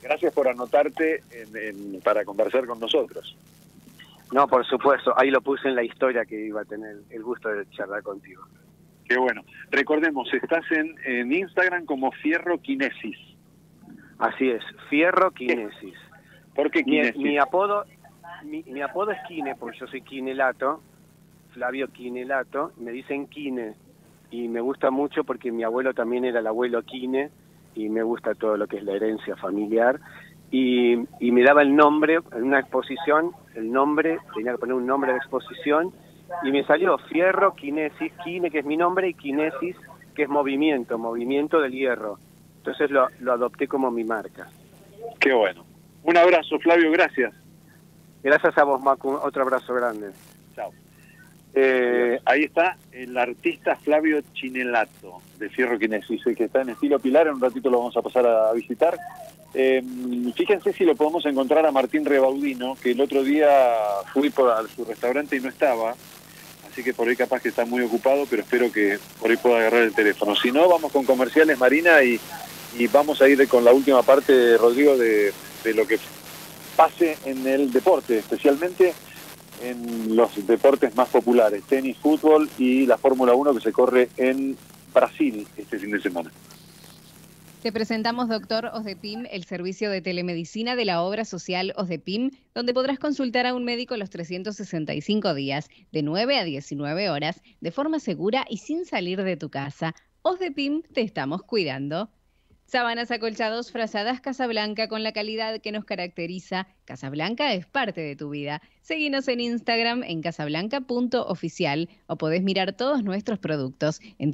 para conversar con nosotros.
No, por supuesto, ahí lo puse en la historia que iba a tener el gusto de charlar contigo.
Qué bueno. Recordemos, estás en Instagram como Fierro Kinesis.
Así es, Fierro Kinesis.
¿Por qué Kinesis?
Mi apodo es Kine, porque yo soy Kinelato, Flavio Kinelato, me dicen Kine, y me gusta mucho porque mi abuelo también era el abuelo Kine, y me gusta todo lo que es la herencia familiar, y me daba el nombre, en una exposición, tenía que poner un nombre de exposición, y me salió Fierro Kinesis, Kine, que es mi nombre, y Kinesis, que es movimiento del hierro. Entonces lo adopté como mi marca.
Qué bueno. Un abrazo, Flavio, gracias.
Gracias a vos, Macu, otro abrazo grande.
Chao. Ahí está el artista Flavio Chinelato, de Fierro Kinesis, que está en estilo Pilar, en un ratito lo vamos a pasar a visitar. Fíjense si lo podemos encontrar a Martín Rebaudino, que el otro día fui a su restaurante y no estaba, así que por ahí capaz que está muy ocupado, pero espero que por ahí pueda agarrar el teléfono. Si no, vamos con comerciales, Marina, y vamos a ir con la última parte, Rodrigo, de lo que pase en el deporte, especialmente en los deportes más populares, tenis, fútbol y la Fórmula 1 que se corre en Brasil este fin de semana.
Te presentamos Dr. Osdepim, el servicio de telemedicina de la obra social Osdepim, donde podrás consultar a un médico los 365 días, de 9 a 19 horas, de forma segura y sin salir de tu casa. Osdepim, te estamos cuidando. Sábanas, acolchados, frazadas Casablanca con la calidad que nos caracteriza. Casablanca es parte de tu vida. Seguinos en Instagram en casablanca.oficial o podés mirar todos nuestros productos en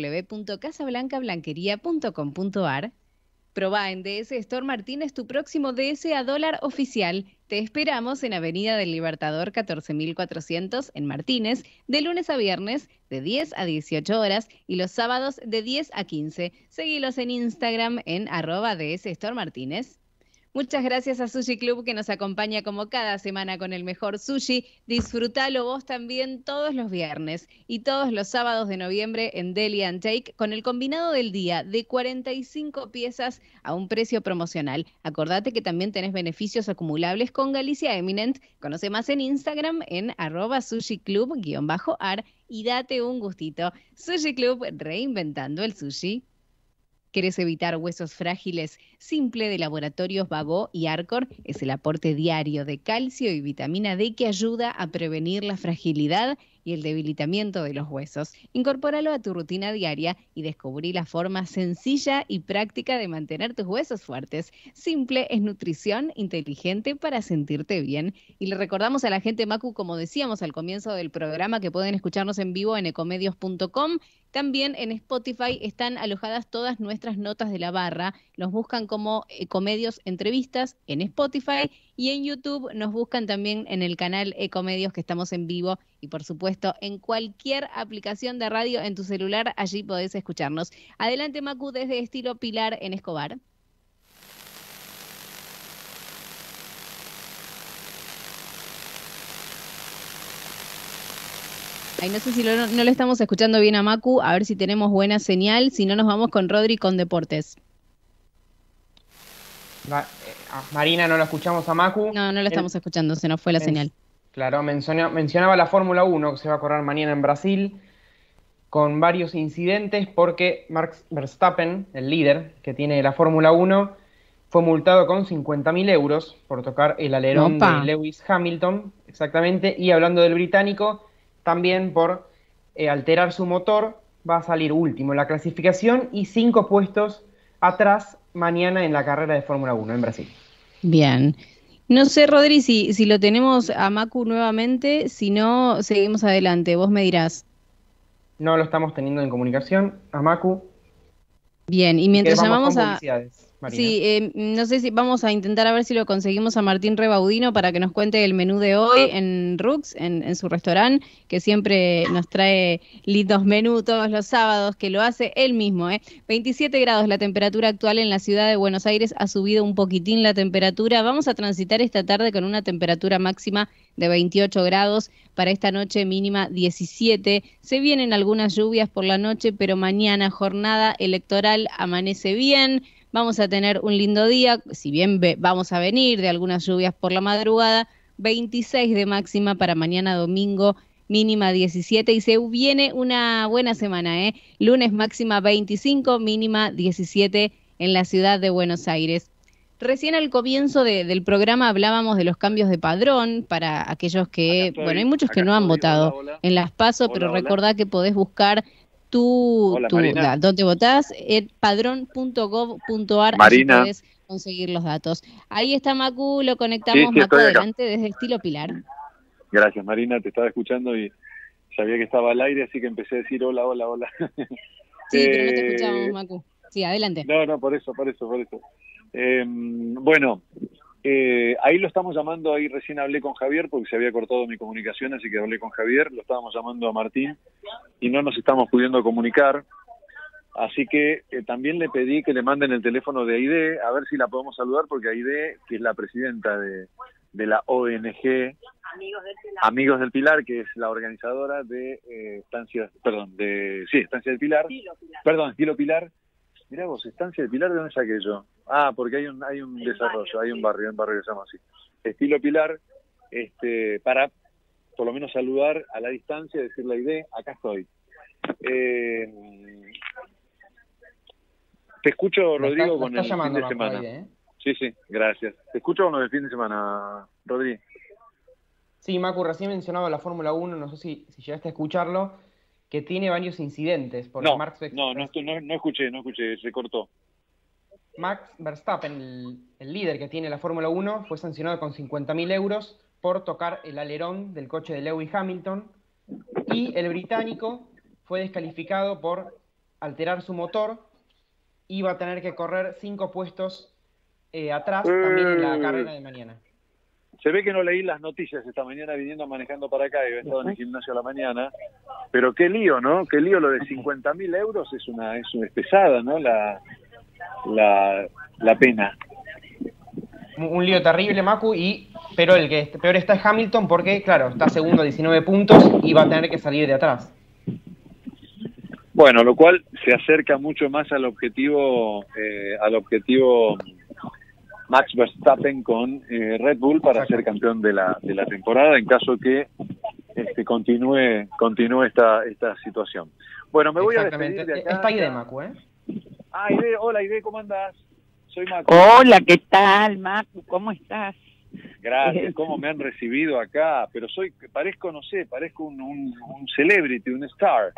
www.casablancablanquería.com.ar. Probá en DS Store Martínez tu próximo DS a dólar oficial. Te esperamos en Avenida del Libertador 14.400 en Martínez, de lunes a viernes de 10 a 18 horas y los sábados de 10 a 15. Seguilos en Instagram en @DS Store Martínez. Muchas gracias a Sushi Club que nos acompaña como cada semana con el mejor sushi. Disfrutalo vos también todos los viernes y todos los sábados de noviembre en Deli & Take con el combinado del día de 45 piezas a un precio promocional. Acordate que también tenés beneficios acumulables con Galicia Eminent. Conoce más en Instagram en @sushiclub_ar y date un gustito. Sushi Club, reinventando el sushi. ¿Querés evitar huesos frágiles? Simple de Laboratorios Babó y Arcor es el aporte diario de calcio y vitamina D que ayuda a prevenir la fragilidad y el debilitamiento de los huesos. Incorpóralo a tu rutina diaria y descubrí la forma sencilla y práctica de mantener tus huesos fuertes. Simple es nutrición inteligente para sentirte bien. Y le recordamos a la gente, Macu, como decíamos al comienzo del programa, que pueden escucharnos en vivo en ecomedios.com. También en Spotify están alojadas todas nuestras notas de la barra. Nos buscan como Ecomedios Entrevistas en Spotify y en YouTube nos buscan también en el canal Ecomedios, que estamos en vivo, y por supuesto en cualquier aplicación de radio en tu celular, allí podés escucharnos. Adelante, Macu, desde Estilo Pilar en Escobar. Ay, no sé si no le estamos escuchando bien a Macu, a ver si tenemos buena señal, si no nos vamos con Rodri con deportes.
Marina, no lo escuchamos a Macu.
No lo estamos escuchando, se nos fue la señal.
Claro, mencionaba la Fórmula 1 que se va a correr mañana en Brasil, con varios incidentes porque Max Verstappen, el líder que tiene la Fórmula 1, fue multado con 50.000 euros por tocar el alerón de Lewis Hamilton, exactamente, y hablando del británico, también por alterar su motor, va a salir último en la clasificación y 5 puestos atrás mañana en la carrera de Fórmula 1 en Brasil.
Bien. No sé, Rodri, si lo tenemos a Macu nuevamente, si no, seguimos adelante, vos me dirás.
No lo estamos teniendo en comunicación, a Macu.
Bien, y mientras llamamos a...
Marina.
Sí, no sé si vamos a intentar a ver si lo conseguimos a Martín Rebaudino para que nos cuente el menú de hoy en Rux, en su restaurante, que siempre nos trae lindos menús todos los sábados, que lo hace él mismo. 27 grados la temperatura actual en la ciudad de Buenos Aires, ha subido un poquitín la temperatura. Vamos a transitar esta tarde con una temperatura máxima de 28 grados, para esta noche mínima 17. Se vienen algunas lluvias por la noche, pero mañana jornada electoral amanece bien. Vamos a tener un lindo día, si bien vamos a venir de algunas lluvias por la madrugada, 26 de máxima para mañana domingo, mínima 17, y se viene una buena semana, lunes máxima 25, mínima 17 en la ciudad de Buenos Aires. Recién al comienzo del programa hablábamos de los cambios de padrón para aquellos que, hay muchos que no han votado en las PASO, pero recordá que podés buscar dónde votás, padrón.gov.ar, allí podés conseguir los datos. Ahí está Macu, lo conectamos, Macu, adelante desde Estilo Pilar.
Gracias, Marina, te estaba escuchando y sabía que estaba al aire, así que empecé a decir hola.
Sí, pero no te escuchábamos, Macu. Sí, adelante.
No, por eso. Ahí lo estamos llamando, ahí recién hablé con Javier porque se había cortado mi comunicación, así que hablé con Javier, lo estábamos llamando a Martín y no nos estamos pudiendo comunicar, así que también le pedí que le manden el teléfono de Aide, a ver si la podemos saludar, porque Aide, que es la presidenta de la ONG Amigos del Pilar, que es la organizadora de Estancia del Pilar, Estilo Pilar. Mirá vos, Estancia del Pilar, ¿de dónde saqué yo? Porque hay un desarrollo, hay un barrio que se llama así. Estilo Pilar, para por lo menos saludar a la distancia, decir la idea, acá estoy. Te escucho, Rodrigo, con el fin de semana. Sí, gracias. Te escucho con el fin de semana, Rodrigo.
Sí, Macu, recién mencionaba la Fórmula 1, no sé si llegaste a escucharlo, que tiene varios incidentes. Porque
no escuché, se cortó.
Max Verstappen, el líder que tiene la Fórmula 1, fue sancionado con 50.000 euros por tocar el alerón del coche de Lewis Hamilton, y el británico fue descalificado por alterar su motor y va a tener que correr 5 puestos atrás también en la carrera de mañana.
Se ve que no leí las noticias esta mañana viniendo manejando para acá, y he estado en el gimnasio a la mañana, pero qué lío, ¿no? Qué lío lo de 50.000 euros, es pesada, ¿no? La pena.
Un lío terrible, Macu, pero el que peor está es Hamilton porque, claro, está segundo a 19 puntos y va a tener que salir de atrás.
Bueno, lo cual se acerca mucho más al objetivo Max Verstappen con Red Bull para ser campeón de la temporada, en caso que continúe esta situación. Bueno, me voy a despedir de acá.
Está Aide, Macu,
Aide, hola Aide, ¿cómo andás? Soy Macu.
Hola, ¿qué tal, Macu? ¿Cómo estás?
Gracias, ¿cómo me han recibido acá? Pero parezco un celebrity, un star.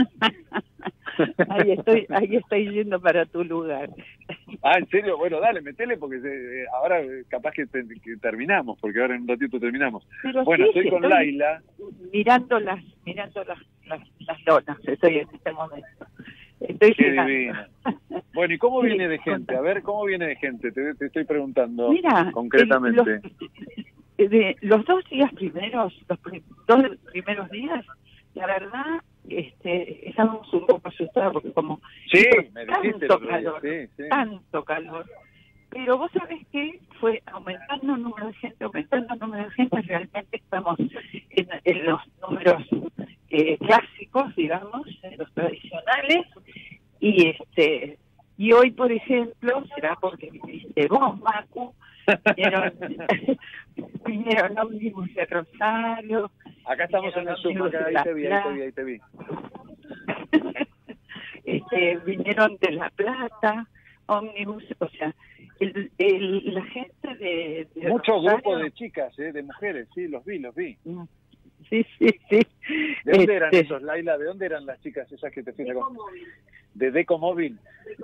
Ahí estoy yendo para tu lugar.
¿En serio? Bueno, dale, metele porque ahora capaz que terminamos, porque ahora en un ratito terminamos.
Pero
bueno,
sí,
estoy con Laila.
Mirando las lonas, estoy en este momento. Estoy
Qué divina. Bueno, ¿y cómo viene de gente? A ver, ¿cómo viene de gente? Te estoy preguntando.
Mira,
concretamente.
Los 2 días primeros, los 2 primeros días, la verdad, estábamos un poco asustados porque como
me dijiste
tanto calor, pero vos sabés que fue aumentando el número de gente, realmente estamos en los números clásicos, digamos, los tradicionales, y hoy, por ejemplo, será porque viniste vos, Macu, vinieron ómnibus de Rosario.
Acá estamos en el Zoom, acá ahí te vi.
Vinieron de La Plata, ómnibus, o sea, la gente de
muchos
Rosario,
grupos de chicas, de mujeres, sí, los vi.
Sí.
¿De dónde eran esos, Laila? ¿De dónde eran las chicas esas que te fuiste con? De Decomóvil.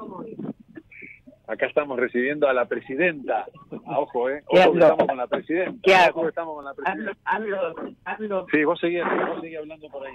Acá estamos recibiendo a la presidenta. Ojo, ojo que estamos con la presidenta. Ojo que estamos con la presidenta.
Hablo.
Sí, vos seguís hablando por ahí.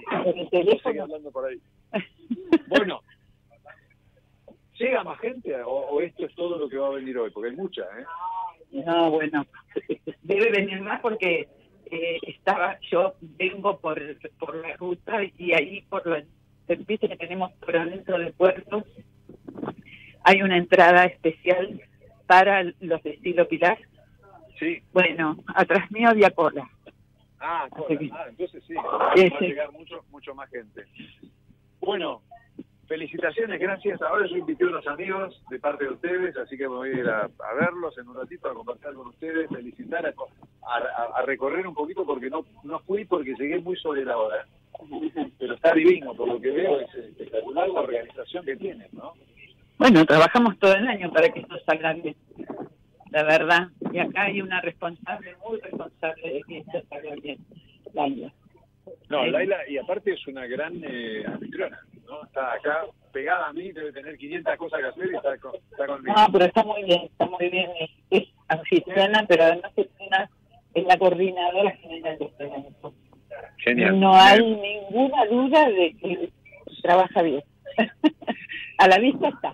Bueno, ¿llega más gente o esto es todo lo que va a venir hoy? Porque hay mucha,
No, bueno, debe venir más porque yo vengo por la ruta y ahí viste que tenemos por adentro de puertos, hay una entrada especial para los de estilo Pilar.
Sí.
Bueno, atrás mío había cola.
Entonces sí, va a llegar mucho más gente. Bueno, felicitaciones, gracias. Ahora yo invité a unos amigos de parte de ustedes, así que me voy a ir a verlos en un ratito, a conversar con ustedes, felicitar, a recorrer un poquito porque no fui porque llegué muy sobre la hora. Pero está divino, por lo que veo es espectacular la organización que tienen, ¿no?
Bueno, trabajamos todo el año para que esto salga bien, la verdad. Y acá hay una muy responsable de que esto salga bien, Laila.
No, Laila, y aparte es una gran anfitriona, ¿no? Está acá pegada a mí, debe tener 500 cosas que hacer y está conmigo.
No, pero está muy bien. Es anfitriona, pero además es la coordinadora general de este evento.
Genial.
No hay ninguna duda de que trabaja bien. A la vista está.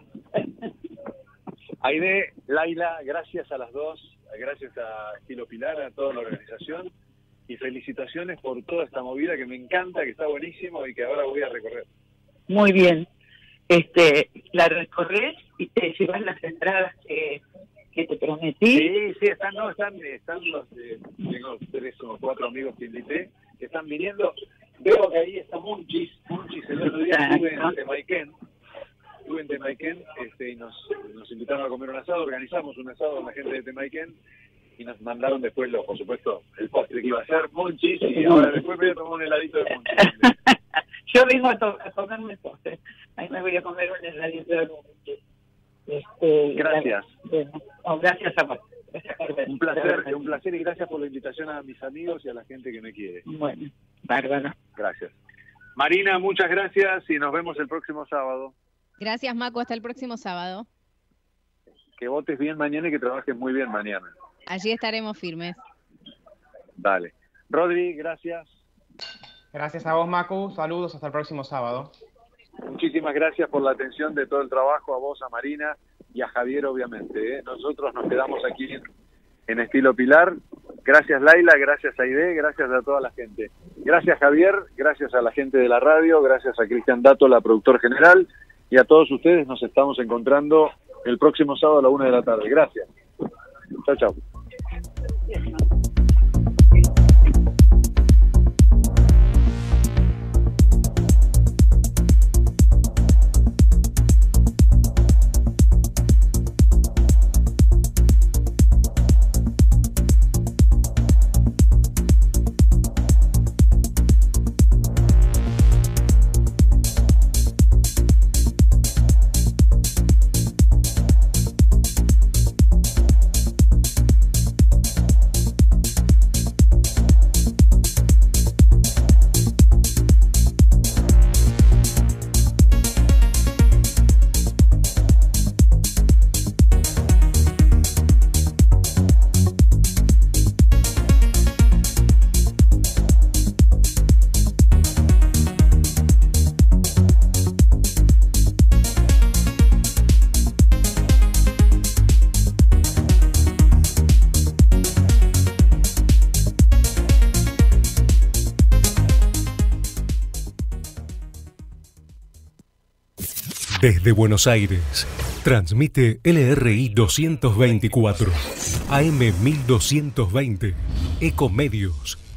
Aide, Laila, gracias a las dos, gracias a Estilo Pilar, a toda la organización y felicitaciones por toda esta movida que me encanta, que está buenísimo y que ahora voy a recorrer.
Muy bien. La recorres y te llevas las entradas que te prometí.
Sí, están los tengo 3 o 4 amigos que invité, que están viniendo. Veo que ahí está Munchis, el otro día estuve en Temaiken, y nos invitaron a comer un asado, organizamos un asado con la gente de Temaiken y nos mandaron después, por supuesto, el postre que iba a ser Munchis y ahora después voy a tomar un heladito de Munchis.
Yo vengo a comerme el postre, ahí me voy a comer un heladito de Munchis.
Gracias.
Gracias a vos.
Un placer y gracias por la invitación a mis amigos y a la gente que me quiere.
Bueno, bárbaro.
Gracias. Marina, muchas gracias y nos vemos el próximo sábado.
Gracias, Macu, hasta el próximo sábado.
Que votes bien mañana y que trabajes muy bien mañana.
Allí estaremos firmes.
Dale. Rodri, gracias.
Gracias a vos, Macu. Saludos, hasta el próximo sábado.
Muchísimas gracias por la atención de todo el trabajo, a vos, a Marina y a Javier, obviamente. Nosotros nos quedamos aquí en Estilo Pilar. Gracias, Laila, gracias, Aide, gracias a toda la gente. Gracias, Javier, gracias a la gente de la radio, gracias a Cristian Dato, la productor general, y a todos ustedes. Nos estamos encontrando el próximo sábado a la 1 de la tarde. Gracias. Chao.
Desde Buenos Aires, transmite LRI 224, AM 1220, Ecomedios.